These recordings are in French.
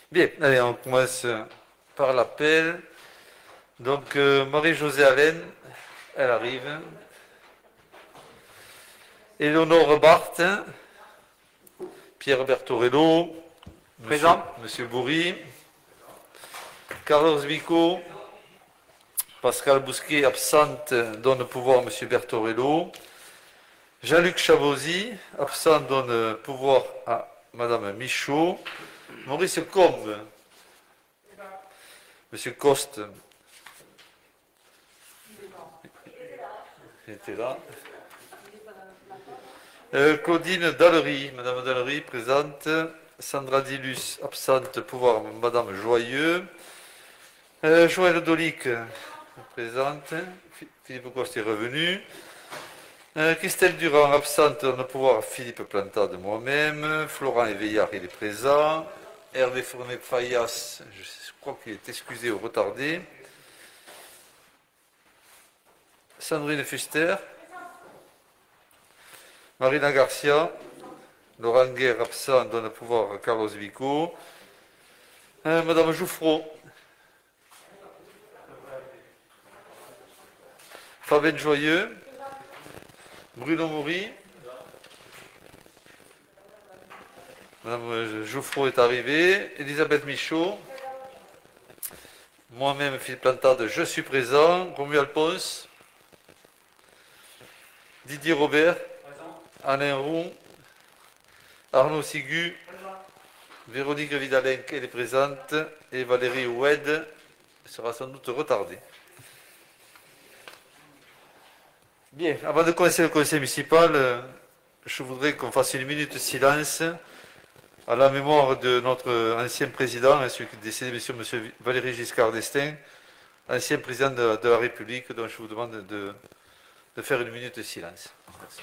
Bien, allez, on commence par l'appel. Donc, Marie-Josée Allen, elle arrive. Éléonore Barthes, Pierre Bertorello, Présent. Monsieur Bourri, Carlos Vico, Pascal Bousquet, absente, donne pouvoir à Monsieur Bertorello. Jean-Luc Chavosi, absent, donne pouvoir à Madame Michaud. Maurice Combe, Monsieur Coste, il était là. Claudine Dallery, Madame Dallery, présente. Sandra Dilus, absente, pouvoir Madame Joyeux. Joël Dolic, présente. Philippe Coste est revenu. Christelle Durand, absente, on a pouvoir Philippe Plantade, moi-même. Florent Éveillard, il est présent. Hervé Fournet-Fayas, je crois qu'il est excusé ou retardé. Sandrine Fuster. Marina Garcia. Laurent Guerre, absent, donne le pouvoir à Carlos Vico. Madame Jouffreau. Fabien Joyeux. Bruno Moury. Madame Jouffreau est arrivée. Elisabeth Michaud. Moi-même, Philippe Plantade, je suis présent. Romuald Pons. Didier Robert. Présent. Alain Roux. Arnaud Sigu. Véronique Vidalenc, elle est présente. Et Valérie Oued sera sans doute retardée. Bien, avant de commencer le conseil municipal, je voudrais qu'on fasse une minute de silence à la mémoire de notre ancien président, celui qui est décédé, monsieur Valéry Giscard d'Estaing, ancien président de la République, dont je vous demande de faire une minute de silence. Merci.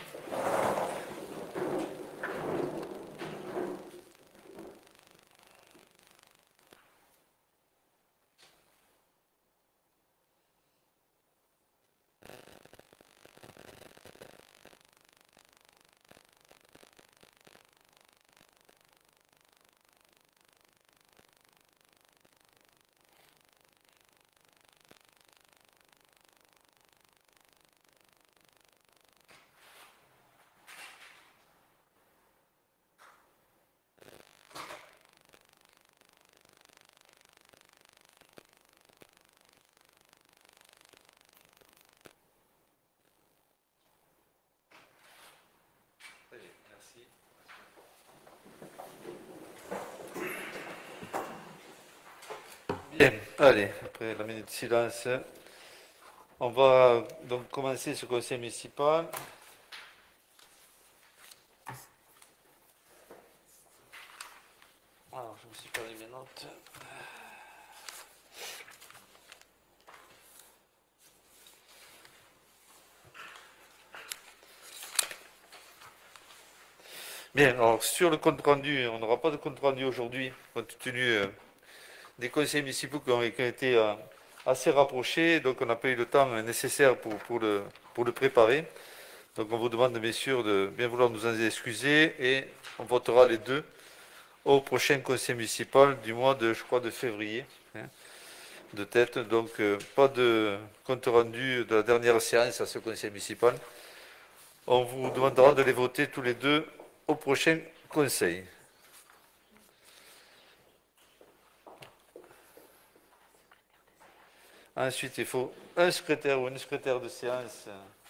Bien, allez, après la minute de silence, on va donc commencer ce conseil municipal. Alors, je me suis perdu mes notes. Bien, alors sur le compte rendu, on n'aura pas de compte rendu aujourd'hui, compte tenu des conseils municipaux qui ont été assez rapprochés, donc on n'a pas eu le temps nécessaire pour le préparer. Donc on vous demande bien sûr de bien vouloir nous en excuser et on votera les deux au prochain conseil municipal du mois de, je crois, de février, de tête. Donc pas de compte rendu de la dernière séance à ce conseil municipal. On vous demandera de les voter tous les deux au prochain conseil. Ensuite, il faut un secrétaire ou une secrétaire de séance.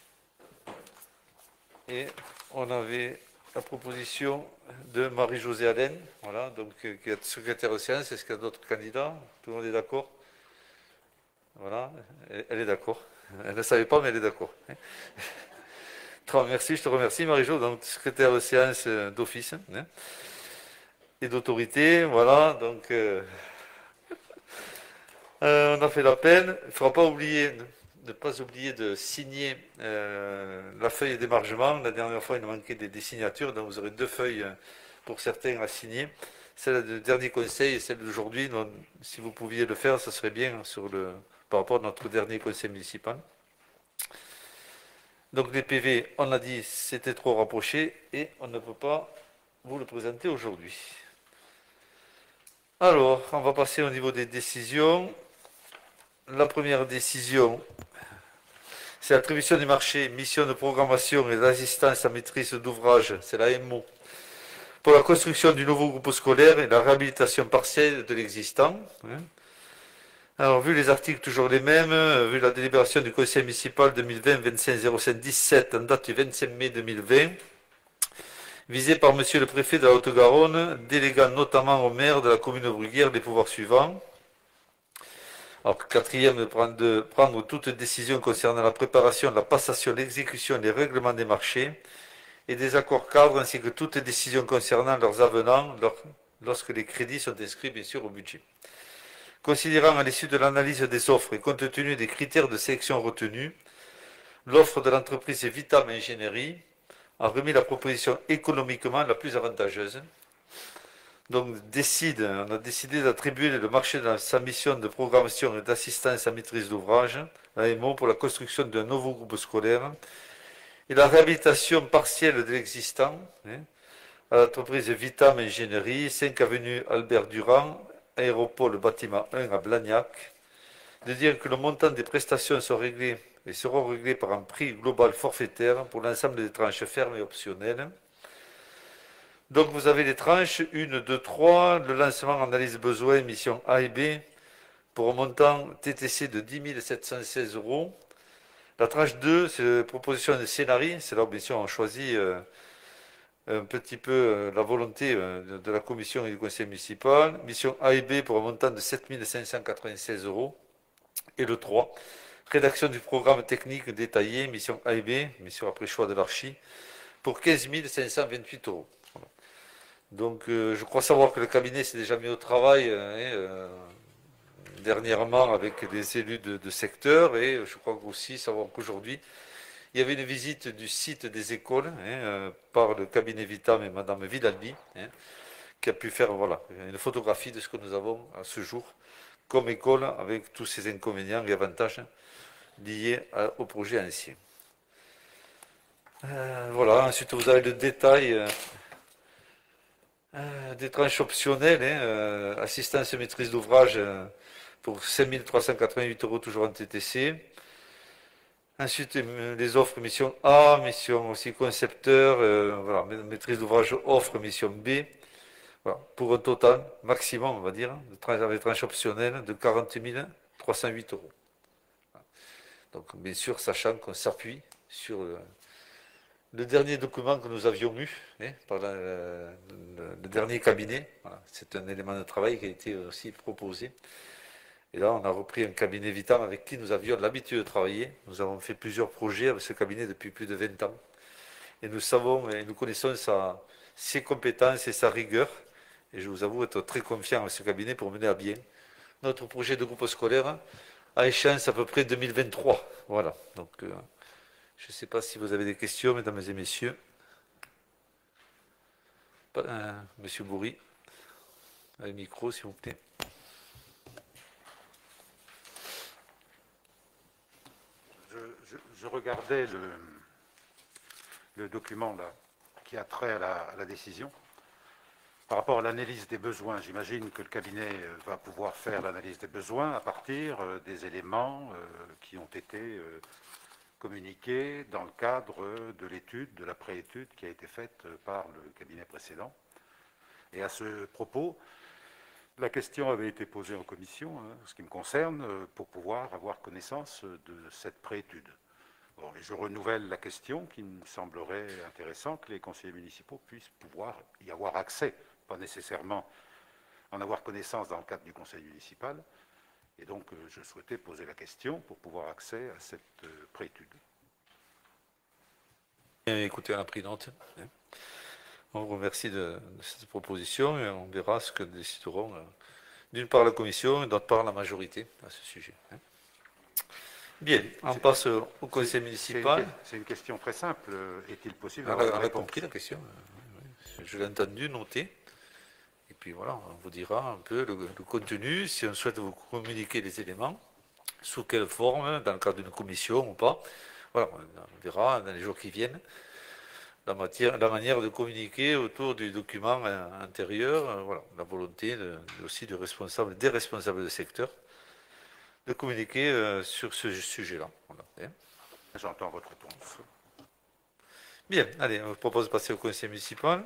Et on avait la proposition de Marie-Josée Allen, voilà, donc qui est secrétaire de séance. Est-ce qu'il y a d'autres candidats? Tout le monde est d'accord? Voilà, elle est d'accord. Elle ne savait pas, mais elle est d'accord. Merci, je te remercie, Marie-Jo, donc secrétaire de séance d'office et d'autorité. Voilà, donc on a fait l'appel. Il ne faudra pas oublier, ne pas oublier de signer la feuille d'émargement. La dernière fois, il nous manquait des signatures, donc vous aurez deux feuilles pour certains à signer. Celle du dernier conseil et celle d'aujourd'hui. Si vous pouviez le faire, ça serait bien par rapport à notre dernier conseil municipal. Donc les PV, on a dit, c'était trop rapproché et on ne peut pas vous le présenter aujourd'hui. Alors, on va passer au niveau des décisions. La première décision, c'est l'attribution du marché, mission de programmation et d'assistance à maîtrise d'ouvrage, c'est la MO, pour la construction du nouveau groupe scolaire et la réhabilitation partielle de l'existant. Alors, vu les articles toujours les mêmes, vu la délibération du conseil municipal 2020-25-05-17 en date du 25 mai 2020, visé par monsieur le préfet de la Haute-Garonne, déléguant notamment au maire de la commune de Bruguière les pouvoirs suivants. Alors, quatrième, de prendre toute décision concernant la préparation, la passation, l'exécution et les règlements des marchés et des accords cadres, ainsi que toute décision concernant leurs avenants lorsque les crédits sont inscrits, bien sûr, au budget. Considérant à l'issue de l'analyse des offres et compte tenu des critères de sélection retenus, l'offre de l'entreprise Vitam Ingénierie a remis la proposition économiquement la plus avantageuse. Donc, on a décidé d'attribuer le marché de sa mission de programmation et d'assistance à maîtrise d'ouvrage, l'AMO, pour la construction d'un nouveau groupe scolaire et la réhabilitation partielle de l'existant, à l'entreprise Vitam Ingénierie, 5 avenue Albert Durand, Aéropole bâtiment 1 à Blagnac, de dire que le montant des prestations seront réglés par un prix global forfaitaire pour l'ensemble des tranches fermes et optionnelles. Donc vous avez les tranches 1, 2, 3, le lancement analyse besoin, mission A et B, pour un montant TTC de 10 716 €. La tranche 2, c'est proposition de scénarii, c'est là où bien sûr on choisit un petit peu la volonté de la commission et du conseil municipal. Mission A et B pour un montant de 7 596 €. Et le 3, rédaction du programme technique détaillé, mission A et B, mission après choix de l'archi, pour 15 528 €. Voilà. Donc je crois savoir que le cabinet s'est déjà mis au travail dernièrement avec les élus de secteur, et je crois aussi savoir qu'aujourd'hui, il y avait une visite du site des écoles par le cabinet Vitam et Madame Vidalbi, qui a pu faire voilà, une photographie de ce que nous avons à ce jour comme école, avec tous ces inconvénients et avantages liés au projet ancien. Voilà, ensuite vous avez le détail des tranches optionnelles, assistance et maîtrise d'ouvrage pour 5 388 € toujours en TTC. Ensuite, les offres mission A, mission aussi concepteur, voilà, maîtrise d'ouvrage offre mission B. Voilà, pour un total maximum, on va dire, avec tranche optionnelle de 40 308 €. Donc, bien sûr, sachant qu'on s'appuie sur le dernier document que nous avions eu par le dernier cabinet. Voilà, c'est un élément de travail qui a été aussi proposé. Et là, on a repris un cabinet Vitam avec qui nous avions l'habitude de travailler. Nous avons fait plusieurs projets avec ce cabinet depuis plus de 20 ans. Et nous savons et nous connaissons ses compétences et sa rigueur. Et je vous avoue être très confiant avec ce cabinet pour mener à bien notre projet de groupe scolaire à échéance à peu près 2023. Voilà. Donc, je ne sais pas si vous avez des questions, mesdames et messieurs. Monsieur Bourri, avec le micro, s'il vous plaît. Je regardais le document là, qui a trait à la décision. Par rapport à l'analyse des besoins, j'imagine que le cabinet va pouvoir faire l'analyse des besoins à partir des éléments qui ont été communiqués dans le cadre de l'étude, de la préétude qui a été faite par le cabinet précédent. Et à ce propos, la question avait été posée en commission, ce qui me concerne, pour pouvoir avoir connaissance de cette préétude. Bon, et je renouvelle la question qui me semblerait intéressant que les conseillers municipaux puissent pouvoir y avoir accès, pas nécessairement en avoir connaissance dans le cadre du conseil municipal. Et donc, je souhaitais poser la question pour pouvoir accès à cette préétude. Écoutez, on a pris note. On vous remercie de cette proposition et on verra ce que décideront d'une part la commission et d'autre part la majorité à ce sujet. Bien, on passe au conseil municipal. C'est une question très simple. Est-il possible On d'avoir a compris la question. Je l'ai entendu, noté. Et puis voilà, on vous dira un peu le contenu, si on souhaite vous communiquer les éléments, sous quelle forme, dans le cadre d'une commission ou pas. Voilà, on verra dans les jours qui viennent. la manière de communiquer autour du document intérieur, voilà, la volonté aussi des responsables de secteur de communiquer sur ce sujet-là. Voilà. J'entends votre réponse. Bien, allez, on vous propose de passer au conseil municipal.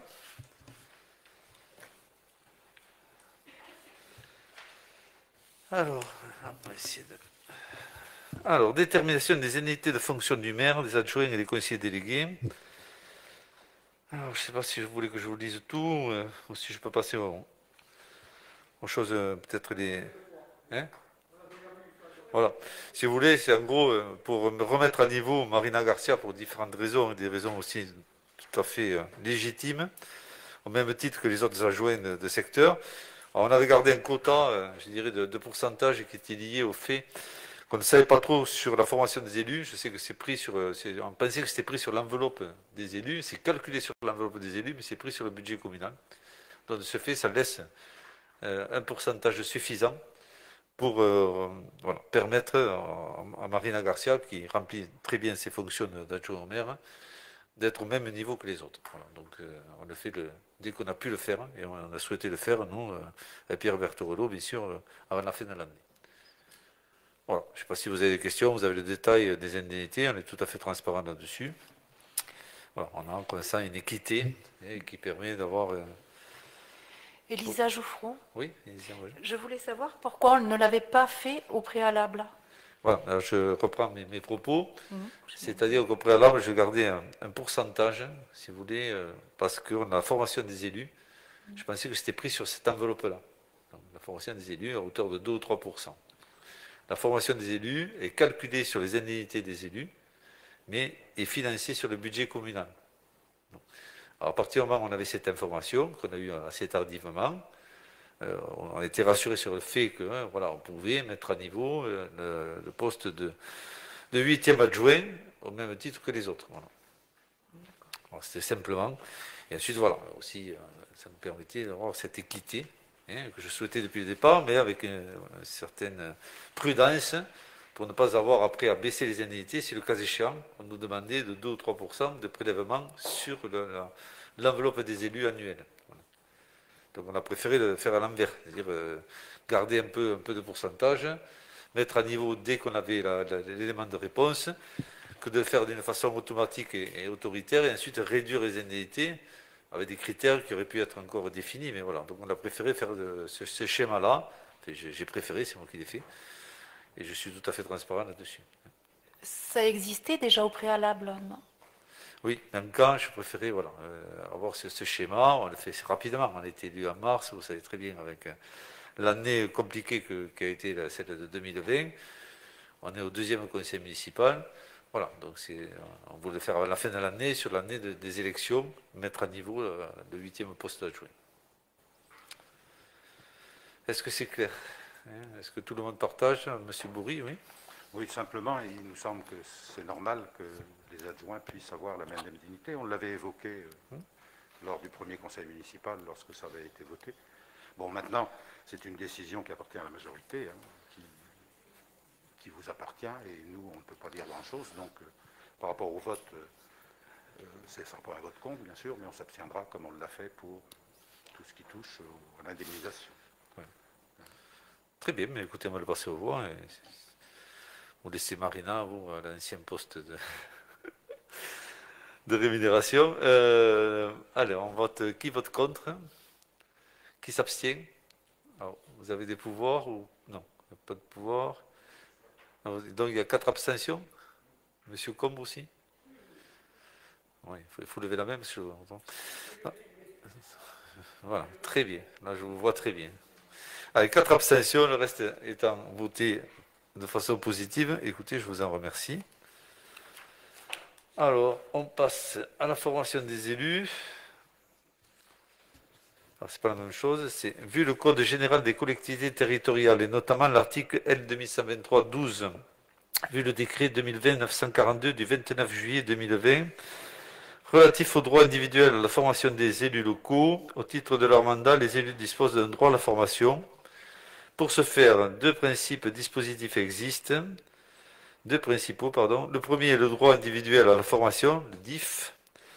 Alors, on va essayer de... Alors, détermination des indemnités de fonction du maire, des adjoints et des conseillers délégués. Alors, je ne sais pas si je voulais que je vous dise tout, ou si je peux passer aux choses, peut-être les... Hein? Voilà. Si vous voulez, c'est en gros pour me remettre à niveau Marina Garcia pour différentes raisons, et des raisons aussi tout à fait légitimes, au même titre que les autres adjoints de secteur. Alors, on a regardé un quota, je dirais, de pourcentage qui était lié au fait qu'on ne savait pas trop sur la formation des élus. Je sais que c'est pris sur... on pensait que c'était pris sur l'enveloppe des élus. C'est calculé sur l'enveloppe des élus, mais c'est pris sur le budget communal. Donc, de ce fait, ça laisse un pourcentage suffisant pour voilà, permettre à Marina Garcia, qui remplit très bien ses fonctions d'adjoint au maire, d'être au même niveau que les autres. Voilà, donc on le fait dès qu'on a pu le faire, et on a souhaité le faire, nous, avec Pierre Bertorello, bien sûr, avant la fin de l'année. Voilà, je ne sais pas si vous avez des questions, vous avez le détail des indemnités, on est tout à fait transparent là-dessus. Voilà, on a comme ça une équité qui permet d'avoir... Elisa Jouffron, Oui, Elisa, oui. Je voulais savoir pourquoi on ne l'avait pas fait au préalable. Voilà, alors je reprends mes propos. C'est-à-dire qu'au préalable, je gardais un pourcentage, si vous voulez, parce que la formation des élus, je pensais que c'était pris sur cette enveloppe-là. La formation des élus à hauteur de 2 ou 3%. La formation des élus est calculée sur les indemnités des élus, mais est financée sur le budget communal. Alors, à partir du moment où on avait cette information, qu'on a eue assez tardivement, on était rassuré sur le fait que voilà, on pouvait mettre à niveau le poste de 8e adjoint au même titre que les autres. Voilà. C'était simplement. Et ensuite, voilà, aussi, ça nous permettait d'avoir cette équité que je souhaitais depuis le départ, mais avec une certaine prudence pour ne pas avoir après à baisser les indemnités si le cas échéant, on nous demandait de 2 ou 3% de prélèvement sur l'enveloppe des élus annuels. Voilà. Donc on a préféré le faire à l'envers, c'est-à-dire garder un peu de pourcentage, mettre à niveau dès qu'on avait l'élément de réponse, que de le faire d'une façon automatique et autoritaire, et ensuite réduire les indemnités avec des critères qui auraient pu être encore définis. Mais voilà, donc on a préféré faire ce schéma-là. Enfin, j'ai préféré, c'est moi qui l'ai fait. Et je suis tout à fait transparent là-dessus. Ça existait déjà au préalable, non? Oui, même quand je préférais voilà, avoir ce schéma, on le fait rapidement. On a été élu en mars, vous savez très bien, avec l'année compliquée qui a été celle de 2020. On est au 2e conseil municipal. Voilà, donc on voulait le faire à la fin de l'année, sur l'année des élections, mettre à niveau le 8e poste d'adjoint. Est-ce que c'est clair? Est-ce que tout le monde partage? Monsieur Bourri, oui? Oui, simplement, il nous semble que c'est normal que les adjoints puissent avoir la même indemnité. On l'avait évoqué lors du premier conseil municipal, lorsque ça avait été voté. Bon, maintenant, c'est une décision qui appartient à la majorité, qui vous appartient, et nous, on ne peut pas dire grand-chose. Donc, par rapport au vote, ce ne sera pas un vote contre, bien sûr, mais on s'abstiendra, comme on l'a fait pour tout ce qui touche à l'indemnisation. Ouais. Très bien, mais écoutez, on va le passer aux voix. Et vous laissez Marina, vous, à l'ancien poste de rémunération. Allez, on vote. Qui vote contre? Qui s'abstient? Alors, vous avez des pouvoirs ou non? Pas de pouvoir. Donc il y a 4 abstentions. Monsieur Combe aussi. Oui, il faut lever la main, monsieur. Ah. Voilà, très bien. Là, je vous vois très bien. Avec 4 abstentions, le reste étant voté de façon positive. Écoutez, je vous en remercie. Alors, on passe à la formation des élus. Alors, c'est pas la même chose. C'est vu le Code général des collectivités territoriales et notamment l'article L 2123-12, vu le décret 2020-942 du 29 juillet 2020, relatif au droit individuel à la formation des élus locaux. Au titre de leur mandat, les élus disposent d'un droit à la formation. Pour ce faire, deux principaux dispositifs existent. Le premier est le droit individuel à la formation, le DIF,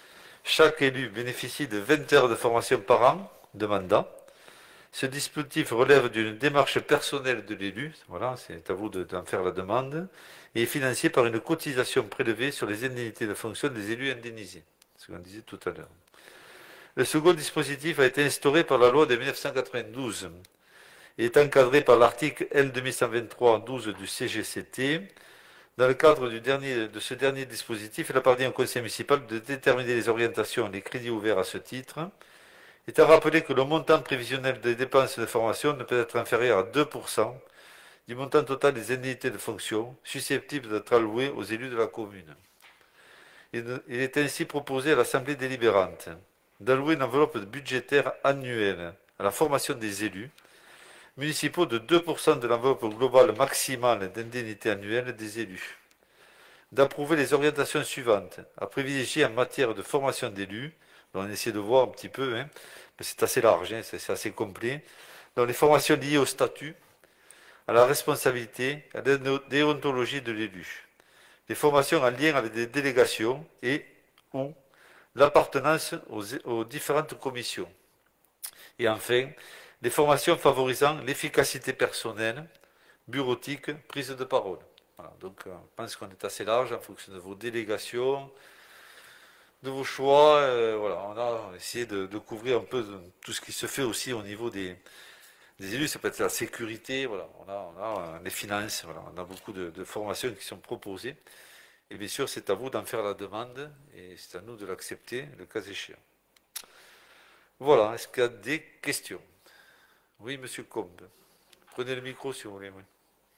Chaque élu bénéficie de 20 heures de formation par an de mandat. Ce dispositif relève d'une démarche personnelle de l'élu, voilà, c'est à vous d'en faire la demande, et est financé par une cotisation prélevée sur les indemnités de fonction des élus indemnisés, ce qu'on disait tout à l'heure. Le second dispositif a été instauré par la loi de 1992 et est encadré par l'article L 2123-12 du CGCT. Dans le cadre de ce dernier dispositif, il appartient au conseil municipal de déterminer les orientations et les crédits ouverts à ce titre, étant rappelé que le montant prévisionnel des dépenses de formation ne peut être inférieur à 2% du montant total des indemnités de fonction susceptibles d'être allouées aux élus de la commune. Il est ainsi proposé à l'Assemblée délibérante d'allouer une enveloppe budgétaire annuelle à la formation des élus municipaux de 2% de l'enveloppe globale maximale d'indemnité annuelle des élus, d'approuver les orientations suivantes à privilégier en matière de formation d'élus. On essaie de voir un petit peu, mais c'est assez large, c'est assez complet. Donc les formations liées au statut, à la responsabilité, à la déontologie de l'élu. Les formations en lien avec des délégations et ou l'appartenance aux différentes commissions. Et enfin, les formations favorisant l'efficacité personnelle, bureautique, prise de parole. Voilà, donc je pense qu'on est assez large en fonction de vos délégations, de vos choix. Voilà, on a essayé de couvrir un peu tout ce qui se fait aussi au niveau des élus. Ça peut être la sécurité, voilà, on a les finances, voilà, on a beaucoup de formations qui sont proposées. Et bien sûr, c'est à vous d'en faire la demande et c'est à nous de l'accepter, le cas échéant. Voilà, est-ce qu'il y a des questions? Oui, monsieur Combe. Prenez le micro si vous voulez. Oui.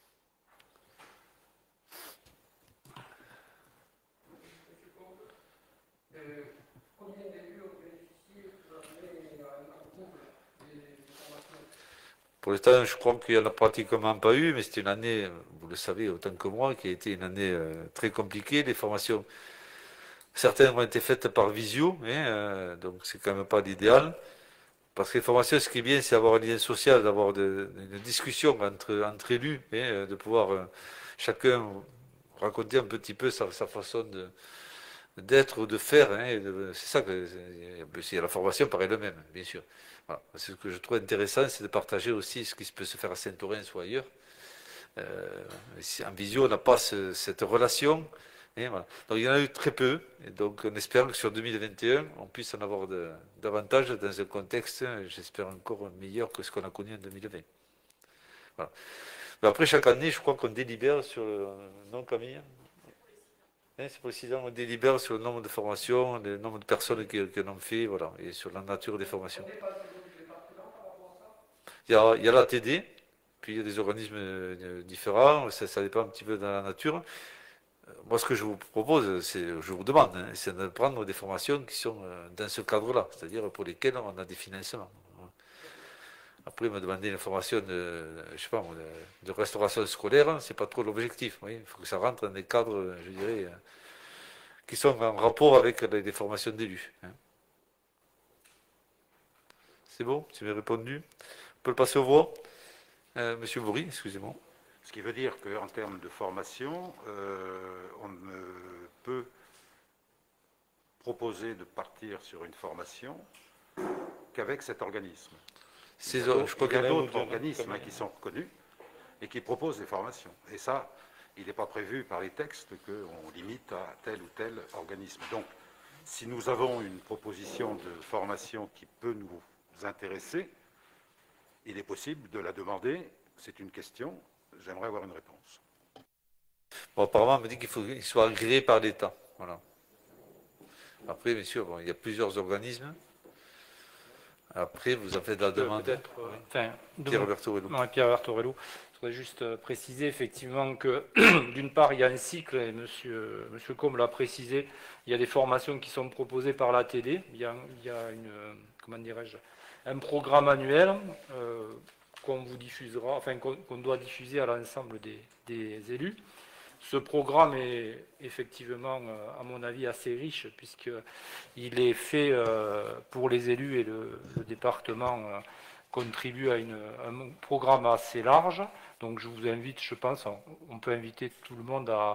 Pour l'instant, je crois qu'il n'y en a pratiquement pas eu, mais c'était une année, vous le savez autant que moi, qui a été une année très compliquée. Les formations, certaines ont été faites par visio, donc c'est quand même pas l'idéal. Parce que les formations, ce qui est bien, c'est avoir un lien social, d'avoir une discussion entre élus, de pouvoir chacun raconter un petit peu sa façon d'être ou de faire. C'est ça que c'est la formation par elle-même, bien sûr. Voilà. C'est ce que je trouve intéressant, c'est de partager aussi ce qui peut se faire à Saint-Ouen ou ailleurs. En visio, on n'a pas cette relation. Voilà. Donc il y en a eu très peu, et donc on espère que sur 2021, on puisse en avoir davantage dans un contexte, j'espère encore meilleur que ce qu'on a connu en 2020. Voilà. Mais après, chaque année, je crois qu'on délibère sur le... Non, Camille? C'est précisant, on délibère sur le nombre de formations, le nombre de personnes qui en ont fait, voilà, et sur la nature des formations. Il y a la TD, puis il y a des organismes différents, ça dépend un petit peu de la nature. Moi, ce que je vous propose, je vous demande, c'est de prendre des formations qui sont dans ce cadre-là, c'est-à-dire pour lesquelles on a des financements. Après, me demander une formation je sais pas, de restauration scolaire, c'est pas trop l'objectif. Il faut que ça rentre dans des cadres, je dirais, qui sont en rapport avec les formations d'élus. C'est bon? Tu m'as répondu? On peut le passer aux voix? Monsieur Bory, excusez-moi. Ce qui veut dire qu'en termes de formation, on ne peut proposer de partir sur une formation qu'avec cet organisme. Il y a d'autres organismes qui sont reconnus et qui proposent des formations. Et ça, il n'est pas prévu par les textes qu'on limite à tel ou tel organisme. Donc, si nous avons une proposition de formation qui peut nous intéresser, il est possible de la demander. C'est une question. J'aimerais avoir une réponse. Bon, apparemment, on me dit qu'il faut qu'il soit agréé par l'État. Voilà. Après, bien sûr, il y a plusieurs organismes. Après, vous en faites la demande. Pierre-Roberto Relou. Je voudrais juste préciser effectivement que, d'une part, il y a un cycle, et monsieur Combe l'a précisé, il y a des formations qui sont proposées par la TD. Il y a un programme annuel qu'on vous diffusera, enfin qu'on doit diffuser à l'ensemble des élus. Ce programme est effectivement, à mon avis, assez riche, puisqu'il est fait pour les élus et le département contribue à un programme assez large. Donc je vous invite, je pense, on peut inviter tout le monde à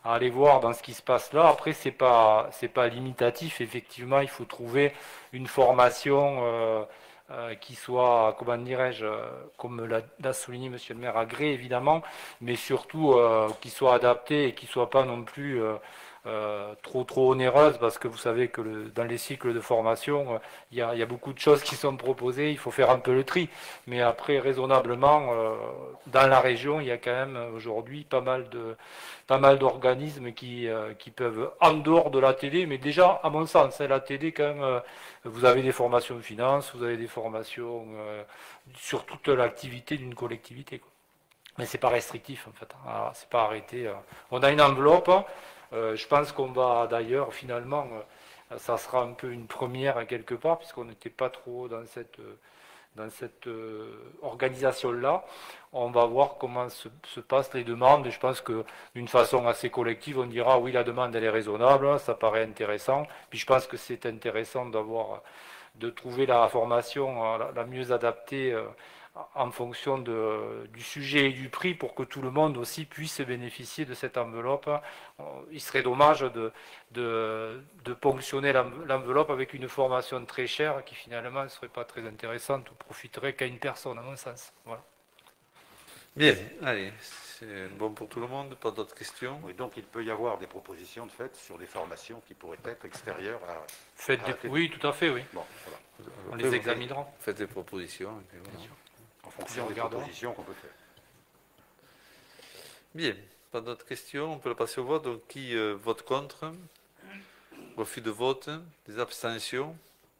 à aller voir dans ce qui se passe là. Après, c'est pas limitatif. Effectivement, il faut trouver une formation qui soit, comment dirais-je, comme l'a souligné Monsieur le maire, agréée évidemment, mais surtout qui soit adaptée et qui soit pas non plus trop onéreuse, parce que vous savez que dans les cycles de formation, il y a beaucoup de choses qui sont proposées, il faut faire un peu le tri. Mais après, raisonnablement, dans la région, il y a quand même aujourd'hui pas mal d'organismes qui peuvent, en dehors de la télé, mais déjà, à mon sens, la télé, quand même, vous avez des formations de finance, vous avez des formations sur toute l'activité d'une collectivité, quoi. Mais c'est pas restrictif, en fait. Alors, c'est pas arrêté. On a une enveloppe. Je pense qu'on va d'ailleurs, finalement, ça sera un peu une première quelque part, puisqu'on n'était pas trop dans cette organisation-là. On va voir comment se passent les demandes. Et je pense que d'une façon assez collective, on dira oui, la demande elle est raisonnable, ça paraît intéressant. Puis je pense que c'est intéressant de trouver la formation la mieux adaptée en fonction du sujet et du prix pour que tout le monde aussi puisse bénéficier de cette enveloppe. Il serait dommage de ponctionner l'enveloppe avec une formation très chère qui finalement ne serait pas très intéressante ou profiterait qu'à une personne, à mon sens. Voilà. Bien, allez, c'est bon pour tout le monde, pas d'autres questions. Oui, donc il peut y avoir des propositions de fait sur des formations qui pourraient être extérieures à... Oui, tout à fait, oui. Bon, voilà. On les examinera. Faites des propositions. Et voilà. Bien sûr. En fonction des propositions qu'on peut faire. Bien, pas d'autres questions, on peut le passer au vote. Donc, qui vote contre? Refus de vote? Des abstentions?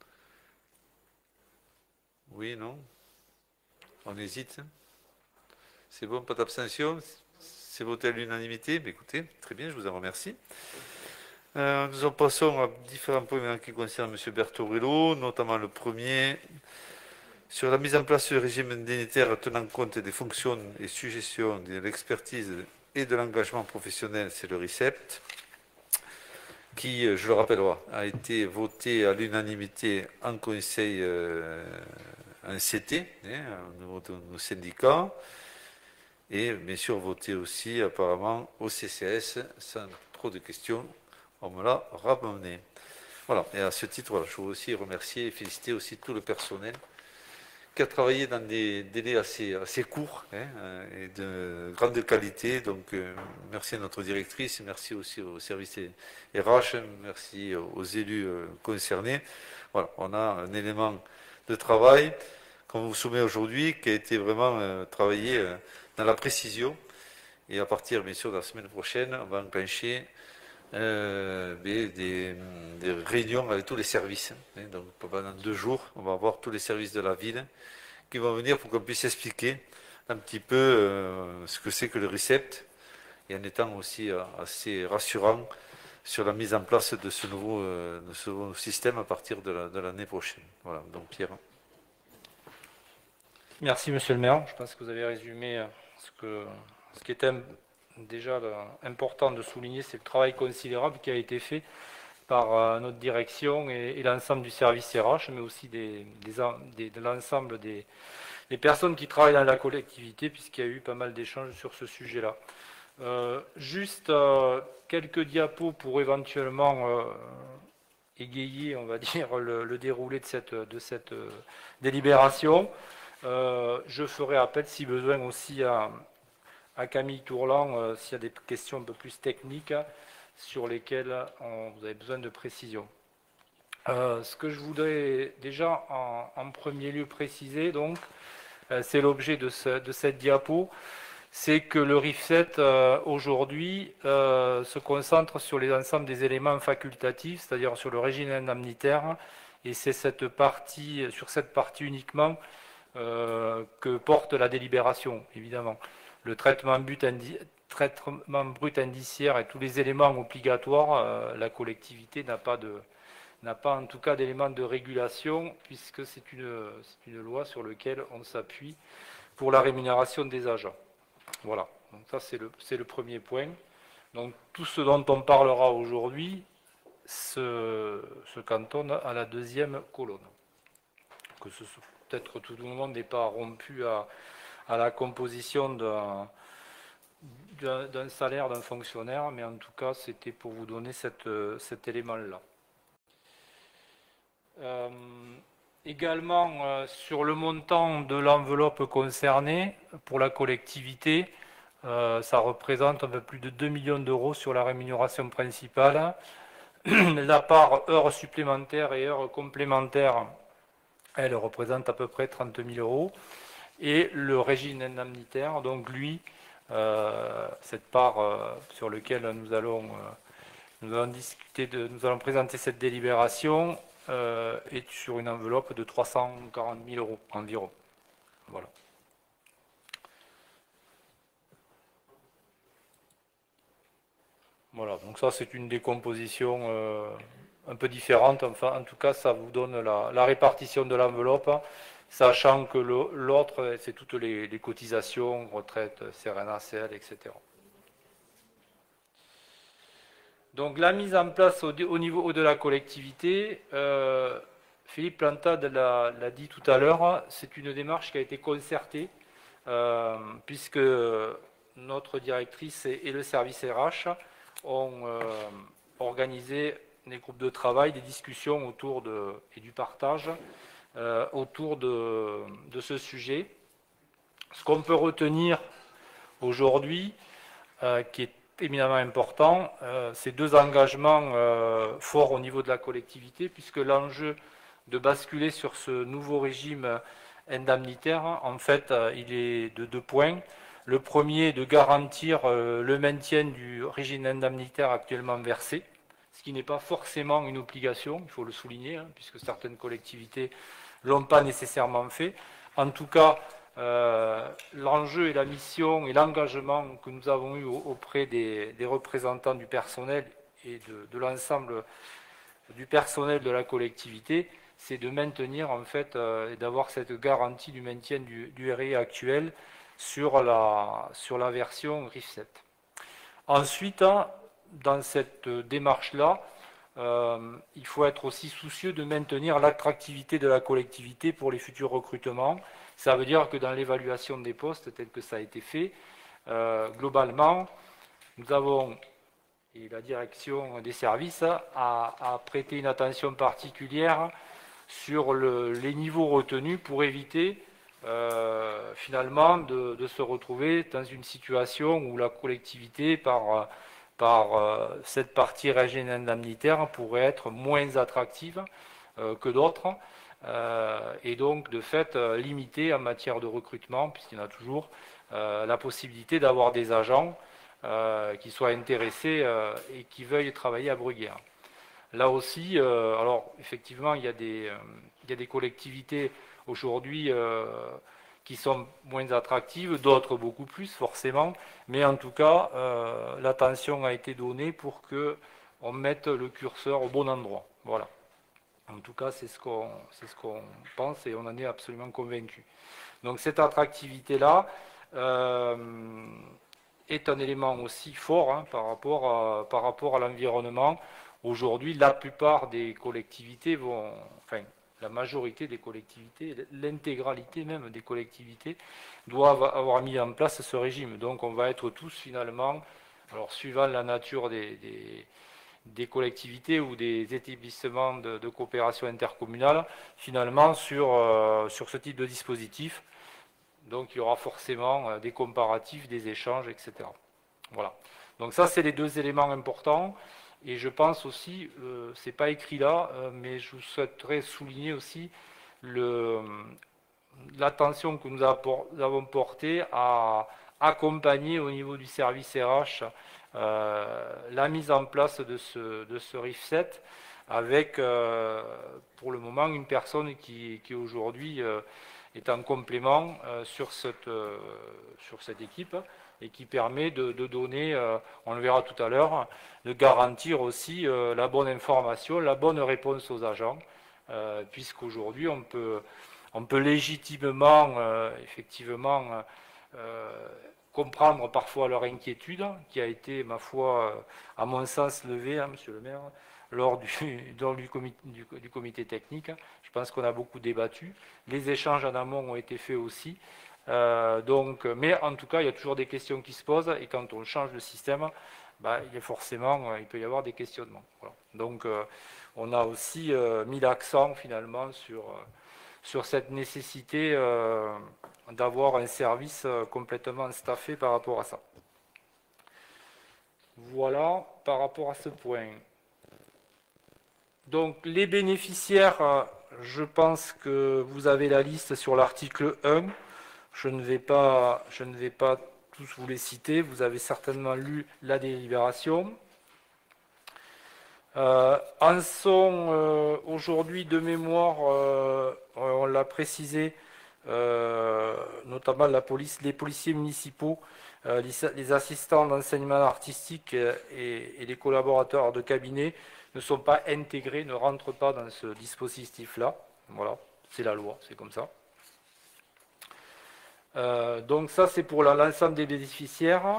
Oui, non? On hésite? C'est bon, pas d'abstention? C'est voté à l'unanimité? Écoutez, très bien, je vous en remercie. Nous en passons à différents points qui concernent M. Bertorello, notamment le premier, sur la mise en place du régime indemnitaire tenant compte des fonctions et suggestions de l'expertise et de l'engagement professionnel, c'est le RICEPT, qui, je le rappelle, a été voté à l'unanimité en conseil, en CT, au niveau de nos syndicats, et bien sûr voté aussi apparemment au CCS, sans trop de questions, on me l'a ramené. Voilà, et à ce titre, voilà, je veux aussi remercier et féliciter aussi tout le personnel qui a travaillé dans des délais assez courts et de grande qualité. Donc, merci à notre directrice, merci aussi au service RH, merci aux élus concernés. Voilà, on a un élément de travail qu'on vous soumet aujourd'hui qui a été vraiment travaillé dans la précision. Et à partir, bien sûr, de la semaine prochaine, on va enclencher des réunions avec tous les services. Donc pendant 2 jours, on va avoir tous les services de la ville qui vont venir pour qu'on puisse expliquer un petit peu ce que c'est que le RICEPT, et en étant aussi assez rassurant sur la mise en place de ce nouveau système à partir de l'année prochaine. Voilà, donc Pierre. Merci Monsieur le maire, je pense que vous avez résumé ce qui était déjà important de souligner, c'est le travail considérable qui a été fait par notre direction et l'ensemble du service RH, mais aussi de l'ensemble des personnes qui travaillent dans la collectivité, puisqu'il y a eu pas mal d'échanges sur ce sujet-là. Juste quelques diapos pour éventuellement égayer, on va dire, le déroulé de cette délibération. Je ferai appel, si besoin, aussi à Camille Tourlan, s'il y a des questions un peu plus techniques sur lesquelles vous avez besoin de précision. Ce que je voudrais déjà en premier lieu préciser, donc, c'est l'objet de cette diapo, c'est que le RIFSET aujourd'hui se concentre sur l'ensemble des éléments facultatifs, c'est-à-dire sur le régime indemnitaire, et c'est sur cette partie uniquement que porte la délibération, évidemment. Le traitement brut indiciaire et tous les éléments obligatoires, la collectivité n'a pas en tout cas d'éléments de régulation, puisque c'est une loi sur laquelle on s'appuie pour la rémunération des agents. Voilà, donc ça c'est le premier point. Donc tout ce dont on parlera aujourd'hui se cantonne à la deuxième colonne. Peut-être que tout le monde n'est pas rompu à la composition d'un salaire d'un fonctionnaire, mais en tout cas, c'était pour vous donner cet élément-là. Également, sur le montant de l'enveloppe concernée, pour la collectivité, ça représente un peu plus de 2 millions d'euros sur la rémunération principale. La part heures supplémentaires et heures complémentaires, elle représente à peu près 30 000 euros. Et le régime indemnitaire, donc lui, cette part sur laquelle nous allons discuter, nous allons présenter cette délibération, est sur une enveloppe de 340 000 euros environ. Voilà. Voilà, donc ça c'est une décomposition un peu différente. Enfin, en tout cas, ça vous donne la répartition de l'enveloppe, sachant que l'autre, c'est toutes les cotisations, retraite, CRNA, CL, etc. Donc la mise en place au niveau de la collectivité, Philippe Plantade l'a dit tout à l'heure, c'est une démarche qui a été concertée, puisque notre directrice et le service RH ont organisé des groupes de travail, des discussions autour et du partage autour de ce sujet. Ce qu'on peut retenir aujourd'hui, qui est éminemment important, c'est deux engagements forts au niveau de la collectivité, puisque l'enjeu de basculer sur ce nouveau régime indemnitaire, en fait, il est de 2 points. Le premier, de garantir le maintien du régime indemnitaire actuellement versé, ce qui n'est pas forcément une obligation, il faut le souligner, puisque certaines collectivités ne l'ont pas nécessairement fait. En tout cas, l'enjeu et la mission et l'engagement que nous avons eu auprès des représentants du personnel et de l'ensemble du personnel de la collectivité, c'est de maintenir en fait et d'avoir cette garantie du maintien du RI actuel sur la version RIF 7. Ensuite, dans cette démarche-là, il faut être aussi soucieux de maintenir l'attractivité de la collectivité pour les futurs recrutements. Ça veut dire que dans l'évaluation des postes, tel que ça a été fait, globalement, nous avons, et la direction des services a prêté une attention particulière sur les niveaux retenus pour éviter finalement de se retrouver dans une situation où la collectivité, par cette partie régime indemnitaire, pourrait être moins attractive que d'autres, et donc de fait limitée en matière de recrutement, puisqu'il y en a toujours la possibilité d'avoir des agents qui soient intéressés et qui veuillent travailler à Bruguière. Là aussi, alors effectivement, il y a des collectivités aujourd'hui qui sont moins attractives, d'autres beaucoup plus forcément, mais en tout cas, l'attention a été donnée pour qu'on mette le curseur au bon endroit. Voilà. En tout cas, c'est ce qu'on pense et on en est absolument convaincu. Donc cette attractivité-là est un élément aussi fort par rapport à l'environnement. Aujourd'hui, la plupart des collectivités la majorité des collectivités, l'intégralité même des collectivités, doivent avoir mis en place ce régime. Donc on va être tous finalement, alors suivant la nature des collectivités ou des établissements de coopération intercommunale, finalement sur ce type de dispositif. Donc il y aura forcément des comparatifs, des échanges, etc. Voilà. Donc ça, c'est les deux éléments importants. Et je pense aussi, c'est pas écrit là, mais je souhaiterais souligner aussi l'attention que nous avons portée à accompagner au niveau du service RH la mise en place de ce RIF 7 avec pour le moment une personne qui aujourd'hui est en complément sur cette équipe et qui permet de donner, on le verra tout à l'heure, de garantir aussi la bonne information, la bonne réponse aux agents, puisqu'aujourd'hui on peut légitimement, effectivement, comprendre parfois leur inquiétude, qui a été, ma foi, à mon sens, levée, monsieur le maire, lors du comité technique. Je pense qu'on a beaucoup débattu. Les échanges en amont ont été faits aussi. Mais en tout cas, il y a toujours des questions qui se posent, et quand on change de système, il peut y avoir des questionnements. Voilà. Donc, on a aussi mis l'accent finalement sur cette nécessité d'avoir un service complètement staffé par rapport à ça. Voilà par rapport à ce point. Donc les bénéficiaires, je pense que vous avez la liste sur l'article 1. Je ne vais pas tous vous les citer. Vous avez certainement lu la délibération. En sont aujourd'hui de mémoire, on l'a précisé, notamment les policiers municipaux, les assistants d'enseignement artistique et les collaborateurs de cabinet ne sont pas intégrés, ne rentrent pas dans ce dispositif-là. Voilà, c'est la loi, c'est comme ça. Donc ça, c'est pour l'ensemble des bénéficiaires.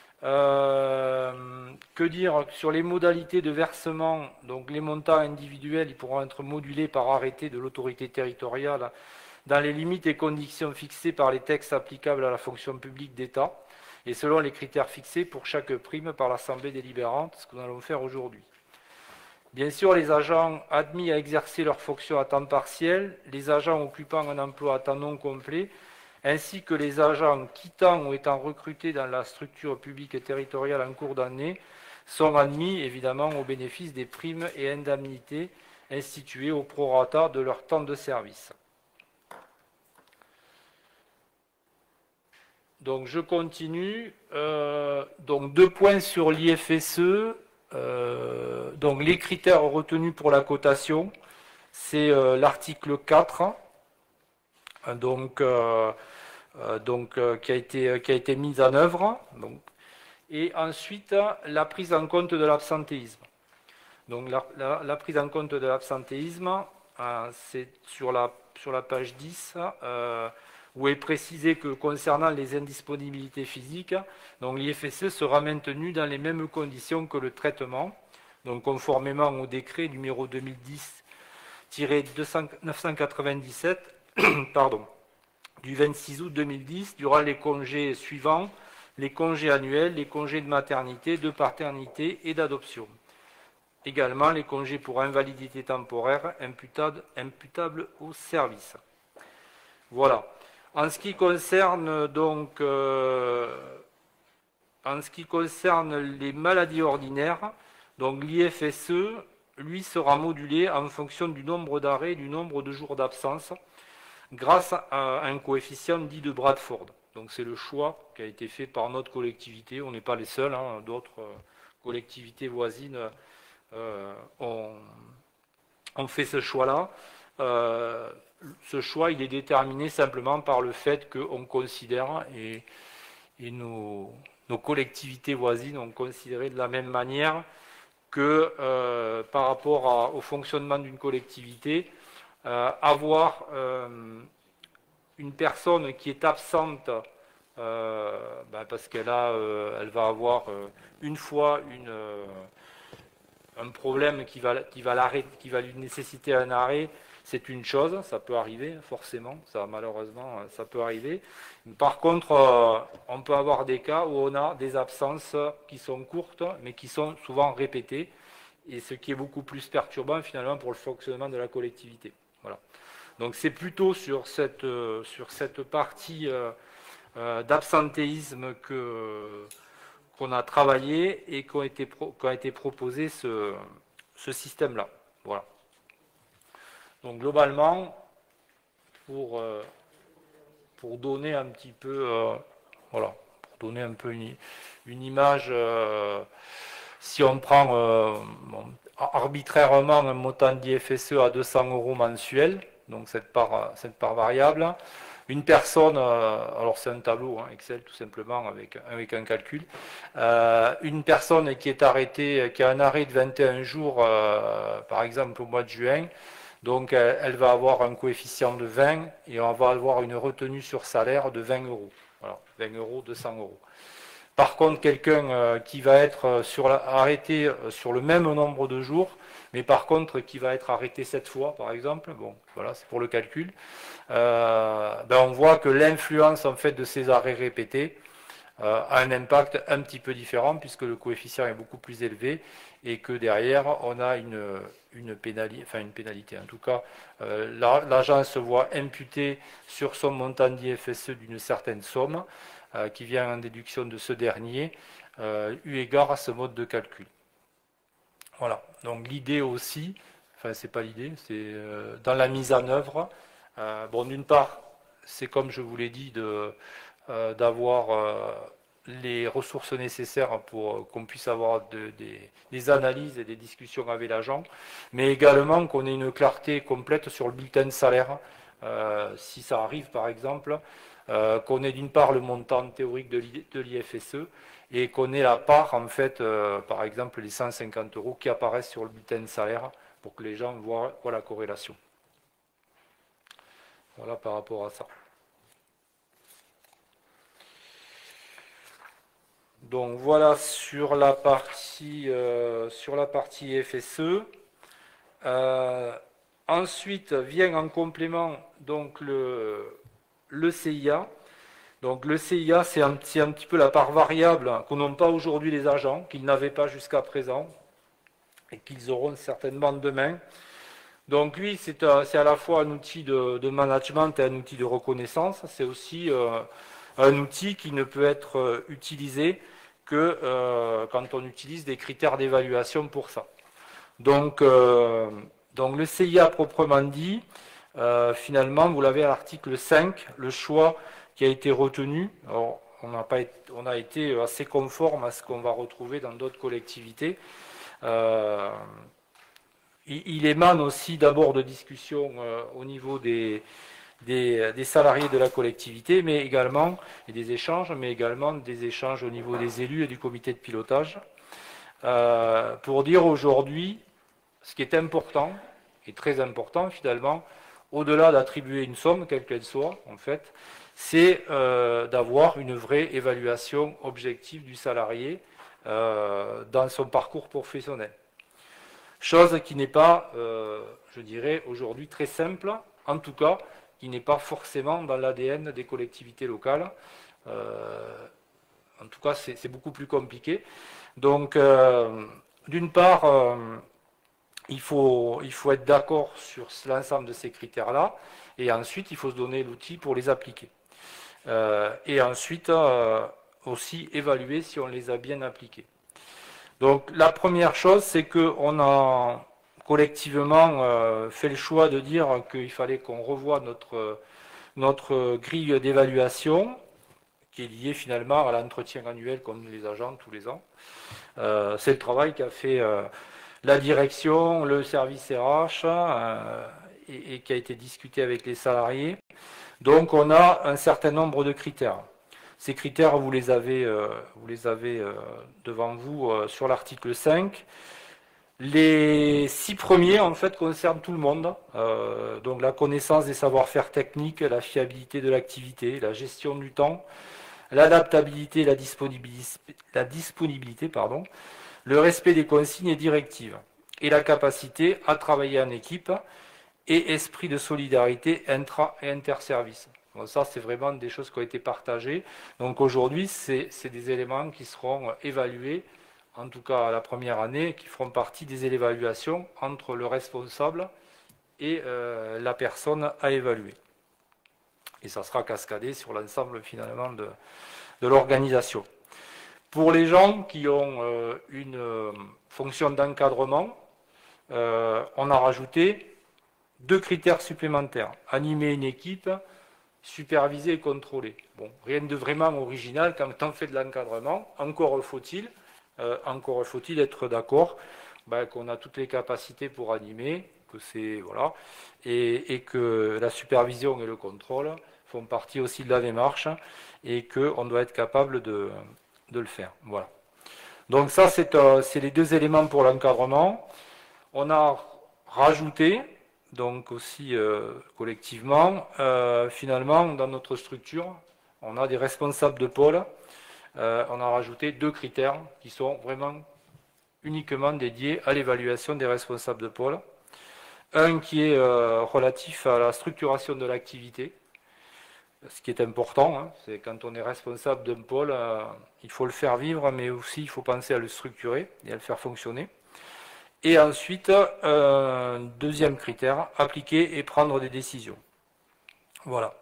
Que dire sur les modalités de versement? Donc les montants individuels, ils pourront être modulés par arrêté de l'autorité territoriale dans les limites et conditions fixées par les textes applicables à la fonction publique d'État et selon les critères fixés pour chaque prime par l'Assemblée délibérante, ce que nous allons faire aujourd'hui. Bien sûr, les agents admis à exercer leurs fonctions à temps partiel, les agents occupant un emploi à temps non complet, ainsi que les agents quittant ou étant recrutés dans la structure publique et territoriale en cours d'année, sont admis évidemment au bénéfice des primes et indemnités instituées au prorata de leur temps de service. Donc je continue. Donc 2 points sur l'IFSE. Donc les critères retenus pour la cotation, c'est l'article 4. Qui a été mise en œuvre. Et ensuite, la prise en compte de l'absentéisme. Donc la prise en compte de l'absentéisme, c'est sur la page 10, où est précisé que concernant les indisponibilités physiques, donc l'IFSE sera maintenu dans les mêmes conditions que le traitement, donc conformément au décret numéro 2010-997, pardon, du 26 août 2010, durant les congés suivants, les congés annuels, les congés de maternité, de paternité et d'adoption. Également les congés pour invalidité temporaire imputables au service. Voilà. En ce qui concerne les maladies ordinaires, donc l'IFSE, lui, sera modulé en fonction du nombre d'arrêts et du nombre de jours d'absence, grâce à un coefficient dit de Bradford. Donc c'est le choix qui a été fait par notre collectivité. On n'est pas les seuls, hein. D'autres collectivités voisines ont fait ce choix-là. Ce choix, il est déterminé simplement par le fait qu'on considère, et nos collectivités voisines ont considéré de la même manière que par rapport au fonctionnement d'une collectivité, avoir une personne qui est absente parce qu'elle va avoir une fois un problème qui va lui nécessiter un arrêt, c'est une chose, ça peut arriver forcément, ça malheureusement ça peut arriver. Par contre, on peut avoir des cas où on a des absences qui sont courtes mais qui sont souvent répétées, et ce qui est beaucoup plus perturbant finalement pour le fonctionnement de la collectivité. Voilà. Donc c'est plutôt sur cette partie d'absentéisme qu'on a travaillé et qu'a été proposé ce système-là. Voilà. Donc globalement, pour donner un petit peu, pour donner un peu une image, si on prend arbitrairement un montant d'IFSE à 200 € mensuels, donc cette part variable, une personne, alors c'est un tableau Excel tout simplement avec un calcul, une personne qui est arrêtée, qui a un arrêt de 21 jours, par exemple au mois de juin, donc elle va avoir un coefficient de 20 et on va avoir une retenue sur salaire de 20 €. Voilà, 20 €, 200 €. Par contre, quelqu'un qui va être arrêté sur le même nombre de jours mais par contre qui va être arrêté 7 fois, par exemple, bon, voilà, c'est pour le calcul, on voit que l'influence en fait de ces arrêts répétés a un impact un petit peu différent puisque le coefficient est beaucoup plus élevé et que derrière on a une pénalité. En tout cas, l'agence voit imputer sur son montant d'IFSE d'une certaine somme qui vient en déduction de ce dernier, eu égard à ce mode de calcul. Voilà. Donc l'idée aussi, enfin c'est pas l'idée, c'est dans la mise en œuvre. Bon, d'une part, c'est comme je vous l'ai dit d'avoir les ressources nécessaires pour qu'on puisse avoir des analyses et des discussions avec l'agent, mais également qu'on ait une clarté complète sur le bulletin de salaire, si ça arrive par exemple, qu'on ait d'une part le montant théorique de l'IFSE et qu'on ait la part en fait, par exemple les 150 € qui apparaissent sur le bulletin de salaire pour que les gens voient la corrélation. Voilà par rapport à ça. Donc voilà sur la partie FSE. Ensuite vient en complément donc le CIA. Donc le CIA c'est un petit peu la part variable que n'ont pas aujourd'hui les agents, qu'ils n'avaient pas jusqu'à présent et qu'ils auront certainement demain. Donc lui c'est à la fois un outil de management et un outil de reconnaissance. C'est aussi un outil qui ne peut être utilisé que quand on utilise des critères d'évaluation pour ça. Donc le CIA proprement dit, finalement, vous l'avez à l'article 5, le choix qui a été retenu. Alors, on a été assez conforme à ce qu'on va retrouver dans d'autres collectivités. Il émane aussi d'abord de discussions au niveau des salariés de la collectivité, mais également, et des échanges, mais également des échanges au niveau des élus et du comité de pilotage, pour dire aujourd'hui, ce qui est important, et très important finalement, au-delà d'attribuer une somme, quelle qu'elle soit, en fait, c'est d'avoir une vraie évaluation objective du salarié dans son parcours professionnel. Chose qui n'est pas, je dirais, aujourd'hui très simple, en tout cas, qui n'est pas forcément dans l'ADN des collectivités locales. En tout cas, c'est beaucoup plus compliqué. Donc, d'une part, il faut être d'accord sur l'ensemble de ces critères-là, et ensuite, il faut se donner l'outil pour les appliquer. Et ensuite, aussi évaluer si on les a bien appliqués. Donc, la première chose, c'est qu'on a collectivement fait le choix de dire qu'il fallait qu'on revoie notre grille d'évaluation, qui est liée finalement à l'entretien annuel comme les agents tous les ans. C'est le travail qu'a fait la direction, le service RH, et qui a été discuté avec les salariés. Donc on a un certain nombre de critères. Ces critères, vous les avez devant vous sur l'article 5. Les 6 premiers, en fait, concernent tout le monde. Donc la connaissance des savoir-faire techniques, la fiabilité de l'activité, la gestion du temps, l'adaptabilité, la disponibilité, le respect des consignes et directives, et la capacité à travailler en équipe et esprit de solidarité intra- et interservices. Bon, ça, c'est vraiment des choses qui ont été partagées. Donc aujourd'hui, c'est des éléments qui seront évalués, en tout cas la première année, qui feront partie des évaluations entre le responsable et la personne à évaluer. Et ça sera cascadé sur l'ensemble finalement de l'organisation. Pour les gens qui ont une fonction d'encadrement, on a rajouté 2 critères supplémentaires. Animer une équipe, superviser et contrôler. Bon, rien de vraiment original quand on fait de l'encadrement. Encore faut-il être d'accord qu'on a toutes les capacités pour animer, que c'est voilà, et que la supervision et le contrôle font partie aussi de la démarche et qu'on doit être capable de le faire. Voilà. Donc ça, c'est les 2 éléments pour l'encadrement. On a rajouté, donc aussi collectivement, finalement, dans notre structure, on a des responsables de pôle. On a rajouté 2 critères qui sont vraiment uniquement dédiés à l'évaluation des responsables de pôle. Un qui est relatif à la structuration de l'activité, ce qui est important, hein, c'est quand on est responsable d'un pôle, il faut le faire vivre, mais aussi il faut penser à le structurer et à le faire fonctionner. Et ensuite, un deuxième critère, appliquer et prendre des décisions. Voilà.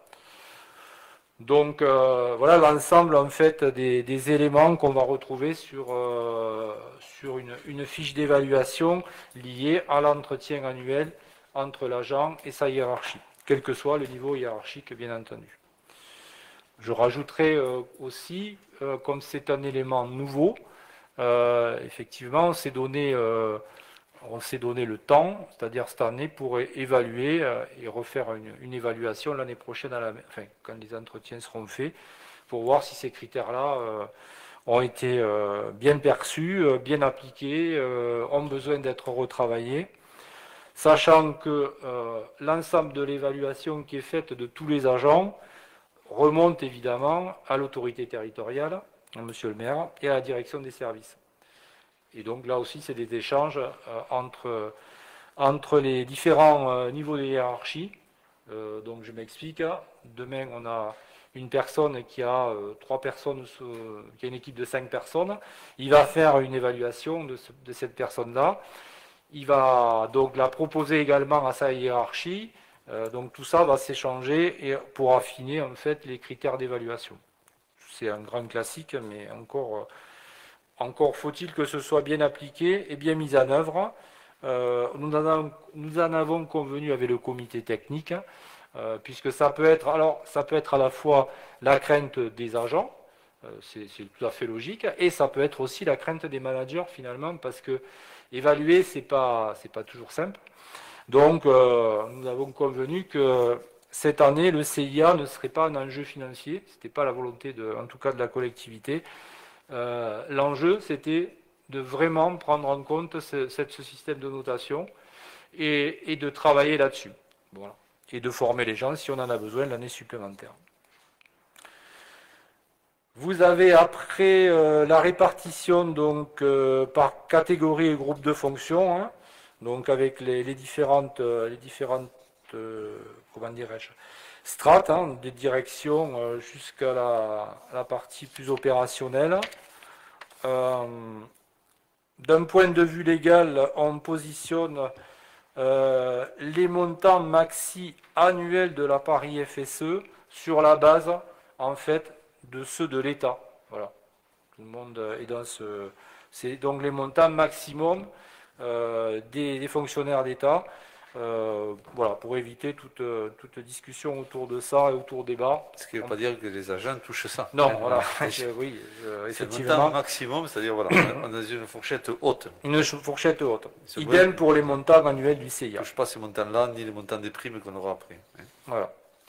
Donc voilà l'ensemble en fait des éléments qu'on va retrouver sur une fiche d'évaluation liée à l'entretien annuel entre l'agent et sa hiérarchie, quel que soit le niveau hiérarchique bien entendu. Je rajouterai aussi, comme c'est un élément nouveau, effectivement on s'est donné le temps, c'est-à-dire cette année, pour évaluer et refaire une évaluation l'année prochaine, quand les entretiens seront faits, pour voir si ces critères-là ont été bien perçus, bien appliqués, ont besoin d'être retravaillés, sachant que l'ensemble de l'évaluation qui est faite de tous les agents remonte évidemment à l'autorité territoriale, à monsieur le maire, et à la direction des services. Et donc là aussi, c'est des échanges entre les différents niveaux de hiérarchie. Donc je m'explique. Demain, on a une personne qui a 3 personnes, qui a une équipe de 5 personnes. Il va faire une évaluation de cette personne-là. Il va donc la proposer également à sa hiérarchie. Donc tout ça va s'échanger et pour affiner en fait les critères d'évaluation. C'est un grand classique, mais encore faut-il que ce soit bien appliqué et bien mis en œuvre. Nous en avons convenu avec le comité technique, puisque ça peut être à la fois la crainte des agents, c'est tout à fait logique, et ça peut être aussi la crainte des managers finalement, parce que évaluer c'est pas toujours simple. Donc nous avons convenu que cette année le CIA ne serait pas un enjeu financier, c'était pas la volonté en tout cas de la collectivité. L'enjeu, c'était de vraiment prendre en compte ce système de notation et de travailler là-dessus. Voilà. Et de former les gens si on en a besoin l'année supplémentaire. Vous avez après la répartition donc, par catégorie et groupe de fonctions, hein, donc avec les différentes comment dirais-je, strates, hein, des directions jusqu'à la partie plus opérationnelle. D'un point de vue légal, on positionne les montants maxi annuels de la part IFSE sur la base en fait de ceux de l'État. Voilà. Tout le monde est dans ce. C'est donc les montants maximum des fonctionnaires d'État. Voilà, pour éviter toute discussion autour de ça et autour débat. Ce qui ne veut pas dire que les agents touchent ça. Non, voilà. Oui, effectivement. C'est le montant maximum, c'est-à-dire voilà, on a une fourchette haute. Une fourchette haute. Idem pour les montants annuels du CIA. On ne touche pas ces montants-là, ni les montants des primes qu'on aura après. Voilà.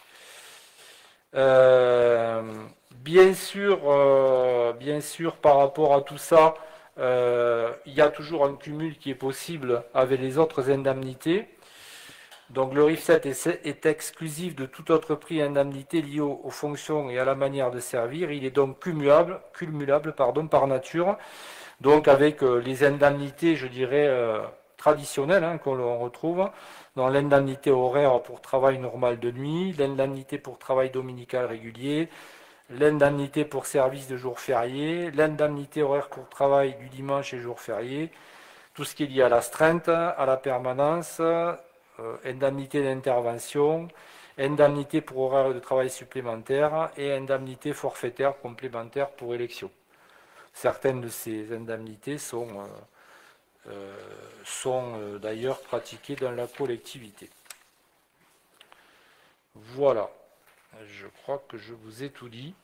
Bien sûr, par rapport à tout ça, il y a toujours un cumul qui est possible avec les autres indemnités. Donc le RIF 7 est exclusif de tout autre prix et indemnité lié aux fonctions et à la manière de servir. Il est donc cumulable par nature. Donc avec les indemnités, je dirais, traditionnelles hein, qu'on retrouve, dans l'indemnité horaire pour travail normal de nuit, l'indemnité pour travail dominical régulier, l'indemnité pour service de jour férié, l'indemnité horaire pour travail du dimanche et jour férié, tout ce qui est lié à l'astreinte, à la permanence, indemnité d'intervention, indemnité pour horaire de travail supplémentaire et indemnité forfaitaire complémentaire pour élection. Certaines de ces indemnités sont d'ailleurs pratiquées dans la collectivité. Voilà, je crois que je vous ai tout dit.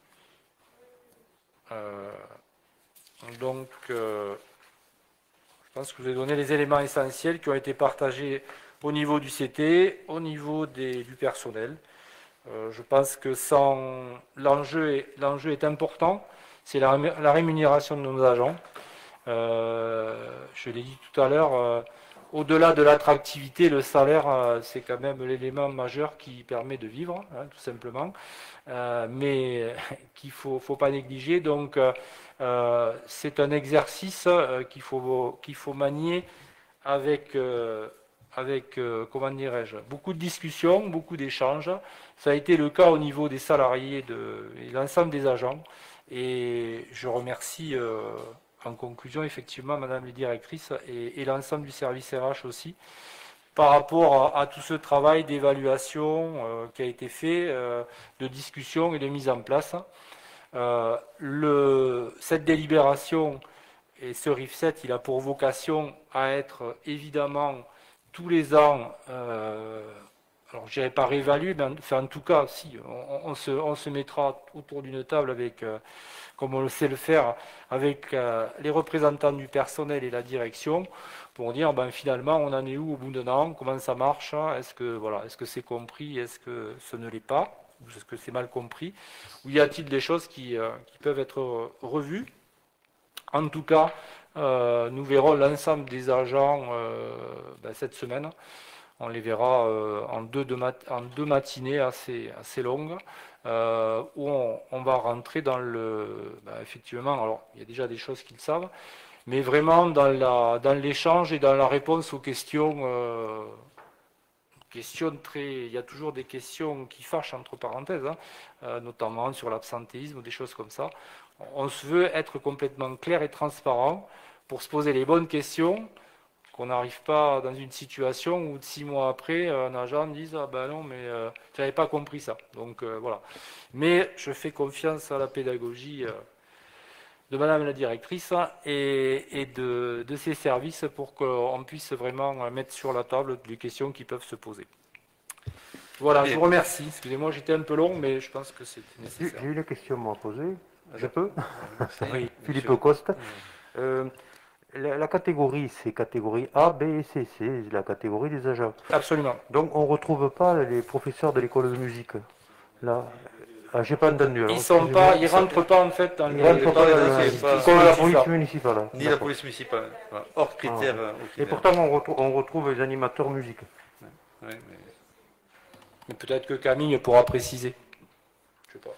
Donc, je pense que je vous ai donné les éléments essentiels qui ont été partagés au niveau du CT, au niveau du personnel. Je pense que l'enjeu est important, c'est la rémunération de nos agents. Je l'ai dit tout à l'heure, au-delà de l'attractivité, le salaire, c'est quand même l'élément majeur qui permet de vivre, hein, tout simplement, mais qu'il faut pas négliger. Donc, c'est un exercice qu'il faut manier avec, comment dirais-je, beaucoup de discussions, beaucoup d'échanges. Ça a été le cas au niveau des salariés et l'ensemble des agents. Et je remercie en conclusion effectivement Madame la directrice et l'ensemble du service RH aussi par rapport à tout ce travail d'évaluation qui a été fait, de discussion et de mise en place. Cette délibération et ce RIF7, il a pour vocation à être évidemment tous les ans, alors je dirais pas réévalué, mais en tout cas, si, on se mettra autour d'une table avec, comme on le sait le faire, avec les représentants du personnel et la direction, pour dire ben, finalement on en est où au bout d'un an, comment ça marche, est-ce que voilà, est-ce que c'est compris, est-ce que ce ne l'est pas, ou est-ce que c'est mal compris, ou y a-t-il des choses qui peuvent être revues. En tout cas, nous verrons l'ensemble des agents cette semaine. On les verra en deux matinées assez longues, où on va rentrer dans effectivement, alors il y a déjà des choses qu'ils savent, mais vraiment dans l'échange et dans la réponse aux questions. Il y a toujours des questions qui fâchent entre parenthèses, notamment sur l'absentéisme ou des choses comme ça. On se veut être complètement clair et transparent pour se poser les bonnes questions, qu'on n'arrive pas dans une situation où 6 mois après, un agent dise ah ben non mais tu n'avais pas compris ça. Donc voilà. Mais je fais confiance à la pédagogie de Madame la directrice et de ses services pour qu'on puisse vraiment mettre sur la table les questions qui peuvent se poser. Voilà, je vous remercie. Excusez-moi, j'étais un peu long, mais je pense que c'est nécessaire. J'ai une question moi à poser. Je peux? Oui, Philippe Coste. La catégorie, c'est catégorie A, B et C. C'est la catégorie des agents. Absolument. Donc on ne retrouve pas les professeurs de l'école de musique. Là, j'ai pas entendu. Ils rentrent pas en fait dans comme la police municipale. Ni la police municipale. Voilà. Hors critères. Et pourtant on retrouve les animateurs musique. Oui, mais peut-être que Camille pourra préciser. Je sais pas.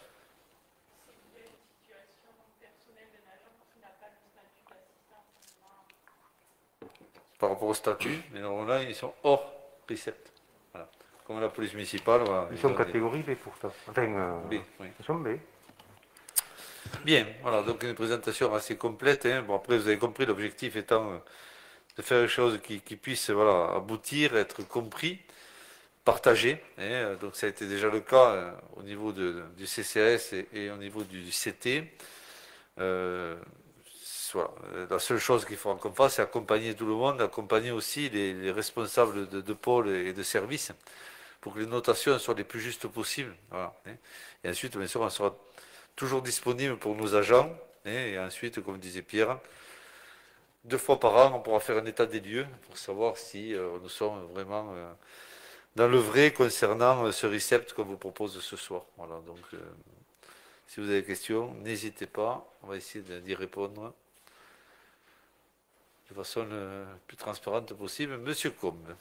Par rapport au statut, mais alors là, ils sont hors précepte. Voilà. Comme la police municipale. Voilà, ils sont catégorie B pour ça. Enfin, B, oui. Ils sont B. Bien, voilà, donc une présentation assez complète. Hein. Bon, après, vous avez compris, l'objectif étant de faire des choses qui puissent aboutir, être compris, partagés. Hein. Donc ça a été déjà le cas au niveau du CCAS et au niveau du CT. Voilà. La seule chose qu'il faut qu'on fasse, c'est accompagner tout le monde, accompagner aussi les responsables de pôle et de service pour que les notations soient les plus justes possibles. Voilà. Et ensuite, bien sûr, on sera toujours disponible pour nos agents. Et ensuite, comme disait Pierre, 2 fois par an, on pourra faire un état des lieux pour savoir si nous sommes vraiment dans le vrai concernant ce recept qu'on vous propose ce soir. Voilà, donc, si vous avez des questions, n'hésitez pas. On va essayer d'y répondre de façon la plus transparente possible. Monsieur Combe.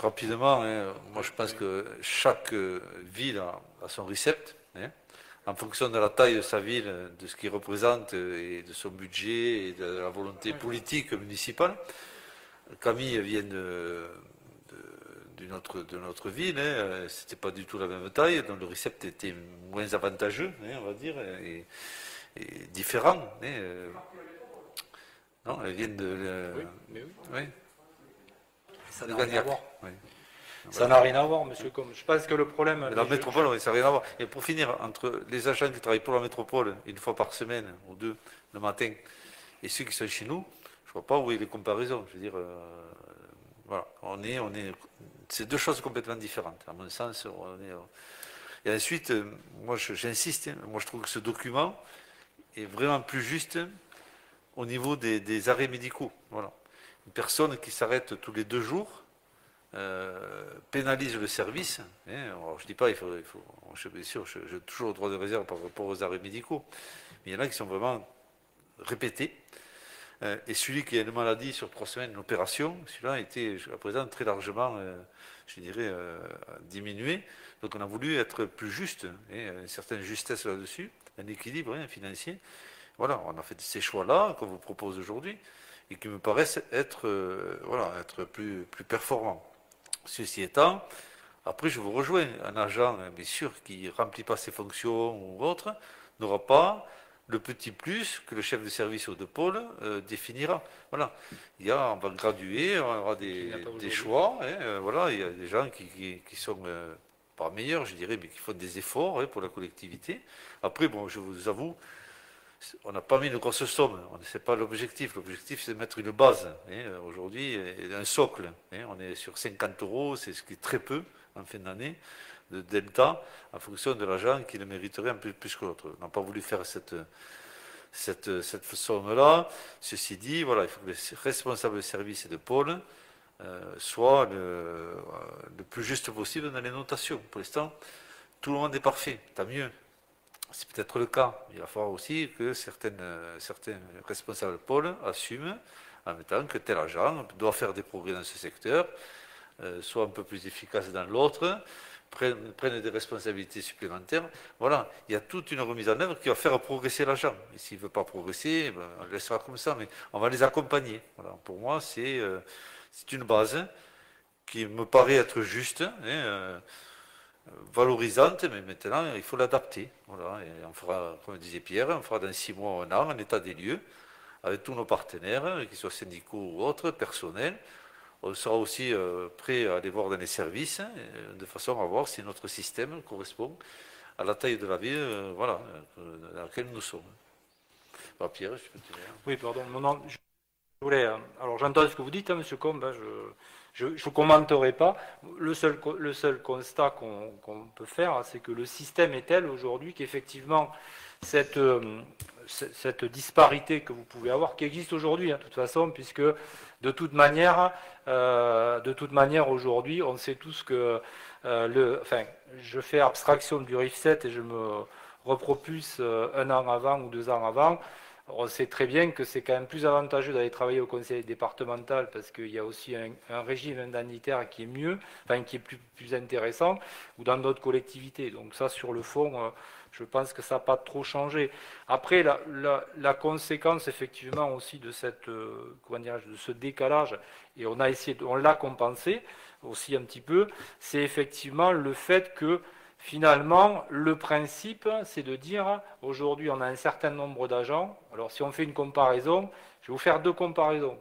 rapidement, hein, moi je pense que chaque ville a son recept, hein, en fonction de la taille de sa ville, de ce qu'il représente et de son budget et de la volonté politique municipale. Camille vient de notre ville, hein, c'était pas du tout la même taille, donc le recept était moins avantageux, hein, on va dire, et différent. Hein, non, elle vient de... Oui, mais oui. Oui. Ça De n'a rien à Gagnac. voir. Oui. Ça n'a rien à voir, monsieur Combe. Je pense que le problème... La métropole, oui, ça n'a rien à voir. Et pour finir, entre les agents qui travaillent pour la métropole, une fois par semaine, ou deux, le matin, et ceux qui sont chez nous, je ne vois pas où est les comparaisons. Je veux dire, voilà, c'est deux choses complètement différentes. À mon sens, et ensuite, moi j'insiste, hein, moi je trouve que ce document est vraiment plus juste au niveau des arrêts médicaux. Voilà. Une personne qui s'arrête tous les 2 jours pénalise le service. Hein. Alors, je ne dis pas, bien sûr, j'ai toujours le droit de réserve par rapport aux arrêts médicaux, mais il y en a qui sont vraiment répétés. Et celui qui a une maladie sur 3 semaines, une opération, celui-là a été jusqu'à présent très largement, je dirais, diminué. Donc on a voulu être plus juste, et une certaine justesse là-dessus, un équilibre financier. Voilà, on a fait ces choix-là qu'on vous propose aujourd'hui et qui me paraissent être, être plus performants. Ceci étant, après je vous rejoins, un agent, bien sûr, qui ne remplit pas ses fonctions ou autre, n'aura pas le petit plus que le chef de service ou de pôle définira. Voilà, on va graduer, on aura des choix. Hein, voilà, il y a des gens qui sont pas meilleurs, je dirais, mais qui font des efforts pour la collectivité. Après, bon, je vous avoue, on n'a pas mis une grosse somme, ce n'est pas l'objectif. L'objectif, c'est de mettre une base. Hein, aujourd'hui, un socle. Hein, on est sur 50 €, c'est ce qui est très peu en fin d'année, de delta, en fonction de l'agent qui le mériterait un peu plus que l'autre. On n'a pas voulu faire cette somme-là. Ceci dit, voilà, il faut que les responsables de service et de pôle soient le plus juste possible dans les notations. Pour l'instant, tout le monde est parfait, tant mieux. C'est peut-être le cas. Il va falloir aussi que certains responsables de pôle assument en même temps que tel agent doit faire des progrès dans ce secteur, soit un peu plus efficace dans l'autre, prennent des responsabilités supplémentaires. Voilà, il y a toute une remise en œuvre qui va faire progresser l'agent. Et s'il ne veut pas progresser, on le laissera comme ça, mais on va les accompagner. Voilà, pour moi, c'est une base qui me paraît être juste, hein, valorisante, mais maintenant, il faut l'adapter. Voilà, et on fera, comme disait Pierre, on fera dans 6 mois ou 1 an un état des lieux avec tous nos partenaires, qu'ils soient syndicaux ou autres, personnels. On sera aussi prêt à aller voir dans les services, de façon à voir si notre système correspond à la taille de la ville dans laquelle nous sommes. Alors, Pierre, je peux te dire. Oui, pardon. Non, je voulais. Alors, j'entends ce que vous dites, hein, M. Combe. Hein, je ne commenterai pas. Le seul constat qu'on peut faire, c'est que le système est tel aujourd'hui qu'effectivement, cette disparité que vous pouvez avoir, qui existe aujourd'hui, de toute façon, puisque de toute manière aujourd'hui, on sait tous que je fais abstraction du RIF7 et je me repropulse 1 an avant ou 2 ans avant. On sait très bien que c'est quand même plus avantageux d'aller travailler au conseil départemental parce qu'il y a aussi un régime indemnitaire qui est mieux, qui est plus intéressant, ou dans d'autres collectivités. Donc ça, sur le fond, je pense que ça n'a pas trop changé. Après, la conséquence, effectivement, aussi de de ce décalage, et on l'a compensé aussi un petit peu, c'est effectivement le fait que finalement, le principe, c'est de dire, aujourd'hui, on a un certain nombre d'agents. Alors, si on fait une comparaison, je vais vous faire 2 comparaisons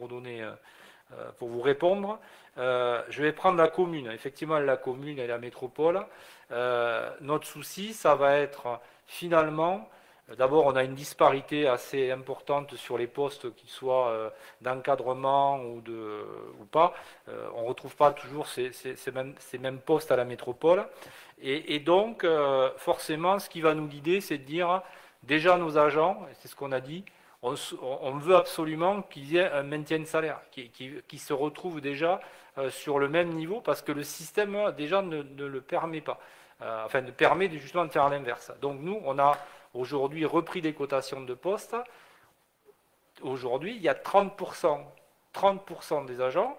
pour vous répondre. Je vais prendre la commune. Effectivement, la commune et la métropole. Notre souci, ça va être finalement, d'abord, on a une disparité assez importante sur les postes, qu'ils soient d'encadrement ou pas. On ne retrouve pas toujours ces mêmes postes à la métropole. Et donc, forcément, ce qui va nous guider, c'est de dire, déjà nos agents, c'est ce qu'on a dit, on veut absolument qu'il y ait un maintien de salaire, qui se retrouve déjà sur le même niveau, parce que le système, déjà, ne le permet pas. Ne permet justement de faire l'inverse. Donc nous, on a aujourd'hui repris des cotations de postes. Aujourd'hui, il y a 30% des agents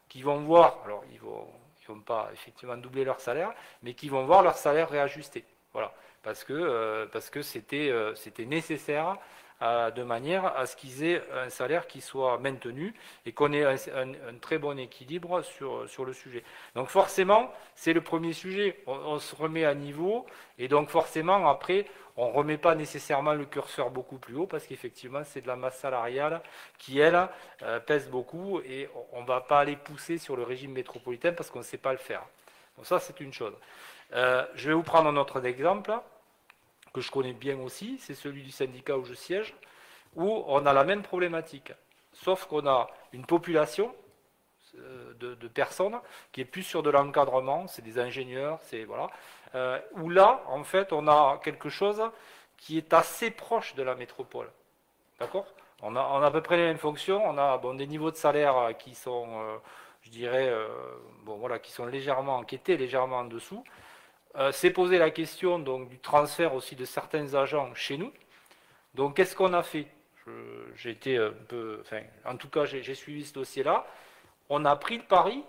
qui vont voir, alors ils vont pas effectivement doubler leur salaire, mais qui vont voir leur salaire réajusté. Voilà, parce que c'était nécessaire de manière à ce qu'ils aient un salaire qui soit maintenu et qu'on ait un très bon équilibre sur le sujet. Donc forcément, c'est le premier sujet. On se remet à niveau et donc forcément, après, on ne remet pas nécessairement le curseur beaucoup plus haut parce qu'effectivement, c'est de la masse salariale qui, elle, pèse beaucoup et on ne va pas aller pousser sur le régime métropolitain parce qu'on ne sait pas le faire. Donc ça, c'est une chose. Je vais vous prendre un autre exemple que je connais bien aussi, c'est celui du syndicat où je siège, où on a la même problématique. Sauf qu'on a une population de personnes qui est plus sur de l'encadrement, c'est des ingénieurs, c'est voilà, où là, en fait, on a quelque chose qui est assez proche de la métropole. D'accord ? On a à peu près les mêmes fonctions, on a des niveaux de salaire qui sont, je dirais, qui étaient légèrement en dessous. C'est posé la question donc, du transfert aussi de certains agents chez nous. Donc qu'est-ce qu'on a fait? J'ai été un peu, enfin, en tout cas j'ai suivi ce dossier-là. On a pris le parti,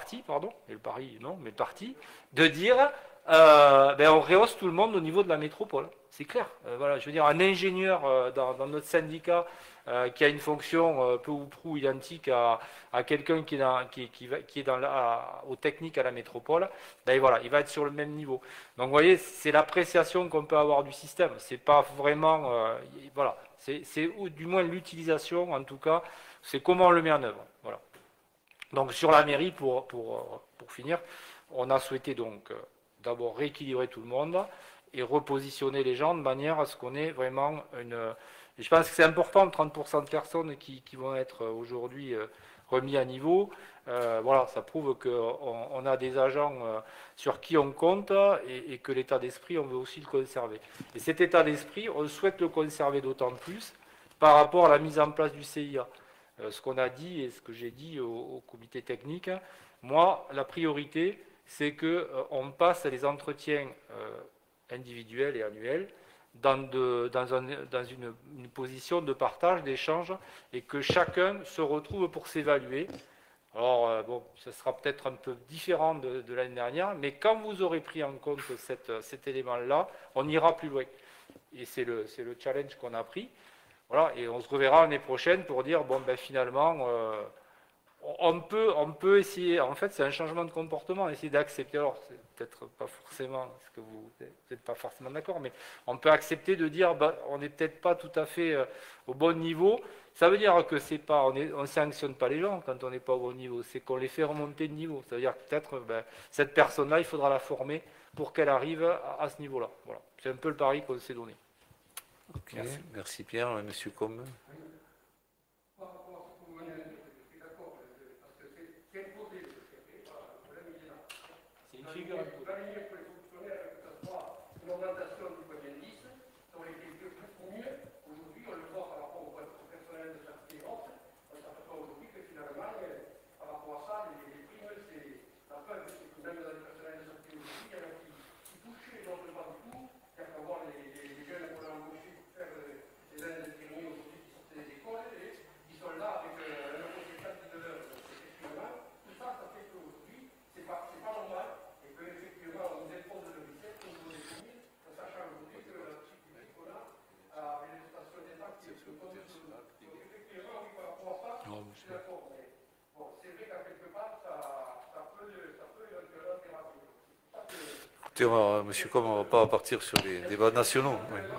de dire on rehausse tout le monde au niveau de la métropole. C'est clair. Voilà, je veux dire, un ingénieur dans notre syndicat qui a une fonction peu ou prou identique à quelqu'un qui est au technique à la métropole, voilà, il va être sur le même niveau. Donc vous voyez, c'est l'appréciation qu'on peut avoir du système. C'est pas vraiment, voilà, c'est du moins l'utilisation, en tout cas, c'est comment on le met en œuvre. Voilà. Donc sur la mairie, pour finir, on a souhaité donc d'abord rééquilibrer tout le monde et repositionner les gens de manière à ce qu'on ait vraiment une... Et je pense que c'est important, 30% de personnes qui vont être aujourd'hui remis à niveau. Voilà, ça prouve qu'on a des agents sur qui on compte et que l'état d'esprit, on veut aussi le conserver. Et cet état d'esprit, on souhaite le conserver d'autant plus par rapport à la mise en place du CIA. Ce qu'on a dit et ce que j'ai dit au comité technique, moi, la priorité, c'est qu'on passe les entretiens individuels et annuels dans une position de partage, d'échange, et que chacun se retrouve pour s'évaluer. Alors, ce sera peut-être un peu différent de l'année dernière, mais quand vous aurez pris en compte cet élément-là, on ira plus loin. Et c'est le challenge qu'on a pris. Voilà, et on se reverra l'année prochaine pour dire, finalement, on peut essayer, en fait, c'est un changement de comportement, essayer d'accepter, alors c'est peut-être pas forcément, ce que vous n'êtes pas forcément d'accord, mais on peut accepter de dire, on n'est peut-être pas tout à fait au bon niveau. Ça veut dire que c'est pas, on ne sanctionne pas les gens quand on n'est pas au bon niveau, c'est qu'on les fait remonter de niveau. Ça veut dire que peut-être, cette personne-là, il faudra la former pour qu'elle arrive à ce niveau-là. Voilà. C'est un peu le pari qu'on s'est donné. Okay. Merci Pierre. Monsieur Combe. C'est une figure Monsieur Combe, on ne va pas partir sur les débats nationaux.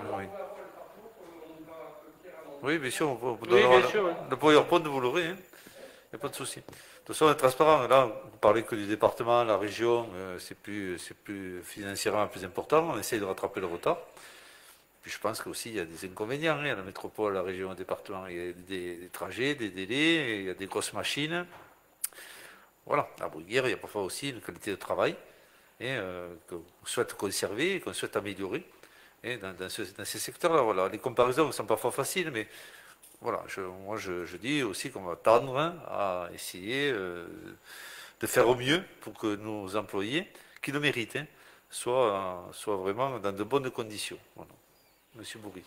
Oui, bien sûr, vous donnera le PowerPoint, vous l'aurez. Il n'y a pas de souci. De toute façon, on est transparent. Là, vous parlez que du département, la région, c'est plus financièrement plus important. On essaye de rattraper le retard. Puis je pense qu'aussi, il y a des inconvénients. La métropole, la région, le département, il y a des trajets, des délais, il y a des grosses machines. Voilà, à Bruguière, il y a parfois aussi une qualité de travail qu'on souhaite conserver, qu'on souhaite améliorer. Et dans ces secteurs-là, voilà, les comparaisons ne sont pas fort faciles, mais voilà, moi je dis aussi qu'on va tendre à essayer de faire au mieux pour que nos employés, qui le méritent, soient vraiment dans de bonnes conditions. Voilà. Monsieur Bourri.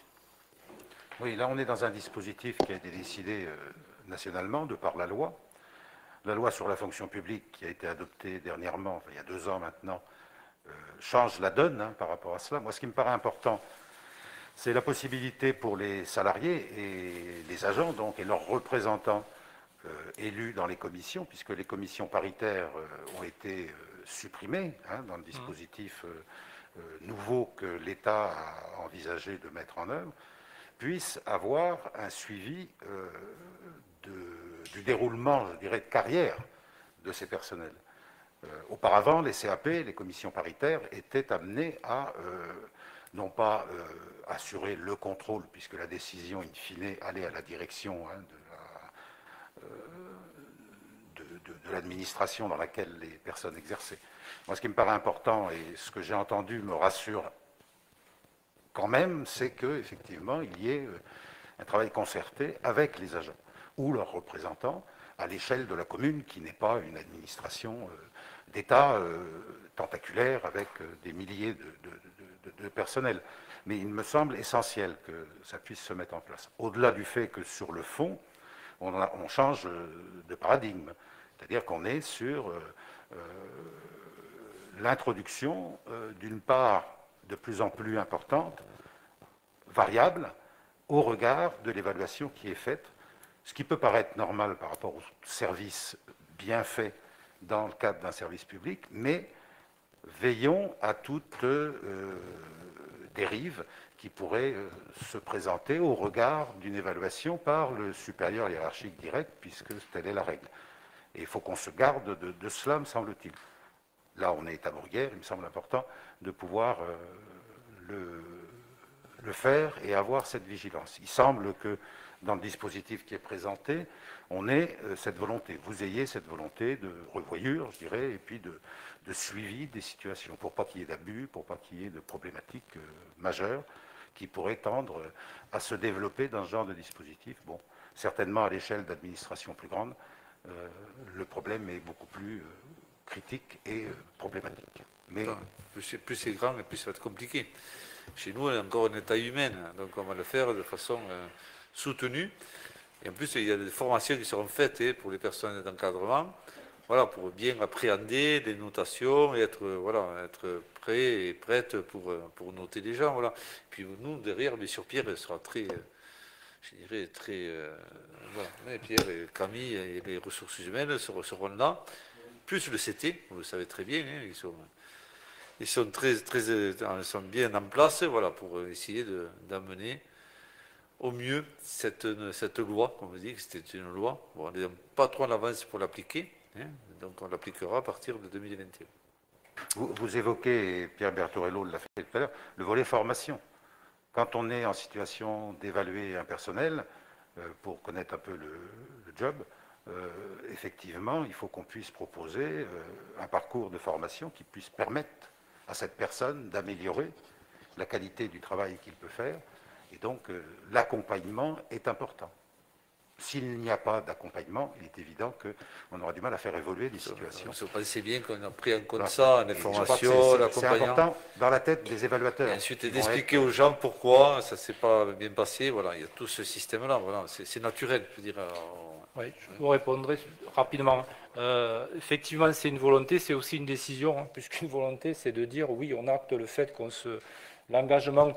Oui, là on est dans un dispositif qui a été décidé nationalement de par la loi. La loi sur la fonction publique qui a été adoptée dernièrement, enfin, il y a 2 ans maintenant, change la donne hein, par rapport à cela. Moi, ce qui me paraît important, c'est la possibilité pour les salariés et les agents donc, et leurs représentants élus dans les commissions, puisque les commissions paritaires ont été supprimées hein, dans le dispositif nouveau que l'État a envisagé de mettre en œuvre, puissent avoir un suivi du déroulement, je dirais, de carrière de ces personnels. Auparavant, les CAP, les commissions paritaires, étaient amenées à non pas assurer le contrôle, puisque la décision, in fine, allait à la direction hein, de l'administration dans laquelle les personnes exerçaient. Moi, ce qui me paraît important, et ce que j'ai entendu me rassure quand même, c'est qu'effectivement, il y ait un travail concerté avec les agents ou leurs représentants à l'échelle de la commune, qui n'est pas une administration d'État tentaculaire avec des milliers de personnels. Mais il me semble essentiel que ça puisse se mettre en place. Au-delà du fait que sur le fond, on change de paradigme. C'est-à-dire qu'on est sur l'introduction d'une part de plus en plus importante, variable, au regard de l'évaluation qui est faite, ce qui peut paraître normal par rapport au service bien fait dans le cadre d'un service public, mais veillons à toute dérive qui pourrait se présenter au regard d'une évaluation par le supérieur hiérarchique direct, puisque telle est la règle. Et il faut qu'on se garde de cela, me semble-t-il. Là, on est État-Bourguière, il me semble important de pouvoir le faire et avoir cette vigilance. Il semble que dans le dispositif qui est présenté, on ait cette volonté. Vous ayez cette volonté de revoyure, je dirais, et puis de suivi des situations, pour pas qu'il y ait d'abus, pour pas qu'il y ait de problématiques majeures qui pourraient tendre à se développer dans ce genre de dispositif. Bon, certainement à l'échelle d'administrations plus grandes, le problème est beaucoup plus critique et problématique. Mais plus c'est grand, plus ça va être compliqué. Chez nous, on est encore une taille humaine, donc on va le faire de façon soutenue. Et en plus, il y a des formations qui seront faites pour les personnes d'encadrement, voilà, pour bien appréhender les notations et être prêt et prête pour noter les gens. Voilà. Puis nous, derrière, bien sûr, Pierre sera très, je dirais, très... voilà. Pierre et Camille et les ressources humaines seront là, plus le CT, vous le savez très bien, hein, ils sont bien en place, voilà, pour essayer d'amener au mieux cette loi, comme vous dites, c'était une loi. Bon, on n'est pas trop en avance pour l'appliquer, hein, donc on l'appliquera à partir de 2021. Vous évoquez, Pierre Bertorello l'a fait tout à l'heure, le volet formation. Quand on est en situation d'évaluer un personnel, pour connaître un peu le job, effectivement, il faut qu'on puisse proposer un parcours de formation qui puisse permettre à cette personne d'améliorer la qualité du travail qu'il peut faire. Et donc, l'accompagnement est important. S'il n'y a pas d'accompagnement, il est évident qu'on aura du mal à faire évoluer les situations. Vous pensez bien qu'on a pris en compte ça, les formations, l'accompagnement. C'est important dans la tête des évaluateurs. Et ensuite, d'expliquer aux gens pourquoi ça ne s'est pas bien passé. Voilà, il y a tout ce système-là. Voilà, c'est naturel, je veux dire. Oui, je vous répondrai rapidement. Effectivement, c'est une volonté, c'est aussi une décision, hein, puisqu'une volonté, c'est de dire oui, on acte le fait l'engagement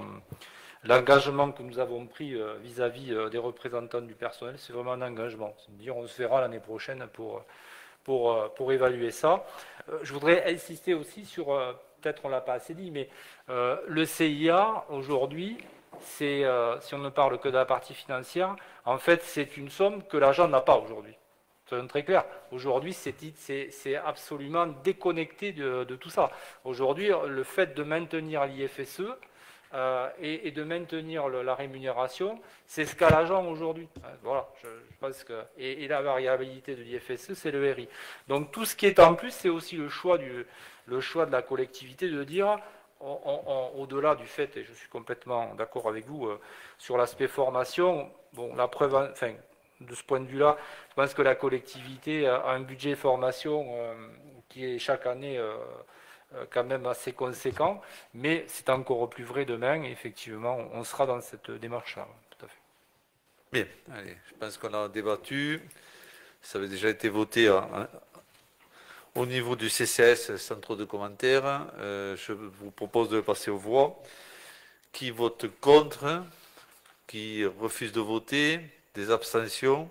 que nous avons pris vis-à-vis des représentants du personnel, c'est vraiment un engagement. C'est de dire on se verra l'année prochaine pour évaluer ça. Je voudrais insister aussi sur, peut-être on ne l'a pas assez dit, mais le CIA aujourd'hui, si on ne parle que de la partie financière, en fait c'est une somme que l'agent n'a pas aujourd'hui. Soyons très clair. Aujourd'hui, c'est absolument déconnecté de tout ça. Aujourd'hui, le fait de maintenir l'IFSE, et de maintenir la rémunération, c'est ce qu'a l'agent aujourd'hui. Voilà, je pense que et la variabilité de l'IFSE, c'est le RI. Donc tout ce qui est en plus, c'est aussi le choix de la collectivité de dire, au-delà du fait, et je suis complètement d'accord avec vous sur l'aspect formation. Bon, la preuve, enfin, de ce point de vue-là, je pense que la collectivité a un budget formation qui est chaque année quand même assez conséquent, mais c'est encore plus vrai demain, et effectivement, on sera dans cette démarche-là, tout à fait. Bien, allez, je pense qu'on a débattu. Ça avait déjà été voté au niveau du CCS sans trop de commentaires. Je vous propose de le passer aux voix. Qui vote contre? Qui refuse de voter? Des abstentions?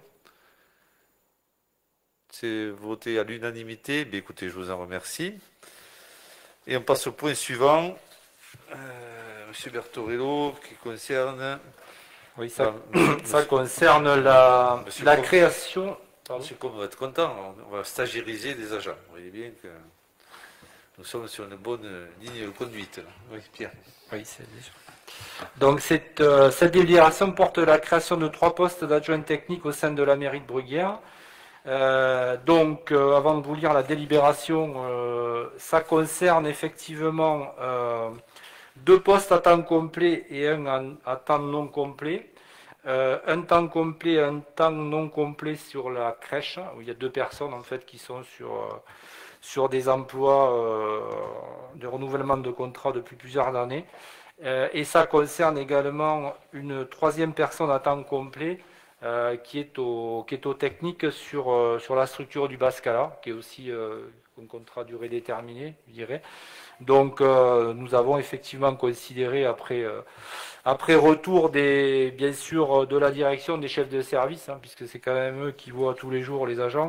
C'est voté à l'unanimité. Bien, écoutez, je vous en remercie. Et on passe au point suivant. Monsieur Bertorello, qui concerne... Oui, ça, Monsieur- ça concerne la Monsieur Com- création. Pardon. Monsieur Combe va être content, on va stagiriser des agents. Vous voyez bien que nous sommes sur une bonne ligne de conduite. Là. Oui, Pierre. Oui, c'est déjà. Donc cette délibération porte la création de 3 postes d'adjoint technique au sein de la mairie de Bruguière. Avant de vous lire la délibération, ça concerne effectivement 2 postes à temps complet et un à temps non complet. Un temps complet et un temps non complet sur la crèche, où il y a 2 personnes en fait qui sont sur des emplois de renouvellement de contrat depuis plusieurs années. Et ça concerne également une 3e personne à temps complet qui est au technique sur la structure du Bascala, qui est aussi un contrat à durée déterminée, je dirais. Donc nous avons effectivement considéré après retour bien sûr de la direction des chefs de service, puisque c'est quand même eux qui voient tous les jours les agents,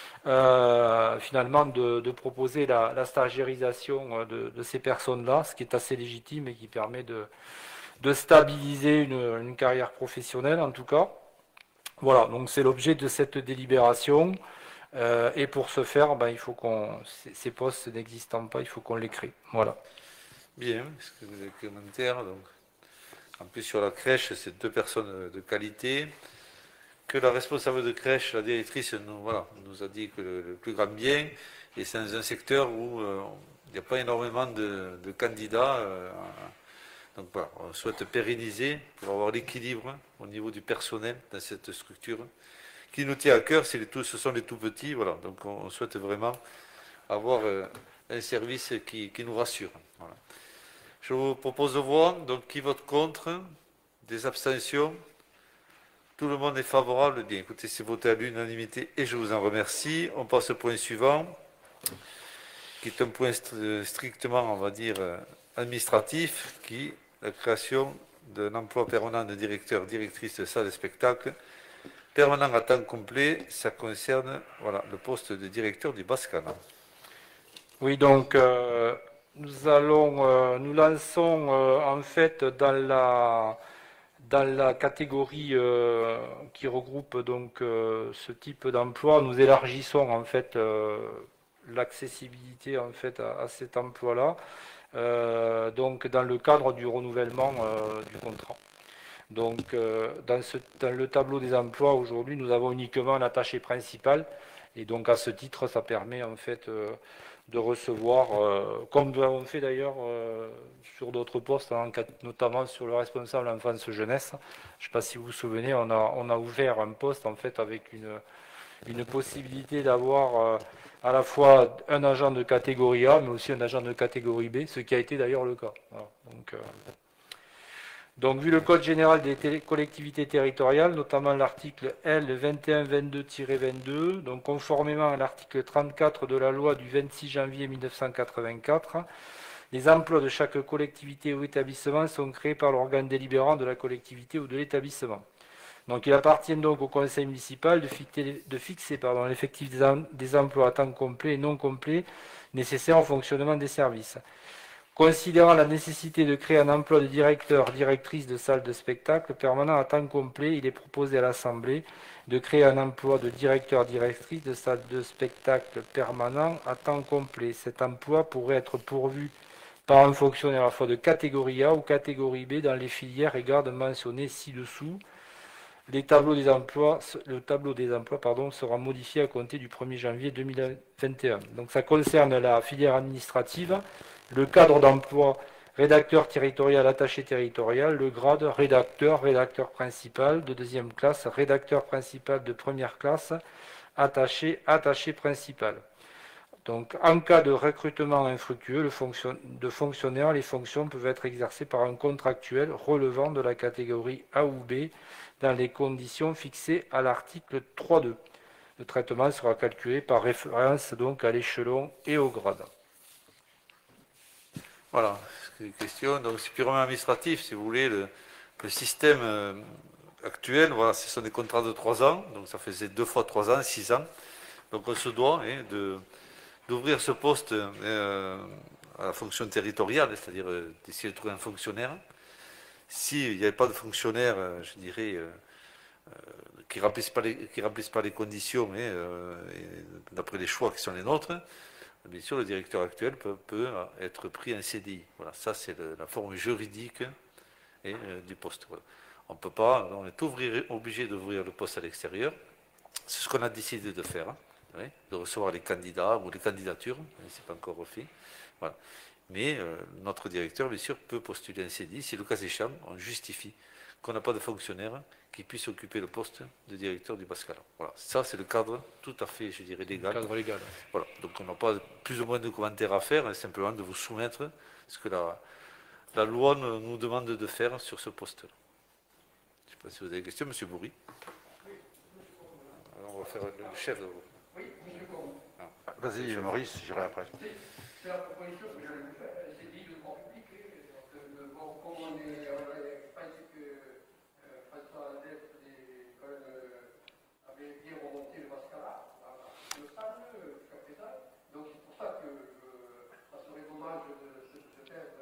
finalement de proposer la stagiairisation de ces personnes-là, ce qui est assez légitime et qui permet de stabiliser une carrière professionnelle en tout cas. Voilà, donc c'est l'objet de cette délibération. Et pour ce faire, il faut ces postes n'existant pas, il faut qu'on les crée. Voilà. Bien, est-ce que vous avez des commentaires? Donc, en plus, sur la crèche, c'est 2 personnes de qualité. Que la responsable de crèche, la directrice, nous a dit que le plus grand bien, et c'est dans un secteur où il n'y a pas énormément de candidats. Donc voilà, on souhaite pérenniser pour avoir l'équilibre au niveau du personnel dans cette structure qui nous tient à cœur. Ce sont les tout petits, voilà. Donc on souhaite vraiment avoir un service qui nous rassure. Voilà. Je vous propose de voir, donc qui vote contre, des abstentions. Tout le monde est favorable. Bien, écoutez, c'est voté à l'unanimité et je vous en remercie. On passe au point suivant, qui est un point strictement, on va dire, administratif, qui est la création d'un emploi permanent de directeur, directrice de salle de spectacle, permanent à temps complet. Ça concerne le poste de directeur du Bascana. Oui, donc nous lançons en fait dans la catégorie qui regroupe donc ce type d'emploi, nous élargissons en fait l'accessibilité en fait à cet emploi-là, donc dans le cadre du renouvellement du contrat. Donc dans le tableau des emplois aujourd'hui, nous avons uniquement l'attaché principal, et donc à ce titre, ça permet en fait de recevoir, comme nous l'avons fait d'ailleurs sur d'autres postes, notamment sur le responsable enfance-jeunesse. Je ne sais pas si vous vous souvenez, on a ouvert un poste en fait avec une possibilité d'avoir à la fois un agent de catégorie A, mais aussi un agent de catégorie B, ce qui a été d'ailleurs le cas. Voilà. Donc, vu le Code général des collectivités territoriales, notamment l'article L 2122-22, donc conformément à l'article 34 de la loi du 26 janvier 1984, les emplois de chaque collectivité ou établissement sont créés par l'organe délibérant de la collectivité ou de l'établissement. Donc, il appartient donc au conseil municipal de fixer l'effectif des emplois à temps complet et non complet nécessaires au fonctionnement des services. Considérant la nécessité de créer un emploi de directeur, directrice de salle de spectacle permanent à temps complet, il est proposé à l'Assemblée de créer un emploi de directeur, directrice de salle de spectacle permanent à temps complet. Cet emploi pourrait être pourvu par un fonctionnaire à la fois de catégorie A ou catégorie B dans les filières et gardes mentionnées ci-dessous. Le tableau des emplois sera modifié à compter du 1er janvier 2021. Donc ça concerne la filière administrative, le cadre d'emploi rédacteur territorial, attaché territorial, le grade rédacteur, rédacteur principal de 2e classe, rédacteur principal de 1re classe, attaché, attaché principal. Donc en cas de recrutement infructueux de fonctionnaires, les fonctions peuvent être exercées par un contractuel relevant de la catégorie A ou B dans les conditions fixées à l'article 3.2. de traitement sera calculé par référence donc à l'échelon et au grade. Voilà, c'est une question. Donc c'est purement administratif, si vous voulez. Le système actuel, voilà, ce sont des contrats de 3 ans, donc ça faisait 2 fois 3 ans, 6 ans. Donc on se doit d'ouvrir ce poste à la fonction territoriale, c'est-à-dire d'essayer de trouver un fonctionnaire. S'il n'y avait pas de fonctionnaire, je dirais, qui ne remplissent pas les conditions, d'après les choix qui sont les nôtres, bien sûr, le directeur actuel peut être pris en CDI. Voilà, ça c'est la forme juridique du poste. Voilà. On peut pas, on est obligé d'ouvrir le poste à l'extérieur. C'est ce qu'on a décidé de faire, hein, oui, de recevoir les candidats ou les candidatures, c'est pas encore fait. Voilà. Mais notre directeur, bien sûr, peut postuler un CDI si le cas échéant, on justifie qu'on n'a pas de fonctionnaire qui puisse occuper le poste de directeur du Bascala. Voilà, ça c'est le cadre tout à fait, je dirais, légal. Le cadre légal. Voilà, donc on n'a pas plus ou moins de commentaires à faire, hein, simplement de vous soumettre ce que la loi nous demande de faire sur ce poste-là. Je ne sais pas si vous avez des questions, M. Bourri. Alors on va faire le chef d'abord. Oui, vas-y, Maurice, j'irai après. C'est la proposition que j'allais vous faire, c'est dit le grand public. Comme on est, pense que François Adepte avait bien remonté le Bascara, le stade jusqu'à présent. Donc c'est pour ça que ça serait dommage de perdre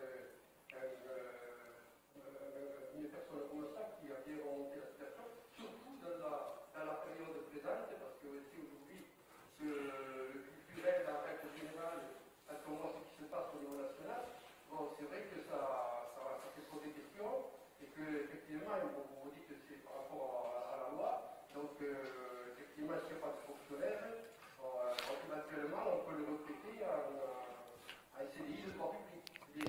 une personne comme ça qui a bien remonté la situation, surtout dans la période présente, parce que si aujourd'hui le culturel, la règle générale, quand on voit ce qui se passe au niveau national, bon, c'est vrai que ça fait poser des questions et qu'effectivement, vous dites que c'est par rapport à la loi, donc effectivement, s'il n'y a pas de fonctionnaire, éventuellement, on peut le recruter à un CDI de droit public.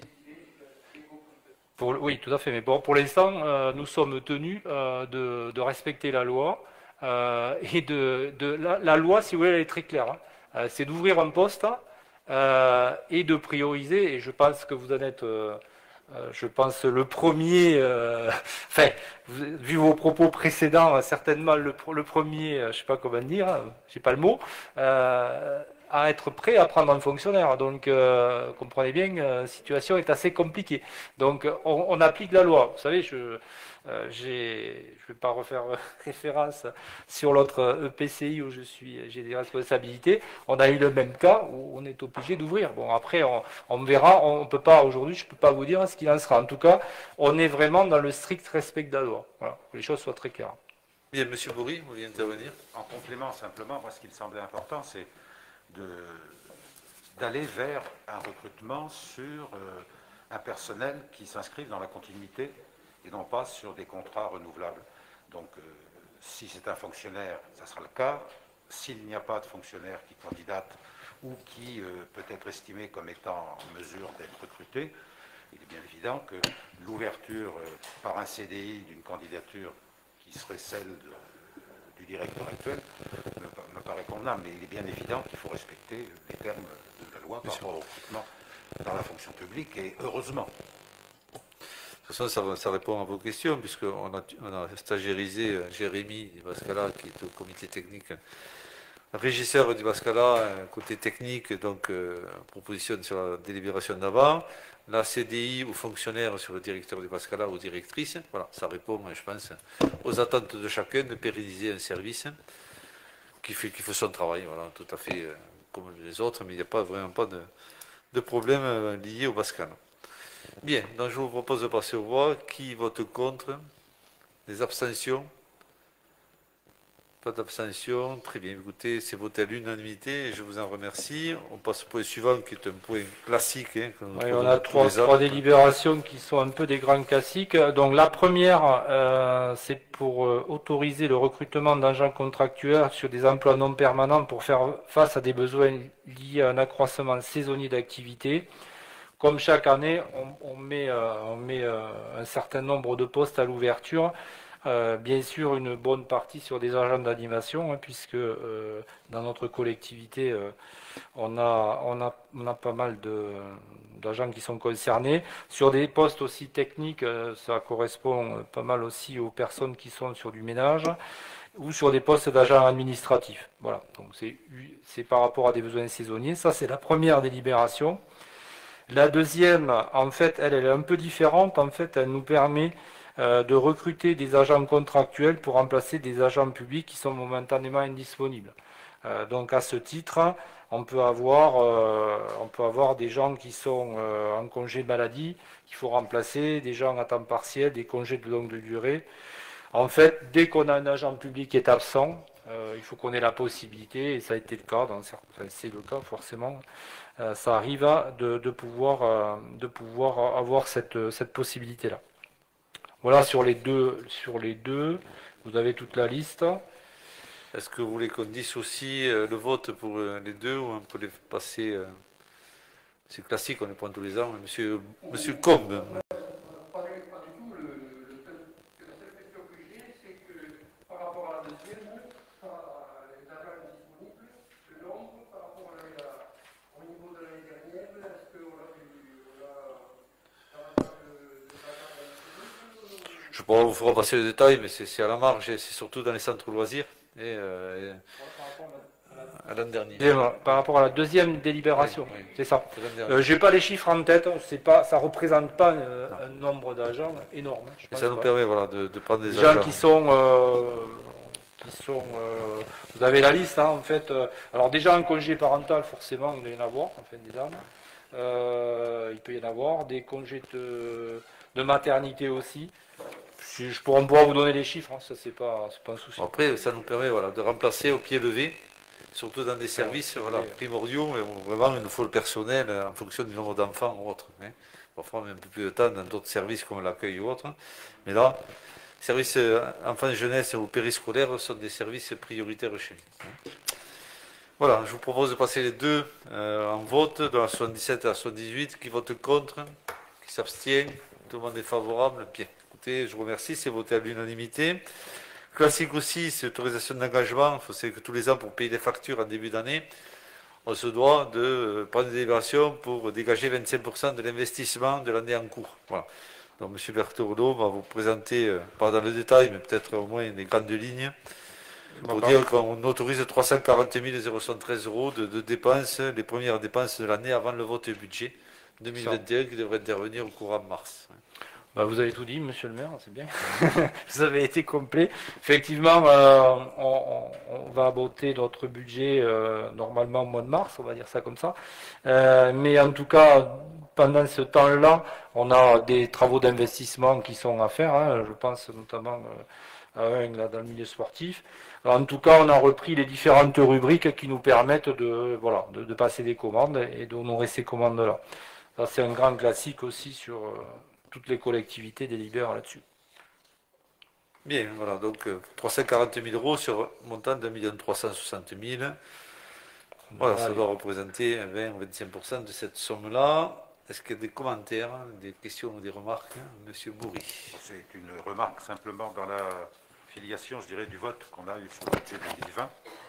Oui, tout à fait. Mais bon, pour l'instant, nous sommes tenus de respecter la loi. Et la loi, si vous voulez, elle est très claire. Hein. C'est d'ouvrir un poste et de prioriser. Et je pense que vous en êtes, je pense, le premier. Enfin, vu vos propos précédents, certainement le premier. Je ne sais pas comment dire. J'ai pas le mot. À être prêt à prendre un fonctionnaire. Donc, comprenez bien, la situation est assez compliquée. Donc, on applique la loi. Vous savez, je ne vais pas refaire référence sur l'autre EPCI où j'ai des responsabilités. On a eu le même cas où on est obligé d'ouvrir. Bon, après, on verra. On peut pas aujourd'hui, je ne peux pas vous dire ce qu'il en sera. En tout cas, on est vraiment dans le strict respect de la loi. Voilà, que les choses soient très claires. Bien, M. Bourri, vous voulez intervenir? En complément, simplement, moi, ce qui me semblait important, c'est d'aller vers un recrutement sur un personnel qui s'inscrive dans la continuité et non pas sur des contrats renouvelables. Donc, si c'est un fonctionnaire, ça sera le cas. S'il n'y a pas de fonctionnaire qui candidate ou qui peut être estimé comme étant en mesure d'être recruté, il est bien évident que l'ouverture par un CDI d'une candidature qui serait celle du directeur actuel me paraît convenable, mais il est bien évident qu'il faut respecter les termes de la loi par rapport au recrutement dans la fonction publique, et heureusement. De toute façon, ça répond à vos questions, puisqu'on a stagérisé Jérémy du Bascala, qui est au comité technique, régisseur du Bascala, côté technique, donc proposition sur la délibération d'avant, la CDI ou fonctionnaire sur le directeur du Bascala ou directrice. Voilà, ça répond, je pense, aux attentes de chacun de pérenniser un service qui fait son travail, voilà, tout à fait comme les autres, mais il n'y a vraiment pas de problème lié au Bascala. Bien, donc je vous propose de passer au voix. Qui vote contre? Les abstentions? Pas d'abstention. Très bien, écoutez, c'est voté à l'unanimité et je vous en remercie. On passe au point suivant qui est un point classique. Hein, oui, on a trois délibérations qui sont un peu des grands classiques. Donc la première, c'est pour autoriser le recrutement d'agents contractuels sur des emplois non permanents pour faire face à des besoins liés à un accroissement saisonnier d'activité. Comme chaque année, on met un certain nombre de postes à l'ouverture. Bien sûr, une bonne partie sur des agents d'animation, hein, puisque dans notre collectivité, on a pas mal d'agents qui sont concernés. Sur des postes aussi techniques, ça correspond pas mal aussi aux personnes qui sont sur du ménage. ou sur des postes d'agents administratifs. Voilà, donc c'est par rapport à des besoins saisonniers. Ça, c'est la première délibération. La deuxième, en fait, elle est un peu différente. En fait, elle nous permet de recruter des agents contractuels pour remplacer des agents publics qui sont momentanément indisponibles. Donc, à ce titre, on peut avoir des gens qui sont en congé maladie, qu'il faut remplacer, des gens à temps partiel, des congés de longue durée. En fait, dès qu'on a un agent public qui est absent, il faut qu'on ait la possibilité, et ça a été le cas, c'est le cas forcément, ça arrive de pouvoir avoir cette possibilité-là. Voilà sur les deux, vous avez toute la liste. Est-ce que vous voulez qu'on dissocie le vote pour les deux ou on peut les passer c'est classique, on les prend tous les ans. Monsieur Combe. Pas du tout. La seule question que j'ai, c'est que par rapport à la deuxième, les agents disponibles, le nombre par rapport au niveau de l'année dernière, est-ce qu'on a davantage d'agents disponibles? Je pourrais vous faire passer le détail, mais c'est à la marge, et c'est surtout dans les centres loisirs et à l'an dernier. Par rapport à la deuxième délibération, Oui. c'est ça. Je J'ai pas les chiffres en tête, ça représente pas un nombre d'agents énorme. Je Et pense ça nous pas. permet de prendre des Des gens agents. qui sont vous avez la liste, hein, en fait. Alors déjà un congé parental, forcément, il doit y en avoir, enfin des dames. Il peut y en avoir des congés de maternité aussi. Je pourrais pouvoir vous donner les chiffres, hein, ça c'est pas un souci. Après, ça nous permet de remplacer au pied levé, surtout dans des services primordiaux, mais vraiment il nous faut le personnel en fonction du nombre d'enfants ou autre. Hein. Parfois on met un peu plus de temps dans d'autres services comme l'accueil ou autre. Mais là, services enfants et jeunesse ou périscolaires sont des services prioritaires chez nous. Hein. Voilà, je vous propose de passer les deux en vote, de la 77 à la 78, qui vote contre, qui s'abstient, tout le monde est favorable. Bien, écoutez, je vous remercie, c'est voté à l'unanimité. Classique aussi, c'est l'autorisation d'engagement. Il faut savoir que tous les ans, pour payer les factures en début d'année, on se doit de prendre des délibérations pour dégager 25% de l'investissement de l'année en cours. Voilà. Donc, M. Berthelot va vous présenter, pas dans le détail, mais peut-être au moins les grandes lignes, pour dire qu'on autorise 340 073 euros de dépenses, les premières dépenses de l'année avant le vote du budget 2021 qui devrait intervenir au courant de mars. Bah, vous avez tout dit, monsieur le maire, c'est bien. Vous avez été complet. Effectivement, on va voter notre budget normalement au mois de mars, on va dire ça comme ça. Mais en tout cas, pendant ce temps-là, on a des travaux d'investissement qui sont à faire. Hein, je pense notamment à un là, dans le milieu sportif. Alors, en tout cas, on a repris les différentes rubriques qui nous permettent de passer des commandes et d'honorer ces commandes-là. Ça, c'est un grand classique aussi sur toutes les collectivités délibèrent là-dessus. Bien, voilà, donc 340 000 euros sur un montant de 1 360 000. Voilà, ça doit représenter 20-25% de cette somme-là. Est-ce qu'il y a des commentaires, des questions ou des remarques, Monsieur Bourri? C'est une remarque simplement dans la filiation, je dirais, du vote qu'on a eu sur le budget 2020.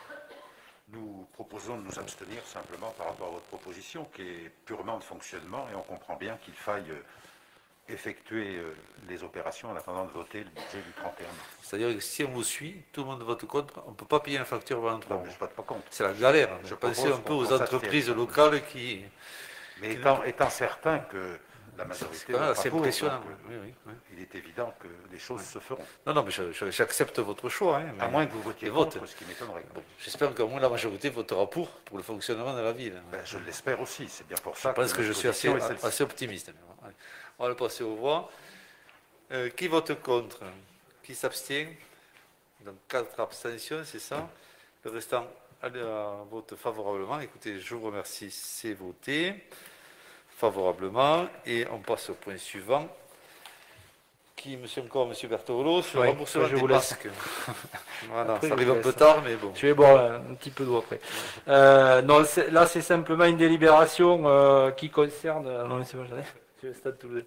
Nous proposons de nous abstenir simplement par rapport à votre proposition qui est purement de fonctionnement et on comprend bien qu'il faille effectuer les opérations en attendant de voter le budget du 31 mars. C'est-à-dire que si on vous suit, tout le monde vote contre, on ne peut pas payer la facture avant 3 mois. Je ne vote pas contre. C'est la galère. Je pensais un peu aux entreprises locales qui... Mais étant certain que la majorité c'est impressionnant. Il est évident que les choses se feront. Non, mais j'accepte votre choix. Hein, à moins que vous votiez contre, ce qui m'étonnerait. Bon, j'espère qu'au moins la majorité votera pour le fonctionnement de la ville. Je l'espère aussi, c'est bien pour ça. Je pense que je suis assez optimiste. On va le passer aux voix. Qui vote contre? Qui s'abstient? Donc 4 abstentions, c'est ça. Le restant vote favorablement. Écoutez, je vous remercie, c'est voté favorablement. Et on passe au point suivant. Qui, monsieur Berthelot, sur le remboursement des masques. Voilà, après, ça arrive un peu tard, mais bon. Je vais boire un petit peu d'eau après. Non, là, c'est simplement une délibération qui concerne... Non, c'est bon, j'en ai. Stade Toulousain.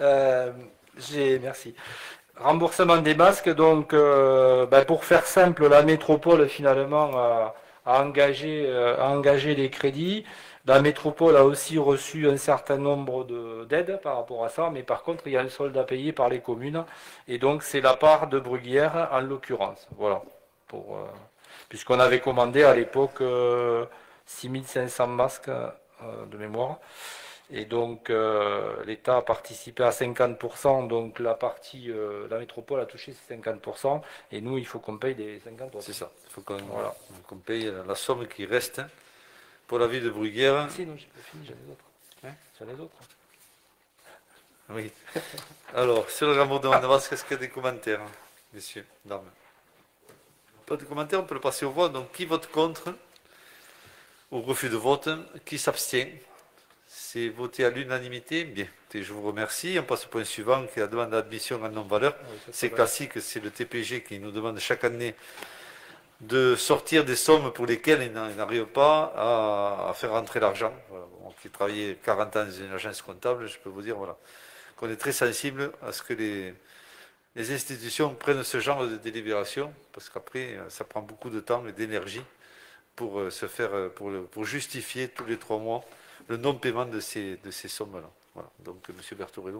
Merci. Remboursement des masques, donc pour faire simple, la métropole finalement a engagé les crédits. La métropole a aussi reçu un certain nombre d'aides par rapport à ça, mais par contre il y a un solde à payer par les communes, et donc c'est la part de Bruguière en l'occurrence. Voilà. puisqu'on avait commandé à l'époque 6500 masques de mémoire. Et donc l'État a participé à 50%, donc la métropole a touché ces 50%, et nous il faut qu'on paye les 50%. C'est ça, il faut qu'on paye la somme qui reste pour la ville de Bruguière. Si, non, j'ai pas fini, j'en ai d'autres. J'en ai d'autres. Oui. Alors, sur le remboursement de masques, est-ce qu'il y a des commentaires, messieurs, dames? Pas de commentaires, on peut le passer au vote. Donc, qui vote contre? Au refus de vote? Qui s'abstient? C'est voté à l'unanimité. Bien, écoutez, je vous remercie. On passe au point suivant, qui est la demande d'admission en non-valeur. C'est classique, c'est le TPG qui nous demande chaque année de sortir des sommes pour lesquelles il n'arrive pas à faire rentrer l'argent. Voilà. Bon, qui travaillait 40 ans dans une agence comptable, je peux vous dire qu'on est très sensible à ce que les institutions prennent ce genre de délibération, parce qu'après, ça prend beaucoup de temps et d'énergie pour pour justifier tous les 3 mois le non-paiement de ces sommes-là. Voilà. Donc, M. Bertorello.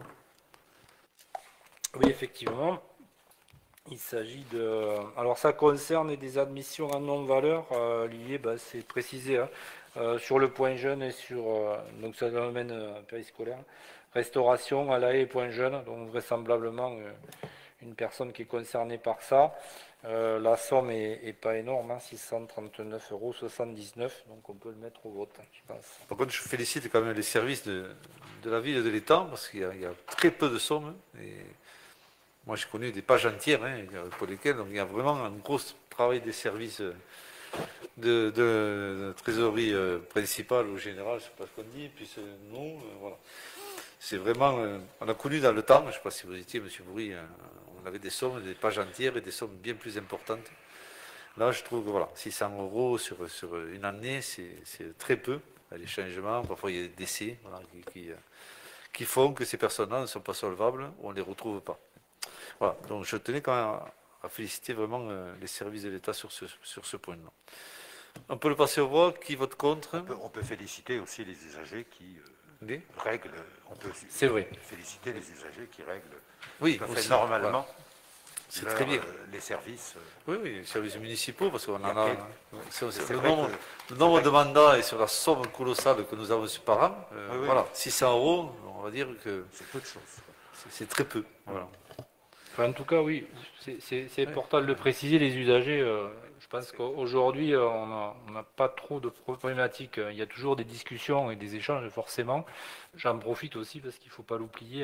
Oui, effectivement. Il s'agit de... Alors, ça concerne des admissions en non-valeur liées, c'est précisé, sur le point jeune et sur... donc, ça domaine périscolaire. Restauration à la haie et point jeune, donc vraisemblablement une personne qui est concernée par ça. La somme est pas énorme, 639,79 €, donc on peut le mettre au vote, je pense. Par contre, je félicite quand même les services de la ville et de l'État, parce qu'il y a très peu de sommes. Et moi, j'ai connu des pages entières pour lesquelles donc, il y a vraiment un gros travail des services de trésorerie principale ou générale, je ne sais pas ce qu'on dit, puis nous, voilà. C'est vraiment, on a connu dans le temps, je ne sais pas si vous étiez, M. Bourri, on avait des sommes, des pages entières et des sommes bien plus importantes. Là, je trouve que 600 € sur une année, c'est très peu. Il y a des changements, parfois il y a des décès qui font que ces personnes-là ne sont pas solvables ou on ne les retrouve pas. Voilà, donc je tenais quand même à féliciter vraiment les services de l'État sur ce point-là. On peut le passer au vote. Qui vote contre? On peut féliciter aussi les usagers qui règlent. On peut C'est vrai. Féliciter les usagers qui règlent oui, aussi, normalement. Voilà. C'est très bien. Les services. Oui, les services municipaux, parce qu'on en a. Le nombre de mandats et sur la somme colossale que nous avons par an, voilà, 600 €, on va dire que c'est peu de choses. C'est très peu. Voilà. Enfin, en tout cas, oui, c'est important de le préciser, les usagers. Je pense qu'aujourd'hui, on n'a pas trop de problématiques. Il y a toujours des discussions et des échanges, forcément. J'en profite aussi parce qu'il ne faut pas l'oublier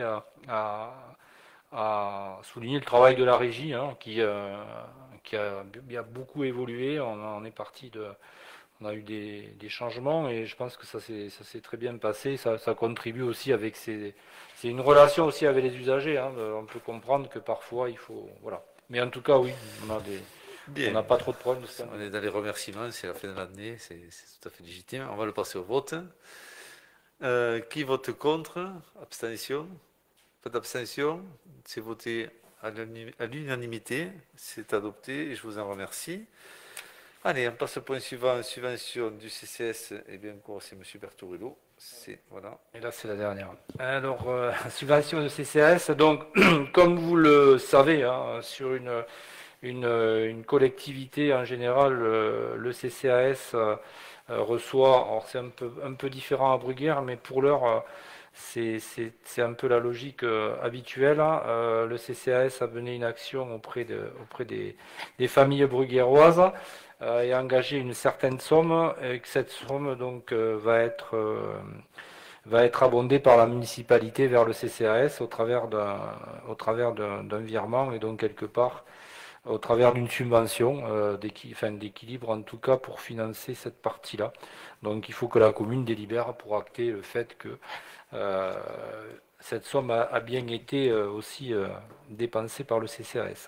à souligner le travail de la régie qui a beaucoup évolué. On est parti on a eu des changements et je pense que ça s'est très bien passé. Ça contribue aussi avec c'est une relation aussi avec les usagers. On peut comprendre que parfois il faut Mais en tout cas, oui, on n'a pas trop de problèmes. On est dans les remerciements, c'est la fin de l'année, c'est tout à fait légitime. On va le passer au vote. Qui vote contre? Abstention? Pas d'abstention? C'est voté à l'unanimité. C'est adopté et je vous en remercie. Allez, on passe au point suivant. Subvention du CCS. Eh bien, encore, c'est M. Bertorello. Voilà. Et là, c'est la dernière. Alors, subvention de CCS. Donc, comme vous le savez, sur une collectivité en général, le CCAS reçoit, alors c'est un peu différent à Bruguière, mais pour l'heure, c'est un peu la logique habituelle. Le CCAS a mené une action auprès des familles bruguiéroises et a engagé une certaine somme, et que cette somme donc va être abondée par la municipalité vers le CCAS au travers d'un virement et donc quelque part au travers d'une subvention d'équilibre en tout cas pour financer cette partie-là. Donc il faut que la commune délibère pour acter le fait que cette somme a bien été aussi dépensée par le CCAS.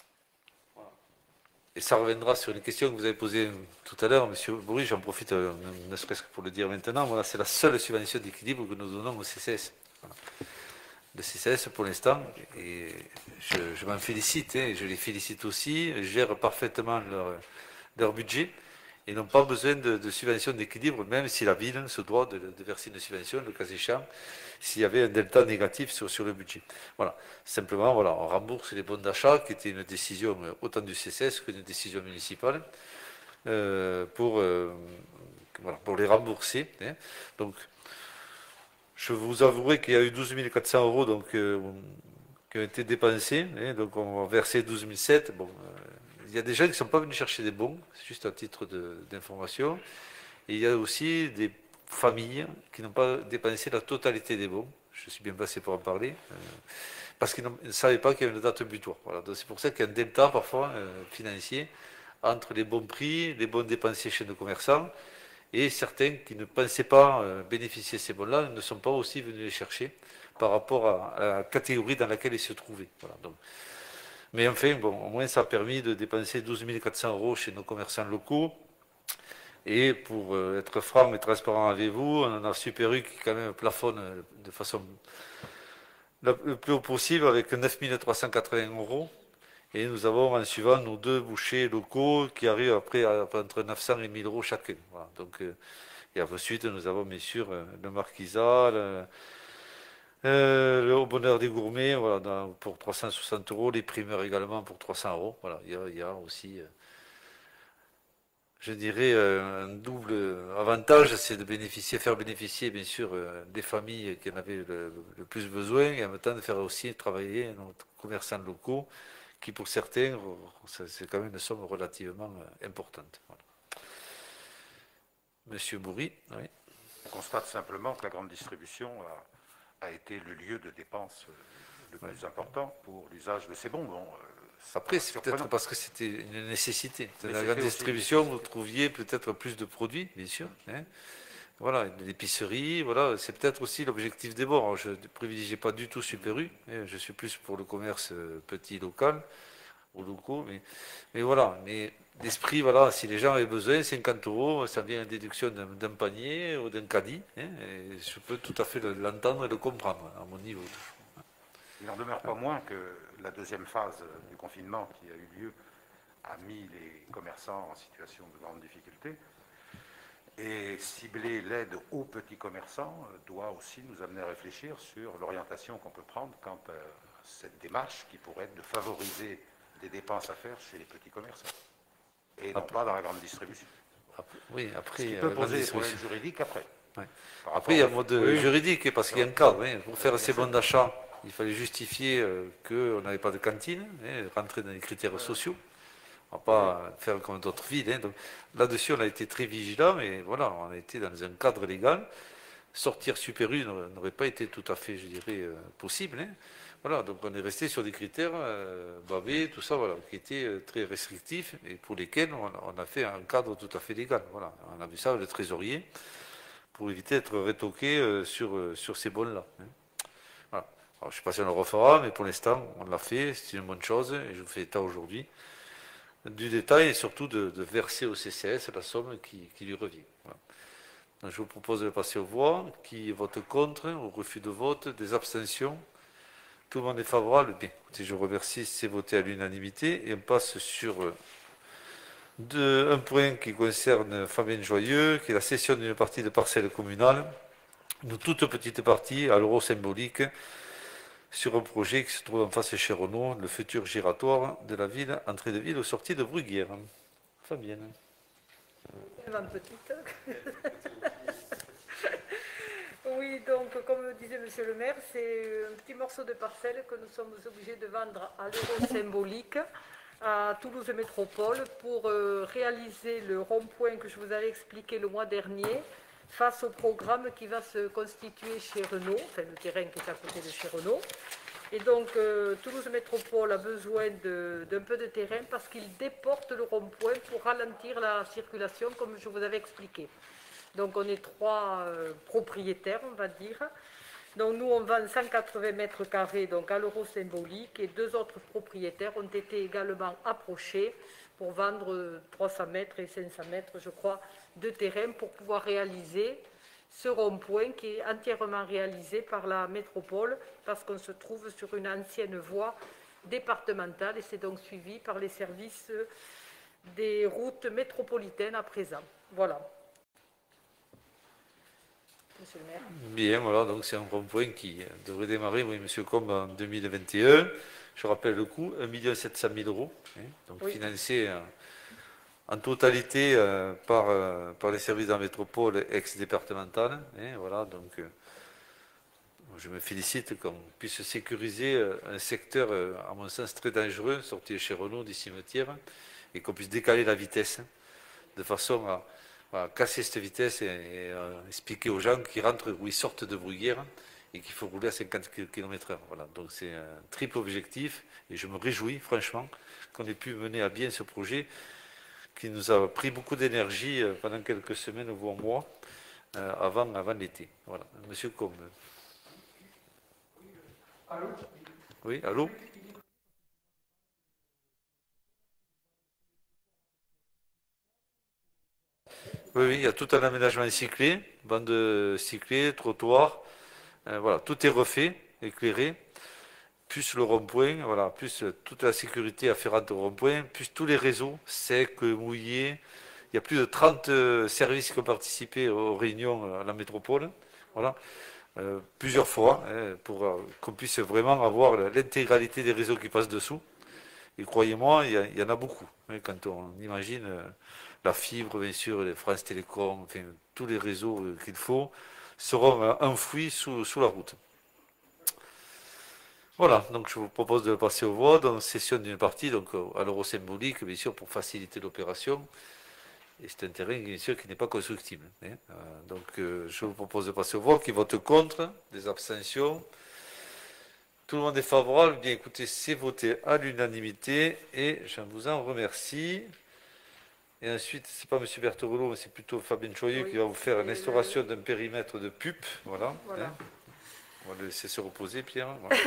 Et ça reviendra sur une question que vous avez posée tout à l'heure, M. Bourri, j'en profite ne serait-ce que pour le dire maintenant. Voilà, c'est la seule subvention d'équilibre que nous donnons au CCS. Voilà. Le CCS pour l'instant, et je m'en félicite, et je les félicite aussi, gèrent parfaitement leur budget. et n'ont pas besoin de subvention d'équilibre, même si la ville se doit de verser une subvention, le cas échéant, s'il y avait un delta négatif sur le budget. Voilà. Simplement, voilà, on rembourse les bons d'achat, qui était une décision autant du CCS qu'une décision municipale, pour les rembourser. Hein. Donc, je vous avouerai qu'il y a eu 12 400 euros donc, qui ont été dépensés. Hein, donc, on va verser 12 700. Bon, il y a des gens qui ne sont pas venus chercher des bons, c'est juste à titre d'information. Et il y a aussi des familles qui n'ont pas dépensé la totalité des bons. Je suis bien placé pour en parler. Parce qu'ils ne savaient pas qu'il y avait une date butoir. Voilà. Donc, c'est pour ça qu'il y a un delta parfois financier entre les bons prix, les bons dépensés chez nos commerçants, et certains qui ne pensaient pas bénéficier de ces bons-là ne sont pas aussi venus les chercher par rapport à la catégorie dans laquelle ils se trouvaient. Voilà, donc. Mais enfin, bon, au moins ça a permis de dépenser 12 400 euros chez nos commerçants locaux. Et pour être franc et transparent avec vous, on a Super U qui quand même plafonne de façon le plus haut possible avec 9 380 euros. Et nous avons en suivant nos deux bouchers locaux qui arrivent après à entre 900 et 1000 euros chacun. Voilà. Donc, et ensuite, nous avons bien sûr le Marquisat, le Au Bonheur des Gourmets voilà, pour 360 euros, les primeurs également pour 300 euros. Voilà, il y a aussi, je dirais, un double avantage, c'est de faire bénéficier bien sûr des familles qui en avaient le plus besoin et en même temps de faire aussi travailler nos commerçants locaux qui pour certains, c'est quand même une somme relativement importante. Voilà. Monsieur Bourri, oui. On constate simplement que la grande distribution a été le lieu de dépenses le plus important pour l'usage de ces bons. Bon, après, c'est peut-être parce que c'était une nécessité. Dans la grande distribution, vous trouviez peut-être plus de produits, bien sûr. Hein. Voilà, l'épicerie, voilà, c'est peut-être aussi l'objectif des bons. Alors, je ne privilégie pas du tout Super U, hein, je suis plus pour le commerce petit local, ou locaux, mais voilà, mais l'esprit, voilà, si les gens avaient besoin, 50 euros, ça vient en déduction d'un panier ou d'un caddie, hein, et je peux tout à fait l'entendre et le comprendre à mon niveau. Il n'en demeure pas moins que la deuxième phase du confinement qui a eu lieu a mis les commerçants en situation de grande difficulté. Et cibler l'aide aux petits commerçants doit aussi nous amener à réfléchir sur l'orientation qu'on peut prendre quant à cette démarche qui pourrait être de favoriser des dépenses à faire chez les petits commerçants et non pas dans la grande distribution. Oui, après, ce qui peut poser des problèmes juridiques après. Ouais. Après, il y a un mode juridique parce qu'il y a un cadre. Hein. Pour faire ces bons d'achat, il fallait justifier qu'on n'avait pas de cantine, hein, rentrer dans les critères sociaux. On ne va pas faire comme d'autres villes. Hein. Donc, là-dessus, on a été très vigilants, mais voilà, on a été dans un cadre légal. Sortir Super U n'aurait pas été tout à fait, je dirais, possible. Hein. Voilà, donc on est resté sur des critères bavés, tout ça, voilà, qui étaient très restrictifs et pour lesquels on a fait un cadre tout à fait légal. Voilà, on a vu ça, le trésorier, pour éviter d'être retoqué sur ces bons-là. Hein. Voilà. Alors, je ne sais pas si on le refera, mais pour l'instant, on l'a fait, c'est une bonne chose, et je vous fais état aujourd'hui du détail et surtout de verser au CCS la somme qui lui revient. Voilà. Donc, je vous propose de passer aux voix. Qui vote contre, au refus de vote, des abstentions? Tout le monde est favorable? Bien, écoutez, je vous remercie, c'est voté à l'unanimité. Et on passe sur un point qui concerne Fabien Joyeux, qui est la cession d'une partie de parcelle communale, une toute petite partie à l'euro symbolique, sur un projet qui se trouve en face chez Renault, le futur giratoire de la ville, entrée de ville aux sorties de Bruguière. Fabienne. Oui, donc comme disait Monsieur le maire, c'est un petit morceau de parcelle que nous sommes obligés de vendre à l'euro symbolique à Toulouse Métropole pour réaliser le rond-point que je vous avais expliqué le mois dernier face au programme qui va se constituer chez Renault, enfin le terrain qui est à côté de chez Renault. Et donc Toulouse Métropole a besoin d'un peu de terrain parce qu'il déporte le rond-point pour ralentir la circulation comme je vous avais expliqué. Donc on est 3 propriétaires, on va dire. Donc nous on vend 180 mètres carrés donc à l'euro symbolique et 2 autres propriétaires ont été également approchés pour vendre 300 mètres et 500 mètres, je crois, de terrain pour pouvoir réaliser ce rond-point qui est entièrement réalisé par la métropole parce qu'on se trouve sur une ancienne voie départementale et c'est donc suivi par les services des routes métropolitaines à présent. Voilà. Monsieur le maire. Bien, voilà, donc c'est un rond-point qui devrait démarrer, oui, monsieur Combe, en 2021. Je rappelle le coût, 1 700 000 €, hein, donc Oui. financé en totalité par les services de la métropole ex-départementale. Hein, voilà, donc je me félicite qu'on puisse sécuriser un secteur, à mon sens, très dangereux, sorti de chez Renault, du cimetière, et qu'on puisse décaler la vitesse de façon à casser cette vitesse et expliquer aux gens qui rentrent ou ils sortent de Bruguière et qu'il faut rouler à 50 km/h. Voilà, donc c'est un triple objectif et je me réjouis franchement qu'on ait pu mener à bien ce projet qui nous a pris beaucoup d'énergie pendant quelques semaines, voire mois, avant l'été. Voilà, monsieur Combe. Allô? Oui, allô? Oui, il y a tout un aménagement cyclé, bande cyclée, trottoir, voilà, tout est refait, éclairé, plus le rond-point, voilà, plus toute la sécurité afférente au rond-point, plus tous les réseaux secs, mouillés. Il y a plus de 30 services qui ont participé aux réunions à la métropole, voilà, plusieurs fois, hein, pour qu'on puisse vraiment avoir l'intégralité des réseaux qui passent dessous. Et croyez-moi, il y en a beaucoup, hein, quand on imagine la fibre, bien sûr, les France Télécom, enfin, tous les réseaux qu'il faut seront enfouis sous la route. Voilà, donc je vous propose de passer au vote, donc session d'une partie, donc à l'euro symbolique, bien sûr, pour faciliter l'opération. Et c'est un terrain, bien sûr, qui n'est pas constructible. Hein. Donc je vous propose de passer au vote. Qui vote contre? Des abstentions? Tout le monde est favorable? Bien écoutez, c'est voté à l'unanimité et je vous en remercie. Et ensuite, c'est pas M. Berthelot, mais c'est plutôt Fabien Choyeux qui va vous faire l'instauration d'un périmètre de PUP. Voilà. Voilà. Hein. On va le laisser se reposer, Pierre. Voilà.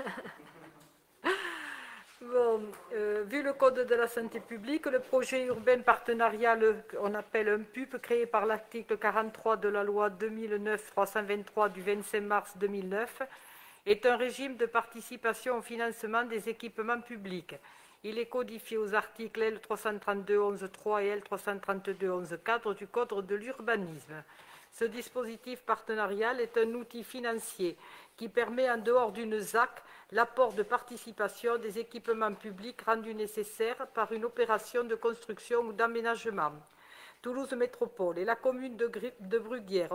Bon, vu le Code de la santé publique, le projet urbain partenarial qu'on appelle un PUP, créé par l'article 43 de la loi 2009-323 du 25 mars 2009, est un régime de participation au financement des équipements publics. Il est codifié aux articles L 332-11-3 et L 332-11-4 du Code de l'urbanisme. Ce dispositif partenarial est un outil financier qui permet, en dehors d'une ZAC, l'apport de participation des équipements publics rendus nécessaires par une opération de construction ou d'aménagement. Toulouse Métropole et la commune de Bruguière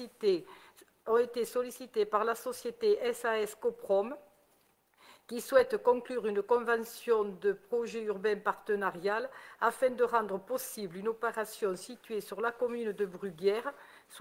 ont été sollicités par la société SAS Coprom qui souhaite conclure une convention de projet urbain partenarial afin de rendre possible une opération située sur la commune de Bruguière,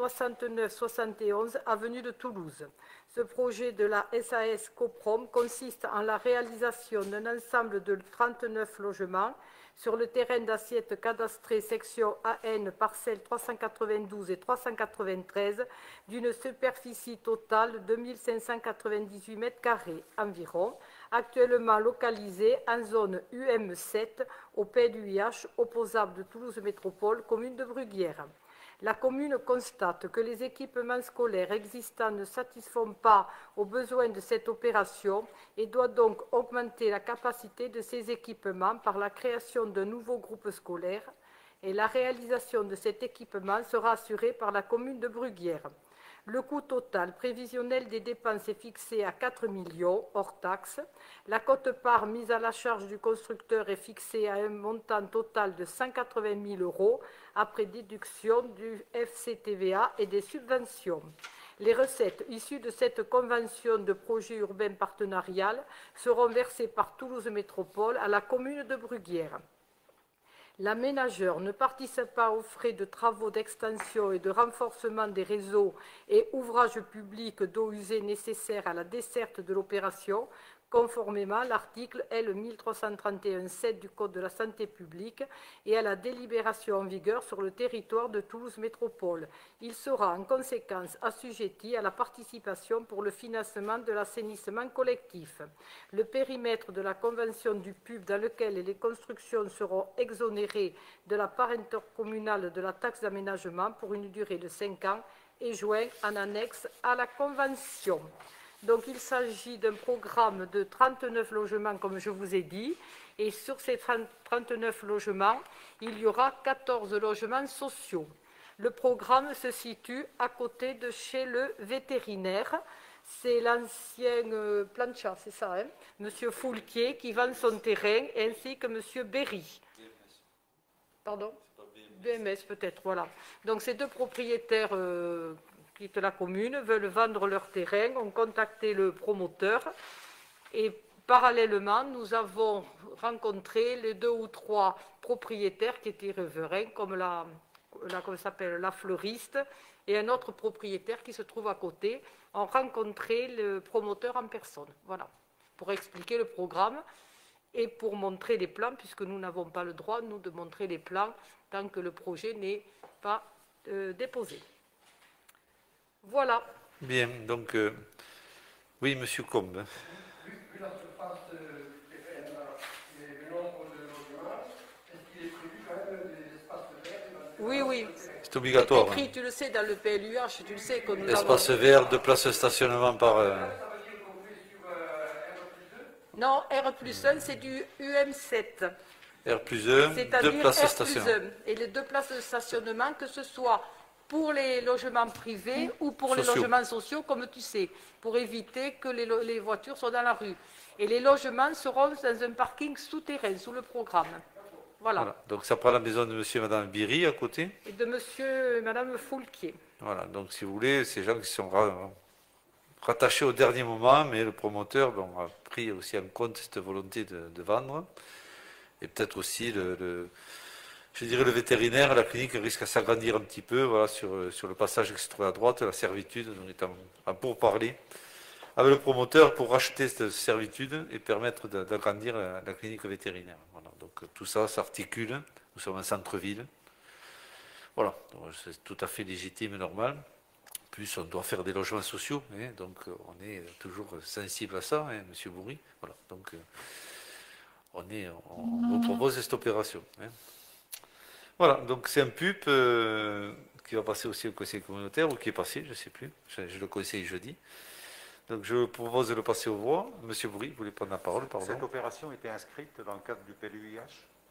69-71 avenue de Toulouse. Ce projet de la SAS Coprom consiste en la réalisation d'un ensemble de 39 logements sur le terrain d'assiette cadastrée section AN parcelles 392 et 393 d'une superficie totale de 2598 m² environ, actuellement localisée en zone UM7 au PDUIH opposable de Toulouse Métropole, commune de Bruguière. La commune constate que les équipements scolaires existants ne satisfont pas aux besoins de cette opération et doit donc augmenter la capacité de ces équipements par la création d'un nouveau groupe scolaire et la réalisation de cet équipement sera assurée par la commune de Bruguière. Le coût total prévisionnel des dépenses est fixé à 4 millions hors taxes. La quote-part mise à la charge du constructeur est fixée à un montant total de 180 000 € après déduction du FCTVA et des subventions. Les recettes issues de cette convention de projet urbain partenarial seront versées par Toulouse Métropole à la commune de Bruguière. L'aménageur ne participe pas aux frais de travaux d'extension et de renforcement des réseaux et ouvrages publics d'eau usée nécessaires à la desserte de l'opération, conformément à l'article L 1331-7 du Code de la santé publique et à la délibération en vigueur sur le territoire de Toulouse Métropole. Il sera en conséquence assujetti à la participation pour le financement de l'assainissement collectif. Le périmètre de la convention du PUB dans lequel les constructions seront exonérées de la part intercommunale de la taxe d'aménagement pour une durée de 5 ans est joint en annexe à la convention. Donc il s'agit d'un programme de 39 logements, comme je vous ai dit. Et sur ces 39 logements, il y aura 14 logements sociaux. Le programme se situe à côté de chez le vétérinaire. C'est l'ancien Plancha, c'est ça, hein, Monsieur Foulquier, qui vend son terrain, ainsi que Monsieur Berry. Pardon ? BMS peut-être, voilà. Donc ces deux propriétaires qui quittent la commune veulent vendre leur terrain, ont contacté le promoteur et parallèlement, nous avons rencontré les 2 ou 3 propriétaires qui étaient riverains, comme la fleuriste et un autre propriétaire qui se trouve à côté, ont rencontré le promoteur en personne. Voilà, pour expliquer le programme et pour montrer les plans, puisque nous n'avons pas le droit, nous, de montrer les plans tant que le projet n'est pas déposé. Voilà. Bien, donc, oui, Monsieur Combe. Vu la surface le nombre de logements, est-ce qu'il est prévu quand même des espaces verts? Oui, oui. C'est obligatoire. C'est écrit, tu le sais, dans le PLUH, tu le sais que nous Espace vert, 2 places de stationnement par... Ça veut dire qu'on fait sur R+2? Non, R plus 1, c'est du UM7. R plus 1, 2 C'est-à-dire places de R plus stationnement. 1. Et les 2 places de stationnement, que ce soit pour les logements privés ou pour les Sociaux. logements sociaux, comme tu sais, pour éviter que les voitures soient dans la rue. Et les logements seront dans un parking souterrain, sous le programme. Voilà. Voilà. Donc ça prend la maison de monsieur et madame Biry à côté. Et de monsieur et madame Foulquier. Voilà, donc si vous voulez, ces gens qui sont rattachés au dernier moment, mais le promoteur a pris aussi en compte cette volonté de vendre. Et peut-être aussi, je dirais, le vétérinaire, la clinique risque à s'agrandir un petit peu, voilà, sur le passage qui se trouve à droite, la servitude, on est en pourparlers avec le promoteur pour racheter cette servitude et permettre d'agrandir la clinique vétérinaire. Voilà, donc tout ça s'articule, nous sommes en centre-ville. Voilà, c'est tout à fait légitime et normal. En plus, on doit faire des logements sociaux, hein, donc on est toujours sensible à ça, hein, Monsieur Bourri. Voilà, donc on vous propose cette opération. Hein. Voilà, donc c'est un PUP qui va passer aussi au conseil communautaire, ou qui est passé, je ne sais plus, je le conseille jeudi. Donc je propose de le passer aux voix. Monsieur Bourri, vous voulez prendre la parole, pardon. Cette opération était inscrite dans le cadre du PLUIH?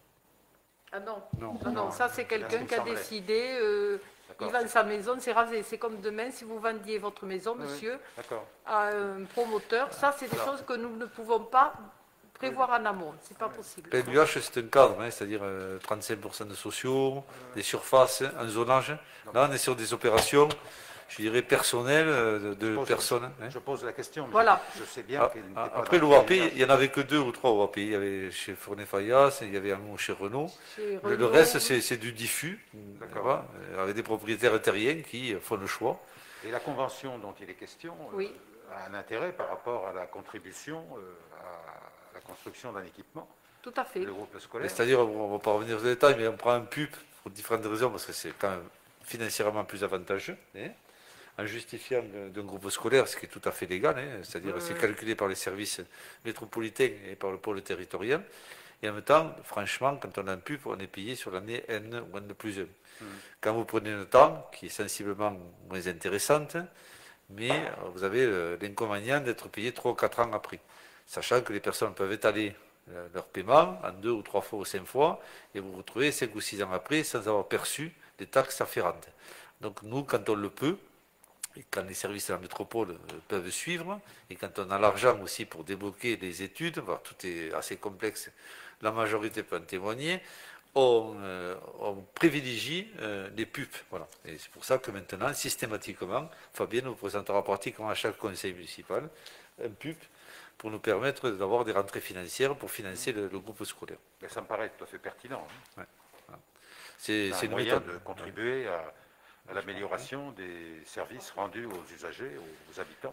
Ah non, Non. ah non, ça c'est quelqu'un qui a décidé, il vend sa maison, c'est rasé. C'est comme demain, si vous vendiez votre maison, monsieur, à un promoteur, ça c'est des choses que nous ne pouvons pas prévoir en amont, c'est pas possible. PLUH, c'est un cadre, hein, c'est-à-dire 35% de sociaux, des surfaces, un zonage. Là, on est sur des opérations, je dirais, personnelles de personnes. Hein. Je pose la question, mais Voilà. je sais bien qu'elle n'était pas Après dans l'OAP, PLUIH. il n'y en avait que 2 ou 3 OAP. Il y avait chez Fournet-Fayas, il y avait un mot chez Renault. Chez Le Renault, reste, c'est du diffus, D'accord. voilà, avec des propriétaires terriens qui font le choix. Et la convention dont il est question Oui. a un intérêt par rapport à la contribution à la construction d'un équipement, tout à fait. le groupe scolaire. C'est-à-dire, on ne va pas revenir aux détails, mais on prend un PUP pour différentes raisons, parce que c'est quand même financièrement plus avantageux, hein, en justifiant d'un groupe scolaire, ce qui est tout à fait légal, hein, c'est-à-dire c'est calculé par les services métropolitains et par le pôle territorial. Et en même temps, franchement, quand on a un PUP, on est payé sur l'année N ou N plus 1. Quand vous prenez un temps qui est sensiblement moins intéressante, mais vous avez l'inconvénient d'être payé 3 ou 4 ans après. Sachant que les personnes peuvent étaler leur paiement en 2 ou 3 fois ou 5 fois, et vous vous retrouvez 5 ou 6 ans après sans avoir perçu des taxes afférentes. Donc nous, quand on le peut, et quand les services de la métropole peuvent suivre, et quand on a l'argent aussi pour débloquer les études, voilà, tout est assez complexe, la majorité peut en témoigner, on privilégie les PUP. Voilà. Et c'est pour ça que maintenant, systématiquement, Fabien nous présentera pratiquement à chaque conseil municipal un PUP pour nous permettre d'avoir des rentrées financières pour financer le groupe scolaire. Mais ça me paraît tout à fait pertinent. Hein. Ouais. Voilà. C'est un une moyen méthode de contribuer à l'amélioration des services rendus aux usagers, aux habitants.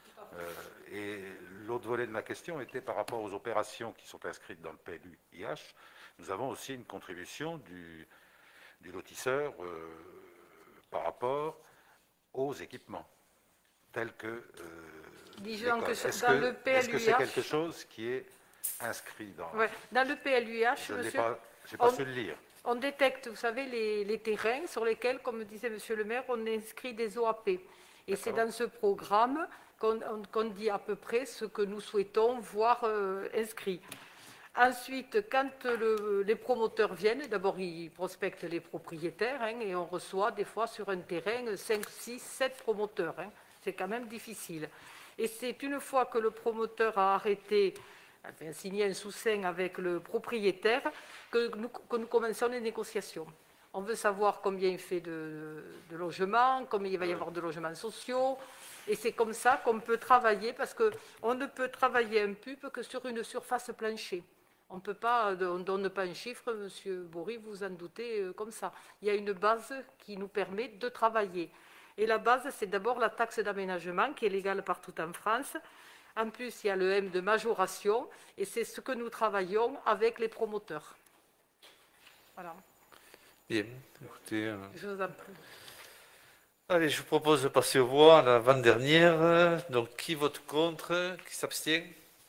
Et l'autre volet de ma question était par rapport aux opérations qui sont inscrites dans le PLUIH. Nous avons aussi une contribution du lotisseur par rapport aux équipements, tels que Disons l'école. que dans le Est-ce que c'est PLUIH, quelque chose qui est inscrit dans... ouais, dans le PLUIH, Je n'ai monsieur, pas su le lire. on détecte, vous savez, les terrains sur lesquels, comme disait monsieur le maire, on inscrit des OAP. Et c'est dans ce programme qu'on dit à peu près ce que nous souhaitons voir inscrit. Ensuite, quand les promoteurs viennent, d'abord ils prospectent les propriétaires et on reçoit des fois sur un terrain 5, 6, 7 promoteurs. C'est quand même difficile. Et c'est une fois que le promoteur a arrêté, signé un sous-seing avec le propriétaire, que nous commençons les négociations. On veut savoir combien il fait de logements, combien il va y avoir de logements sociaux. Et c'est comme ça qu'on peut travailler, parce qu'on ne peut travailler un pub que sur une surface plancher. On ne donne pas un chiffre, Monsieur Bory, vous vous en doutez, comme ça. Il y a une base qui nous permet de travailler. Et la base, c'est d'abord la taxe d'aménagement, qui est légale partout en France. En plus, il y a le M de majoration, et c'est ce que nous travaillons avec les promoteurs. Voilà. Bien, écoutez... Je vous en prie. Allez, je vous propose de passer aux voix, l'avant-dernière. Donc, qui vote contre? Qui s'abstient?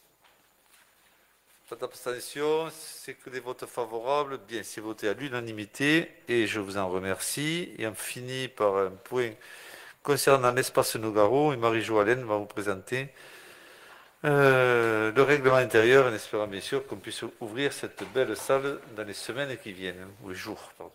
Pas d'abstention, c'est que des votes favorables. Bien, c'est voté à l'unanimité et je vous en remercie. Et on finit par un point concernant l'espace Nogaro et Marie-Jo Allen va vous présenter le règlement intérieur en espérant bien sûr qu'on puisse ouvrir cette belle salle dans les semaines qui viennent, ou les jours, pardon.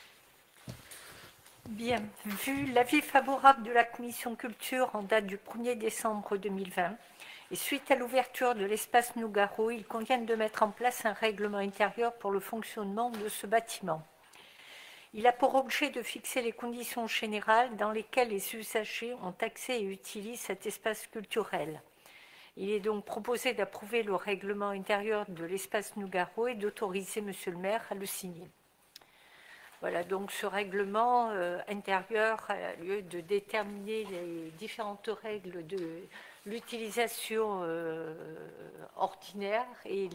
Bien, vu l'avis favorable de la Commission Culture en date du 1er décembre 2020, et suite à l'ouverture de l'espace Nougaro, il convient de mettre en place un règlement intérieur pour le fonctionnement de ce bâtiment. Il a pour objet de fixer les conditions générales dans lesquelles les usagers ont accès et utilisent cet espace culturel. Il est donc proposé d'approuver le règlement intérieur de l'espace Nougaro et d'autoriser Monsieur le maire à le signer. Voilà, donc ce règlement intérieur a lieu de déterminer les différentes règles de l'utilisation ordinaire et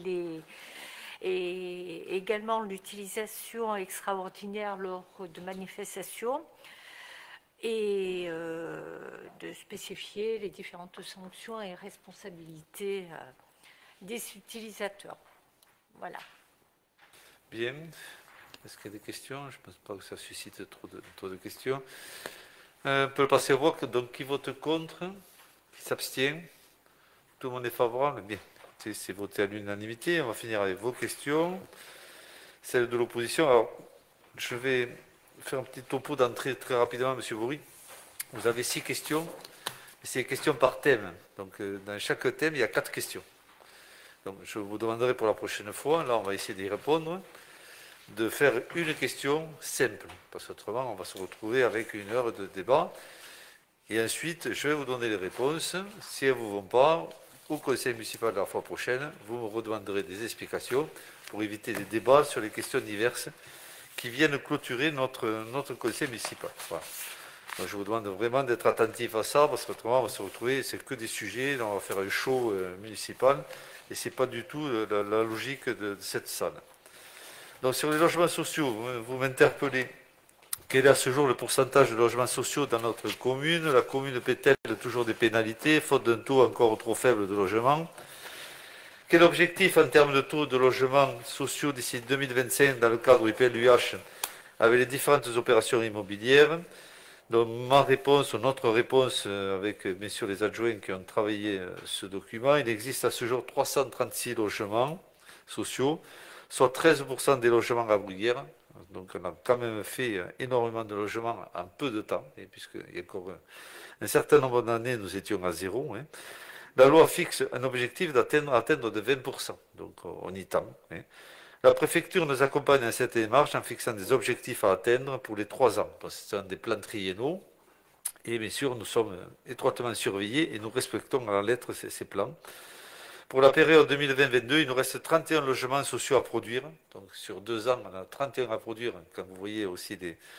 également l'utilisation extraordinaire lors de manifestations et de spécifier les différentes sanctions et responsabilités des utilisateurs. Voilà. Bien. Est-ce qu'il y a des questions? Je ne pense pas que ça suscite trop de questions. On peut le passer au vote. Donc, qui vote contre? Qui s'abstient? Tout le monde est favorable? Bien. C'est voté à l'unanimité. On va finir avec vos questions. Celle de l'opposition. Alors, je vais faire un petit topo d'entrée très rapidement, Monsieur Bory. Vous avez 6 questions. C'est des questions par thème. Donc, dans chaque thème, il y a 4 questions. Donc, je vous demanderai pour la prochaine fois, là, on va essayer d'y répondre, de faire une question simple, parce qu'autrement on va se retrouver avec 1 heure de débat. Et ensuite, je vais vous donner les réponses. Si elles ne vous vont pas, au conseil municipal de la fois prochaine, vous me redemanderez des explications pour éviter des débats sur les questions diverses qui viennent clôturer notre conseil municipal. Voilà. Donc, je vous demande vraiment d'être attentif à ça, parce qu'autrement on va se retrouver, c'est que des sujets, on va faire un show municipal, et ce n'est pas du tout la logique de cette salle. Donc sur les logements sociaux, vous m'interpellez. Quel est à ce jour le pourcentage de logements sociaux dans notre commune? La commune paie-t-elle toujours des pénalités, faute d'un taux encore trop faible de logements? Quel objectif en termes de taux de logements sociaux d'ici 2025 dans le cadre du PLUH avec les différentes opérations immobilières? Donc ma réponse, ou notre réponse avec messieurs les adjoints qui ont travaillé ce document, il existe à ce jour 336 logements sociaux, soit 13% des logements à Bruguière. Donc on a quand même fait énormément de logements en peu de temps, puisqu'il y a encore un certain nombre d'années, nous étions à 0. La loi fixe un objectif d'atteindre de 20%, donc on y tend. La préfecture nous accompagne dans cette démarche en fixant des objectifs à atteindre pour les 3 ans. Ce sont des plans triennaux, et bien sûr nous sommes étroitement surveillés et nous respectons à la lettre ces plans. Pour la période 2020-2022, il nous reste 31 logements sociaux à produire. Donc sur 2 ans, on a 31 à produire. Quand vous voyez aussi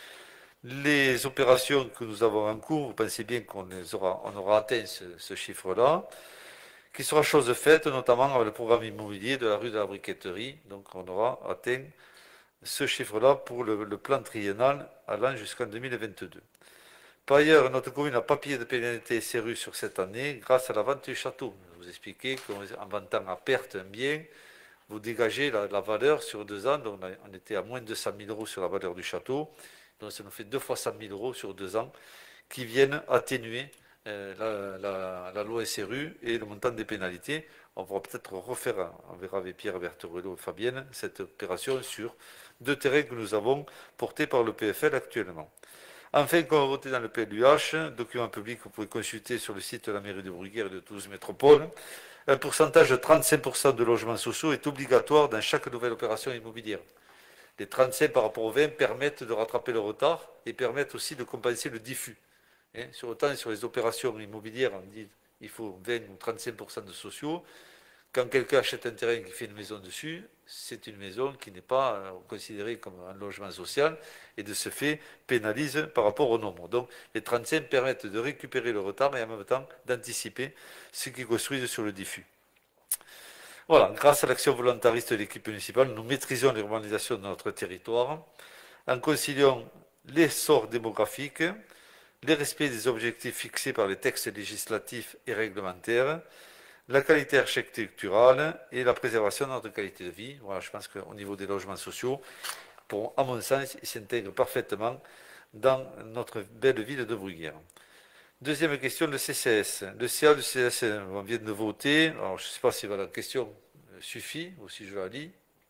les opérations que nous avons en cours, vous pensez bien qu'on aura atteint ce chiffre-là, qui sera chose faite, notamment avec le programme immobilier de la rue de la Briqueterie. Donc on aura atteint ce chiffre-là pour le plan triennal allant jusqu'en 2022. Par ailleurs, notre commune a pas payé de pénalité SRU sur cette année grâce à la vente du château. Je vous expliquais qu'en vendant à perte un bien, vous dégagez la valeur sur 2 ans. Donc on était à moins de 200 000 euros sur la valeur du château. Donc ça nous fait 2 fois 100 000 euros sur 2 ans qui viennent atténuer la loi SRU et le montant des pénalités. On pourra peut-être refaire, on verra avec Pierre Berthelot et Fabienne, cette opération sur 2 terrains que nous avons portés par le PFL actuellement. Enfin, quand on va voter dans le PLUH, document public que vous pouvez consulter sur le site de la mairie de Bruguière et de Toulouse Métropole, un pourcentage de 35% de logements sociaux est obligatoire dans chaque nouvelle opération immobilière. Les 35 par rapport aux 20 permettent de rattraper le retard et permettent aussi de compenser le diffus. Sur autant sur les opérations immobilières, on dit il faut 20 ou 35% de sociaux. Quand quelqu'un achète un terrain qui fait une maison dessus, c'est une maison qui n'est pas considérée comme un logement social et de ce fait pénalise par rapport au nombre. Donc les 35 permettent de récupérer le retard et en même temps d'anticiper ce qui construisent sur le diffus. Voilà, grâce à l'action volontariste de l'équipe municipale, nous maîtrisons l'urbanisation de notre territoire en conciliant l'essor démographique, le respect des objectifs fixés par les textes législatifs et réglementaires, la qualité architecturale et la préservation de notre qualité de vie. Voilà, je pense qu'au niveau des logements sociaux, à mon sens, ils s'intègrent parfaitement dans notre belle ville de Bruguière. Deuxième question, le CCS. Le CA, le CCS, on vient de voter. Alors, je ne sais pas si la question suffit ou si je la lis.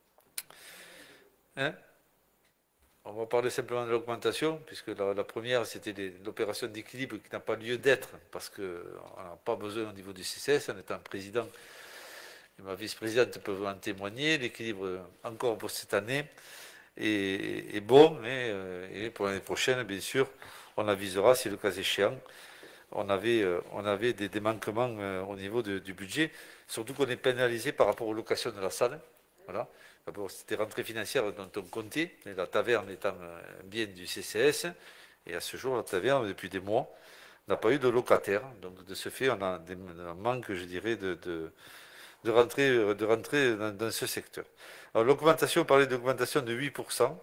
On va parler simplement de l'augmentation, puisque la première, c'était l'opération d'équilibre qui n'a pas lieu d'être, parce qu'on n'a pas besoin au niveau du CCS, en étant président, et ma vice-présidente peut en témoigner, l'équilibre encore pour cette année est bon, et pour l'année prochaine, bien sûr, on avisera, si le cas échéant, on avait des manquements au niveau du budget, surtout qu'on est pénalisé par rapport aux locations de la salle, voilà. D'abord, c'était rentrée financière dont on comptait, la taverne étant un bien du CCS, et à ce jour, la taverne, depuis des mois, n'a pas eu de locataire. Donc, de ce fait, on a un manque, je dirais, de rentrer dans ce secteur. Alors, l'augmentation, on parlait d'augmentation de 8%.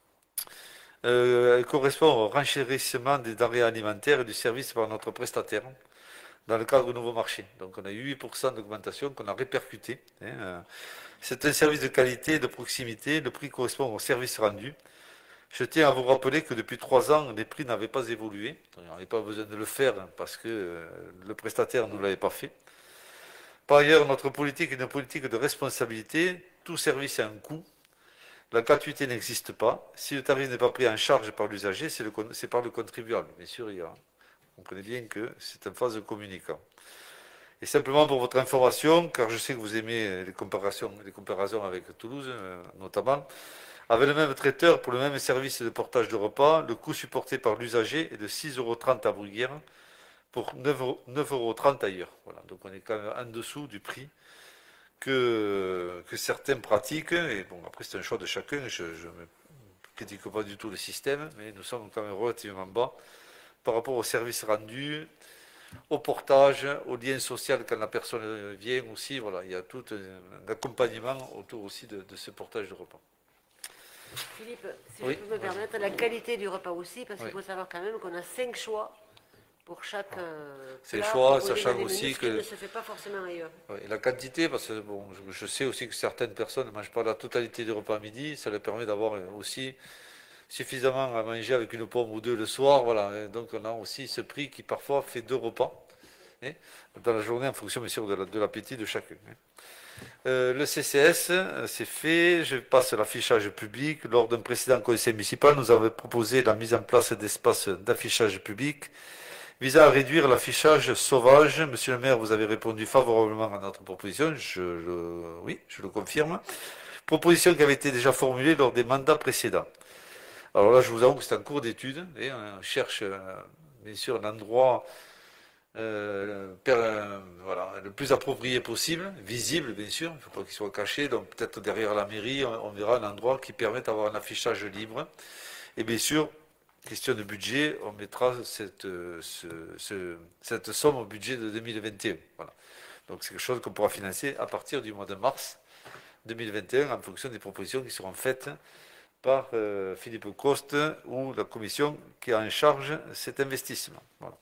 Elle correspond au renchérissement des denrées alimentaires et du service par notre prestataire dans le cadre du nouveau marché. Donc, on a eu 8% d'augmentation qu'on a répercuté. C'est un service de qualité et de proximité. Le prix correspond au service rendu. Je tiens à vous rappeler que depuis 3 ans, les prix n'avaient pas évolué. On n'avait pas besoin de le faire parce que le prestataire ne l'avait pas fait. Par ailleurs, notre politique est une politique de responsabilité. Tout service a un coût. La gratuité n'existe pas. Si le tarif n'est pas pris en charge par l'usager, c'est par le contribuable. Bien sûr, on connaît bien que c'est en phase de communicant. Et simplement pour votre information, car je sais que vous aimez les comparaisons avec Toulouse, notamment, avec le même traiteur pour le même service de portage de repas, le coût supporté par l'usager est de 6,30 € à Bruguière pour 9,30 € ailleurs. Voilà, donc on est quand même en dessous du prix que certains pratiquent. Et bon, après c'est un choix de chacun, je ne critique pas du tout le système, mais nous sommes quand même relativement bas par rapport au service rendu, au portage, au lien social quand la personne vient aussi. Voilà, il y a tout un accompagnement autour aussi de ce portage de repas. Philippe, si je peux me permettre, la qualité du repas aussi, parce qu'il faut savoir quand même qu'on a 5 choix pour chaque c'est le choix, sachant aussi que ce qui ne se fait pas forcément ailleurs. Et la quantité, parce que bon, je sais aussi que certaines personnes ne mangent pas la totalité du repas à midi, ça leur permet d'avoir aussi suffisamment à manger avec une pomme ou 2 le soir, voilà. Et donc on a aussi ce prix qui parfois fait 2 repas dans la journée en fonction bien sûr de l'appétit de chacun. Le CCS, c'est fait. Je passe à l'affichage public. Lors d'un précédent conseil municipal, nous avons proposé la mise en place d'espaces d'affichage public visant à réduire l'affichage sauvage. Monsieur le maire, vous avez répondu favorablement à notre proposition. Oui, je le confirme. Proposition qui avait été déjà formulée lors des mandats précédents. Alors là, je vous avoue que c'est en cours d'étude. On cherche bien sûr un endroit le plus approprié possible, visible bien sûr, il ne faut pas qu'il soit caché, donc peut-être derrière la mairie, on verra un endroit qui permette d'avoir un affichage libre. Et bien sûr, question de budget, on mettra cette somme au budget de 2021. Voilà. Donc c'est quelque chose qu'on pourra financer à partir du mois de mars 2021 en fonction des propositions qui seront faites par Philippe Coste ou la commission qui a en charge cet investissement. Voilà.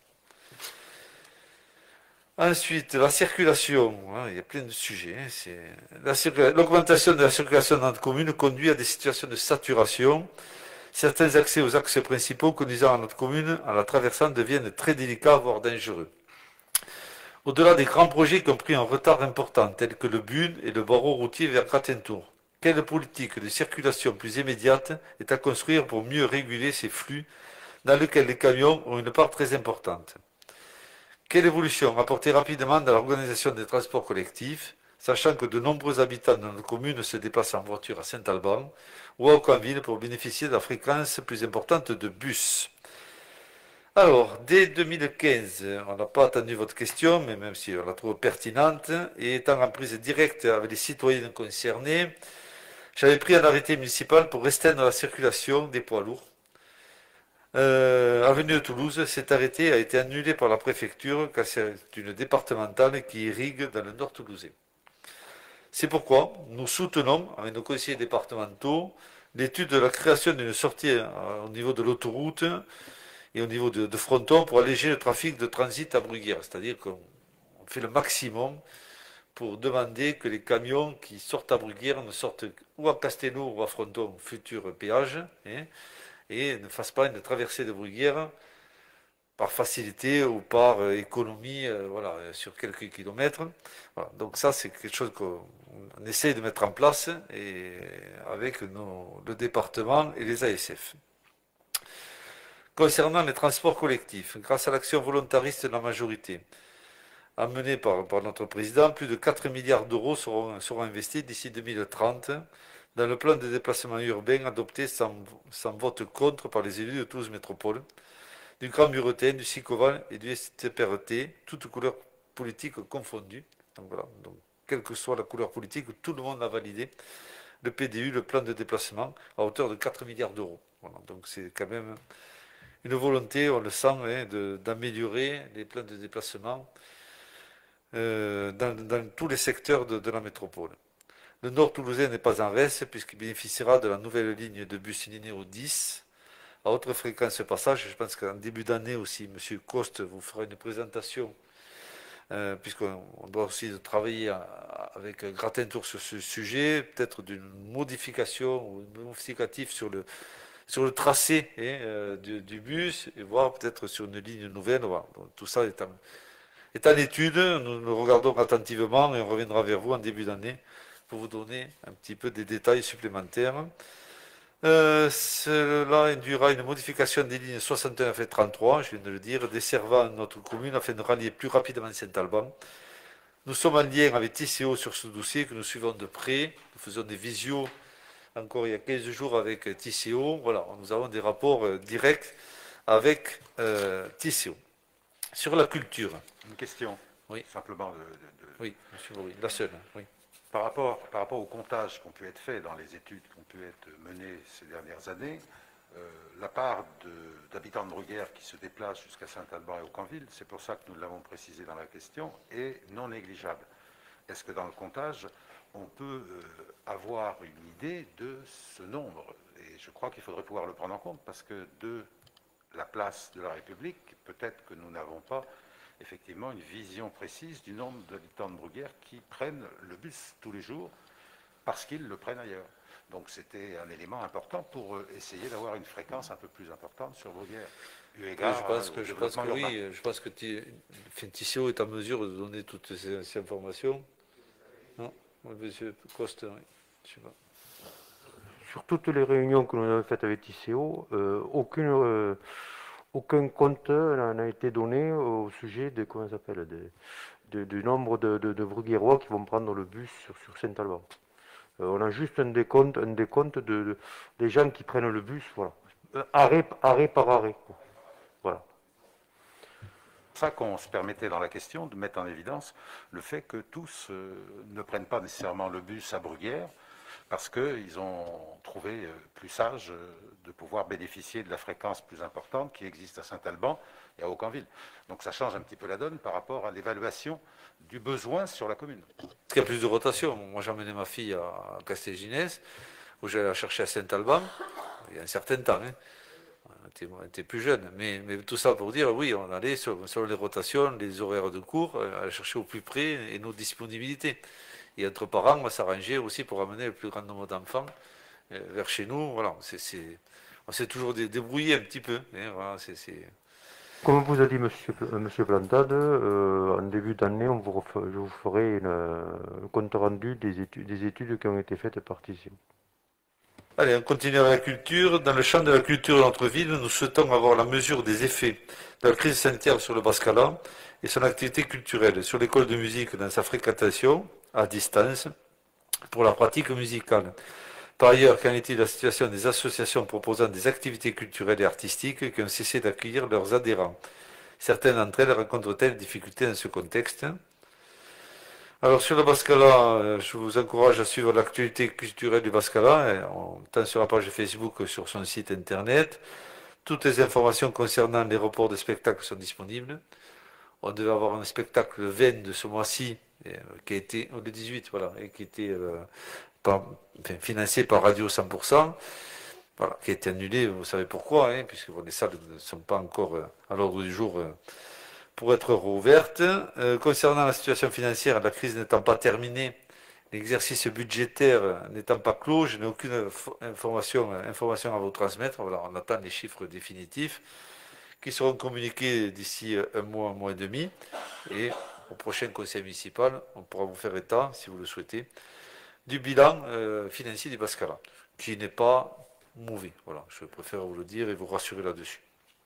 Ensuite, la circulation, il y a plein de sujets. L'augmentation de la circulation dans notre commune conduit à des situations de saturation. Certains accès aux axes principaux conduisant à notre commune, en la traversant, deviennent très délicats, voire dangereux. Au-delà des grands projets qui ont pris un retard important, tels que le Bune et le barreau routier vers Gratentour, quelle politique de circulation plus immédiate est à construire pour mieux réguler ces flux dans lesquels les camions ont une part très importante? Quelle évolution apporter rapidement dans l'organisation des transports collectifs, sachant que de nombreux habitants de notre commune se déplacent en voiture à Saint-Alban ou à Aucamville pour bénéficier de la fréquence plus importante de bus? Alors, dès 2015, on n'a pas attendu votre question, mais même si on la trouve pertinente, et étant en prise directe avec les citoyens concernés, j'avais pris un arrêté municipal pour restreindre la circulation des poids lourds. Avenue de Toulouse, cet arrêté a été annulé par la préfecture car c'est une départementale qui irrigue dans le nord toulousain. C'est pourquoi nous soutenons, avec nos conseillers départementaux, l'étude de la création d'une sortie au niveau de l'autoroute et au niveau de Fronton pour alléger le trafic de transit à Bruguière. C'est-à-dire qu'on fait le maximum pour demander que les camions qui sortent à Bruguière ne sortent ou à Castelnau ou à Fronton, futur péage, et ne fassent pas une traversée de Bruguière par facilité ou par économie, voilà, sur quelques kilomètres. Voilà. Donc ça, c'est quelque chose qu'on essaye de mettre en place et avec le département et les ASF. Concernant les transports collectifs, grâce à l'action volontariste de la majorité, amenée par notre président, plus de 4 milliards d'euros seront investis d'ici 2030 dans le plan de déplacement urbain adopté sans vote contre par les élus de Toulouse Métropole, du Grand Muretin, du SICOVAL et du STPRT, toutes couleurs politiques confondues. Donc voilà, donc, quelle que soit la couleur politique, tout le monde a validé le PDU, le plan de déplacement, à hauteur de 4 milliards d'euros. Voilà, donc c'est quand même une volonté, on le sent, d'améliorer les plans de déplacement dans tous les secteurs de la métropole. Le nord toulousain n'est pas en reste puisqu'il bénéficiera de la nouvelle ligne de bus numéro 10 à haute fréquence passage. Je pense qu'en début d'année aussi, M. Coste vous fera une présentation puisqu'on doit aussi travailler avec Gratentour sur ce sujet, peut-être d'une modification ou modificatif sur le tracé du bus et voir peut-être sur une ligne nouvelle. Voilà. Donc, tout ça est en étude, nous le regardons attentivement et on reviendra vers vous en début d'année pour vous donner un petit peu des détails supplémentaires. Cela induira une modification des lignes 69 et 33, je viens de le dire, desservant notre commune afin de rallier plus rapidement Saint-Alban. Nous sommes en lien avec TCO sur ce dossier que nous suivons de près. Nous faisons des visios encore il y a 15 jours avec TCO. Voilà, nous avons des rapports directs avec TCO. Sur la culture. Une question, oui. Simplement. Oui, monsieur, oui, la seule. Oui. Par rapport aux comptages qui ont pu être faits dans les études qui ont pu être menées ces dernières années, la part d'habitants de Bruguière qui se déplacent jusqu'à Saint-Alban et Aucamville, c'est pour ça que nous l'avons précisé dans la question, est non négligeable. Est-ce que dans le comptage, on peut avoir une idée de ce nombre? Et je crois qu'il faudrait pouvoir le prendre en compte parce que de la place de la République, peut-être que nous n'avons pas effectivement une vision précise du nombre d'habitants de Bruguière qui prennent le bus tous les jours parce qu'ils le prennent ailleurs. Donc c'était un élément important pour essayer d'avoir une fréquence un peu plus importante sur Bruguière. Je pense que oui, je pense que TCO est en mesure de donner toutes ces informations. Non, monsieur Coste, oui. Je sais pas. Sur toutes les réunions que nous avons faites avec TCO, aucun compte n'a été donné au sujet de, comment ça s'appelle, du nombre de Bruguiérois qui vont prendre le bus sur Saint-Alban. On a juste un décompte des gens qui prennent le bus, voilà. Arrêt par arrêt, quoi. Voilà. C'est pour ça qu'on se permettait dans la question de mettre en évidence le fait que tous ne prennent pas nécessairement le bus à Bruguière, parce qu'ils ont trouvé plus sage de pouvoir bénéficier de la fréquence plus importante qui existe à Saint-Alban et à Aucamville. Donc ça change un petit peu la donne par rapport à l'évaluation du besoin sur la commune. Il y a plus de rotation. Moi, j'ai emmené ma fille à Castelginès, où j'allais la chercher à Saint-Alban, il y a un certain temps. On était plus jeune. Mais tout ça pour dire, oui, on allait sur les rotations, les horaires de cours, aller chercher au plus près et nos disponibilités. Et entre parents, on va s'arranger aussi pour amener le plus grand nombre d'enfants vers chez nous. Voilà, on s'est toujours débrouillé un petit peu. Voilà, Comme vous a dit Monsieur Plantade, en début d'année, je vous ferai un compte rendu des études qui ont été faites par Tissot. Allez, on continue avec la culture. Dans le champ de la culture de notre ville, nous souhaitons avoir la mesure des effets de la crise sanitaire sur le Bas-Calais et son activité culturelle, sur l'école de musique dans sa fréquentation à distance pour la pratique musicale. Par ailleurs, qu'en est-il de la situation des associations proposant des activités culturelles et artistiques qui ont cessé d'accueillir leurs adhérents? Certaines d'entre elles rencontrent-elles des difficultés dans ce contexte? Alors sur le Bas-Calais, je vous encourage à suivre l'actualité culturelle du Bas-Calais, tant sur la page Facebook que sur son site internet. Toutes les informations concernant les reports de spectacles sont disponibles. On devait avoir un spectacle le 20 de ce mois-ci, qui a été, le 18, voilà, et qui était financé par Radio 100%, voilà, qui a été annulé, vous savez pourquoi, hein, puisque les salles ne sont pas encore à l'ordre du jour pour être rouvertes. Concernant la situation financière, la crise n'étant pas terminée, l'exercice budgétaire n'étant pas clos, je n'ai aucune information à vous transmettre. Voilà, on attend les chiffres définitifs qui seront communiqués d'ici un mois et demi. Et au prochain conseil municipal, on pourra vous faire état, si vous le souhaitez, du bilan financier du Bas-Calais, qui n'est pas mauvais. Voilà, je préfère vous le dire et vous rassurer là-dessus.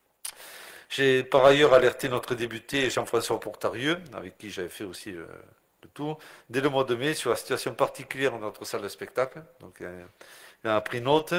J'ai par ailleurs alerté notre député Jean-François Portarieux, avec qui j'avais fait aussi le tour, dès le mois de mai, sur la situation particulière de notre salle de spectacle. Donc il a pris note.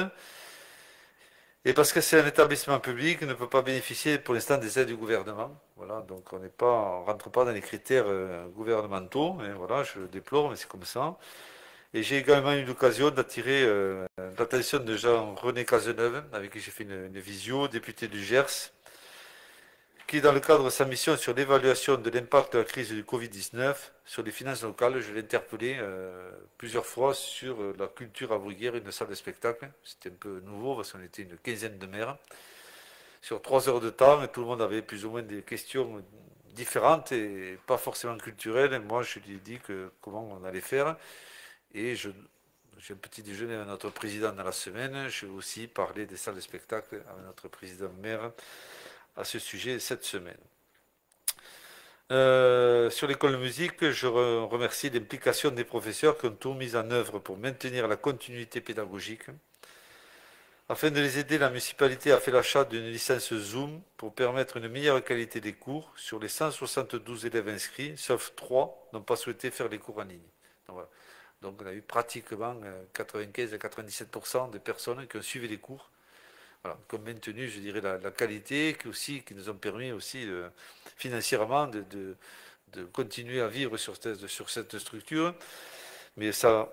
Et parce que c'est un établissement public, il ne peut pas bénéficier pour l'instant des aides du gouvernement. Voilà, donc on ne rentre pas dans les critères gouvernementaux. Et voilà, je le déplore, mais c'est comme ça. Et j'ai également eu l'occasion d'attirer l'attention de Jean-René Cazeneuve, avec qui j'ai fait une visio, député du Gers, qui, dans le cadre de sa mission sur l'évaluation de l'impact de la crise du Covid-19 sur les finances locales, je l'ai interpellé plusieurs fois sur la culture à Bruguière, une salle de spectacle. C'était un peu nouveau parce qu'on était une quinzaine de maires. Sur 3 heures de temps, et tout le monde avait plus ou moins des questions différentes et pas forcément culturelles. Et moi, je lui ai dit comment on allait faire. Et j'ai un petit déjeuner avec notre président dans la semaine. Je vais aussi parler des salles de spectacle avec notre président maire à ce sujet cette semaine. Sur l'école de musique, je remercie l'implication des professeurs qui ont tout mis en œuvre pour maintenir la continuité pédagogique. Afin de les aider, la municipalité a fait l'achat d'une licence Zoom pour permettre une meilleure qualité des cours. Sur les 172 élèves inscrits, sauf 3 n'ont pas souhaité faire les cours en ligne. Donc, voilà. Donc on a eu pratiquement 95 à 97% de personnes qui ont suivi les cours. Voilà, qui ont maintenu, je dirais, la qualité, qui nous ont permis aussi financièrement de continuer à vivre sur cette structure. Mais ça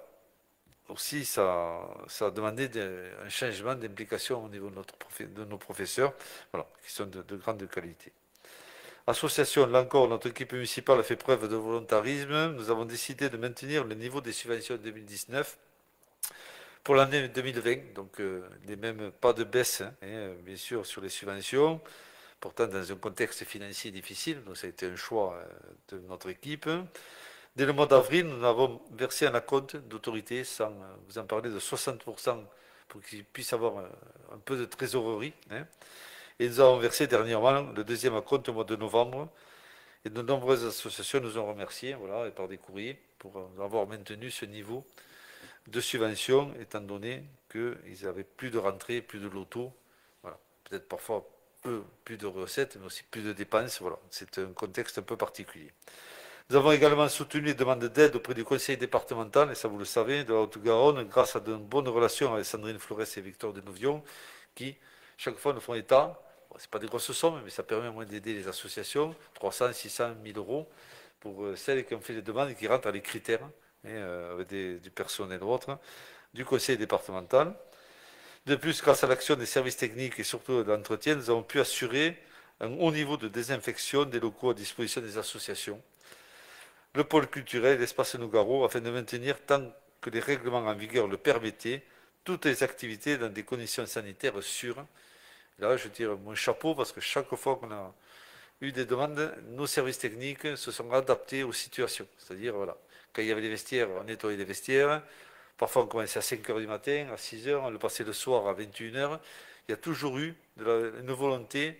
a demandé un changement d'implication au niveau de nos professeurs, voilà, qui sont de grande qualité. Association, là encore, notre équipe municipale a fait preuve de volontarisme. Nous avons décidé de maintenir le niveau des subventions 2019 pour l'année 2020, donc même pas de baisse, bien sûr, sur les subventions, pourtant dans un contexte financier difficile, donc ça a été un choix de notre équipe. Dès le mois d'avril, nous avons versé un acompte d'autorité, sans vous en parler, de 60% pour qu'ils puissent avoir un peu de trésorerie. Et nous avons versé dernièrement le deuxième acompte au mois de novembre. Et de nombreuses associations nous ont remerciés, voilà, et par des courriers, pour avoir maintenu ce niveau de subvention, étant donné qu'ils avaient plus de rentrées, plus de loto, voilà. Peut-être parfois plus de recettes, mais aussi plus de dépenses. Voilà. C'est un contexte un peu particulier. Nous avons également soutenu les demandes d'aide auprès du conseil départemental, et ça vous le savez, de la Haute-Garonne, grâce à de bonnes relations avec Sandrine Flores et Victor Denouvion, qui, chaque fois, nous font état. Bon, ce n'est pas des grosses sommes, mais ça permet au moins d'aider les associations, 300, 600, 1000 euros, pour celles qui ont fait les demandes et qui rentrent dans les critères, avec du personnel ou autre, du conseil départemental. De plus, grâce à l'action des services techniques et surtout de l'entretien, nous avons pu assurer un haut niveau de désinfection des locaux à disposition des associations, le pôle culturel et l'espace Nougaro, afin de maintenir, tant que les règlements en vigueur le permettaient, toutes les activités dans des conditions sanitaires sûres. Là, je tire mon chapeau parce que chaque fois qu'on a eu des demandes, nos services techniques se sont adaptés aux situations. C'est-à-dire, voilà, quand il y avait les vestiaires, on nettoyait les vestiaires. Parfois, on commençait à 5 h du matin, à 6 h, on le passait le soir à 21 h. Il y a toujours eu une volonté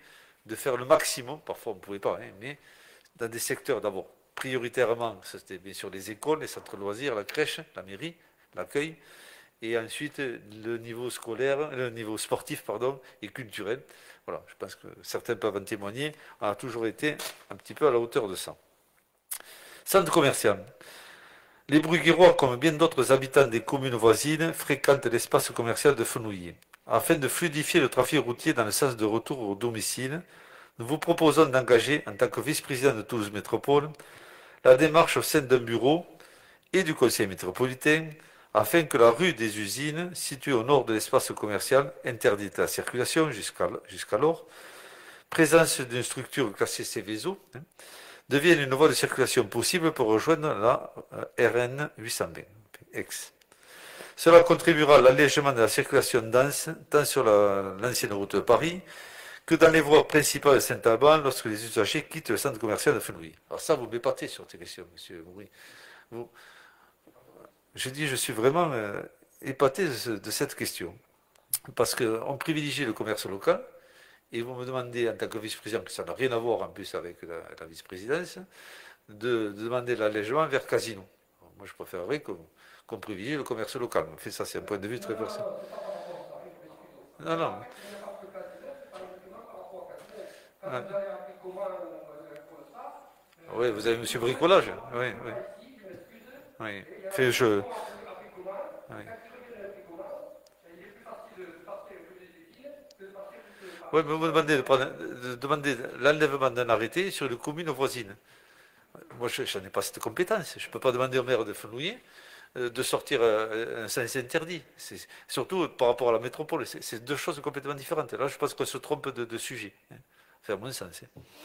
de faire le maximum, parfois on ne pouvait pas, hein, mais dans des secteurs d'abord, prioritairement, c'était bien sûr les écoles, les centres de loisirs, la crèche, la mairie, l'accueil, et ensuite le niveau scolaire, le niveau sportif, pardon, et culturel. Voilà, je pense que certains peuvent en témoigner, on a toujours été un petit peu à la hauteur de ça. Centre commercial. Les Bruguirois, comme bien d'autres habitants des communes voisines, fréquentent l'espace commercial de Fenouillet. Afin de fluidifier le trafic routier dans le sens de retour au domicile, nous vous proposons d'engager, en tant que vice-président de Toulouse Métropole, la démarche au sein d'un bureau et du conseil métropolitain, afin que la rue des Usines, située au nord de l'espace commercial, interdite à la circulation jusqu'alors, présence d'une structure classée Céveso, devienne une voie de circulation possible pour rejoindre la RN 820, ex. Cela contribuera à l'allègement de la circulation dense, tant sur l'ancienne route de Paris, que dans les voies principales de Saint-Alban, lorsque les usagers quittent le centre commercial de Fenouillet. Alors ça, vous m'épatez sur ces questions, monsieur Moury. Je dis, je suis vraiment épaté de cette question, parce qu'on privilégie le commerce local, et vous me demandez, en tant que vice-président, que ça n'a rien à voir en plus avec la vice-présidence, de demander l'allègement vers Casino. Alors, moi, je préférerais qu'on privilégie le commerce local. En fait, ça, c'est un point de vue très personnel. Non, non. Ah. Oui, vous avez monsieur Bricolage. Oui, oui. Oui. Fait, oui. Oui, mais vous me demandez de demander l'enlèvement d'un arrêté sur les communes voisines. Moi, je n'en ai pas cette compétence. Je ne peux pas demander au maire de Fenouillet de sortir un sens interdit. Surtout par rapport à la métropole. C'est deux choses complètement différentes. Là, je pense qu'on se trompe de sujet. C'est à mon sens.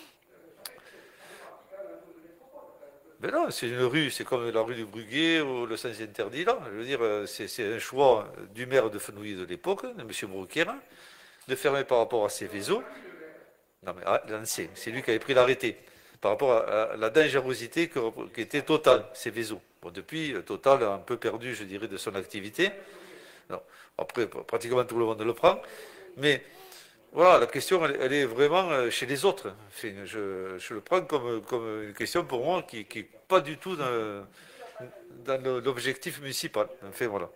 Mais non, c'est une rue, c'est comme la rue du Bruguier ou le sens interdit. Là. Je veux dire, c'est un choix du maire de Fenouillet de l'époque, de M. Broquera, de fermer par rapport à Céveso. Non, mais l'ancien, c'est lui qui avait pris l'arrêté. Par rapport à la dangerosité qui était Total, Céveso. Bon, depuis, Total a un peu perdu, je dirais, de son activité. Non. Après, pratiquement tout le monde le prend. Mais voilà, la question, elle est vraiment chez les autres. Enfin, je le prends comme une question pour moi qui n'est pas du tout dans l'objectif municipal. Enfin, voilà.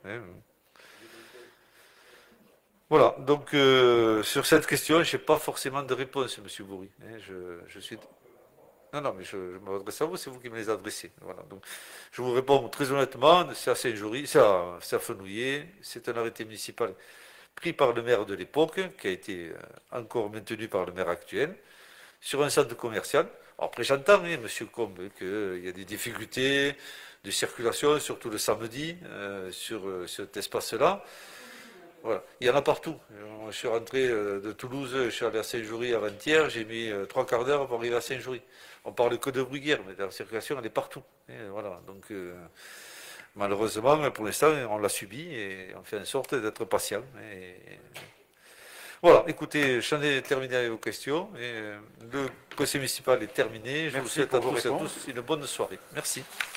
Voilà, donc sur cette question, je n'ai pas forcément de réponse, M. Bourri. Je suis... Non, mais je m'adresse à vous, c'est vous qui me les adressez. Voilà, donc, je vous réponds très honnêtement, c'est à Saint-Jory, c'est à Fenouillet, c'est un arrêté municipal pris par le maire de l'époque, qui a été encore maintenu par le maire actuel, sur un centre commercial. Alors, après, j'entends, M. Combe, qu'il y a des difficultés de circulation, surtout le samedi, sur cet espace-là. Voilà. Il y en a partout. Je suis rentré de Toulouse, je suis allé à Saint-Jory avant-hier, j'ai mis 3 quarts d'heure pour arriver à Saint-Jory. On parle que de Bruguière, mais la circulation, elle est partout. Et voilà. Donc, malheureusement, pour l'instant, on l'a subi et on fait en sorte d'être patient. Voilà, écoutez, j'en ai terminé avec vos questions. Et, le conseil municipal est terminé. Je vous souhaite à tous et à tous une bonne soirée. Merci.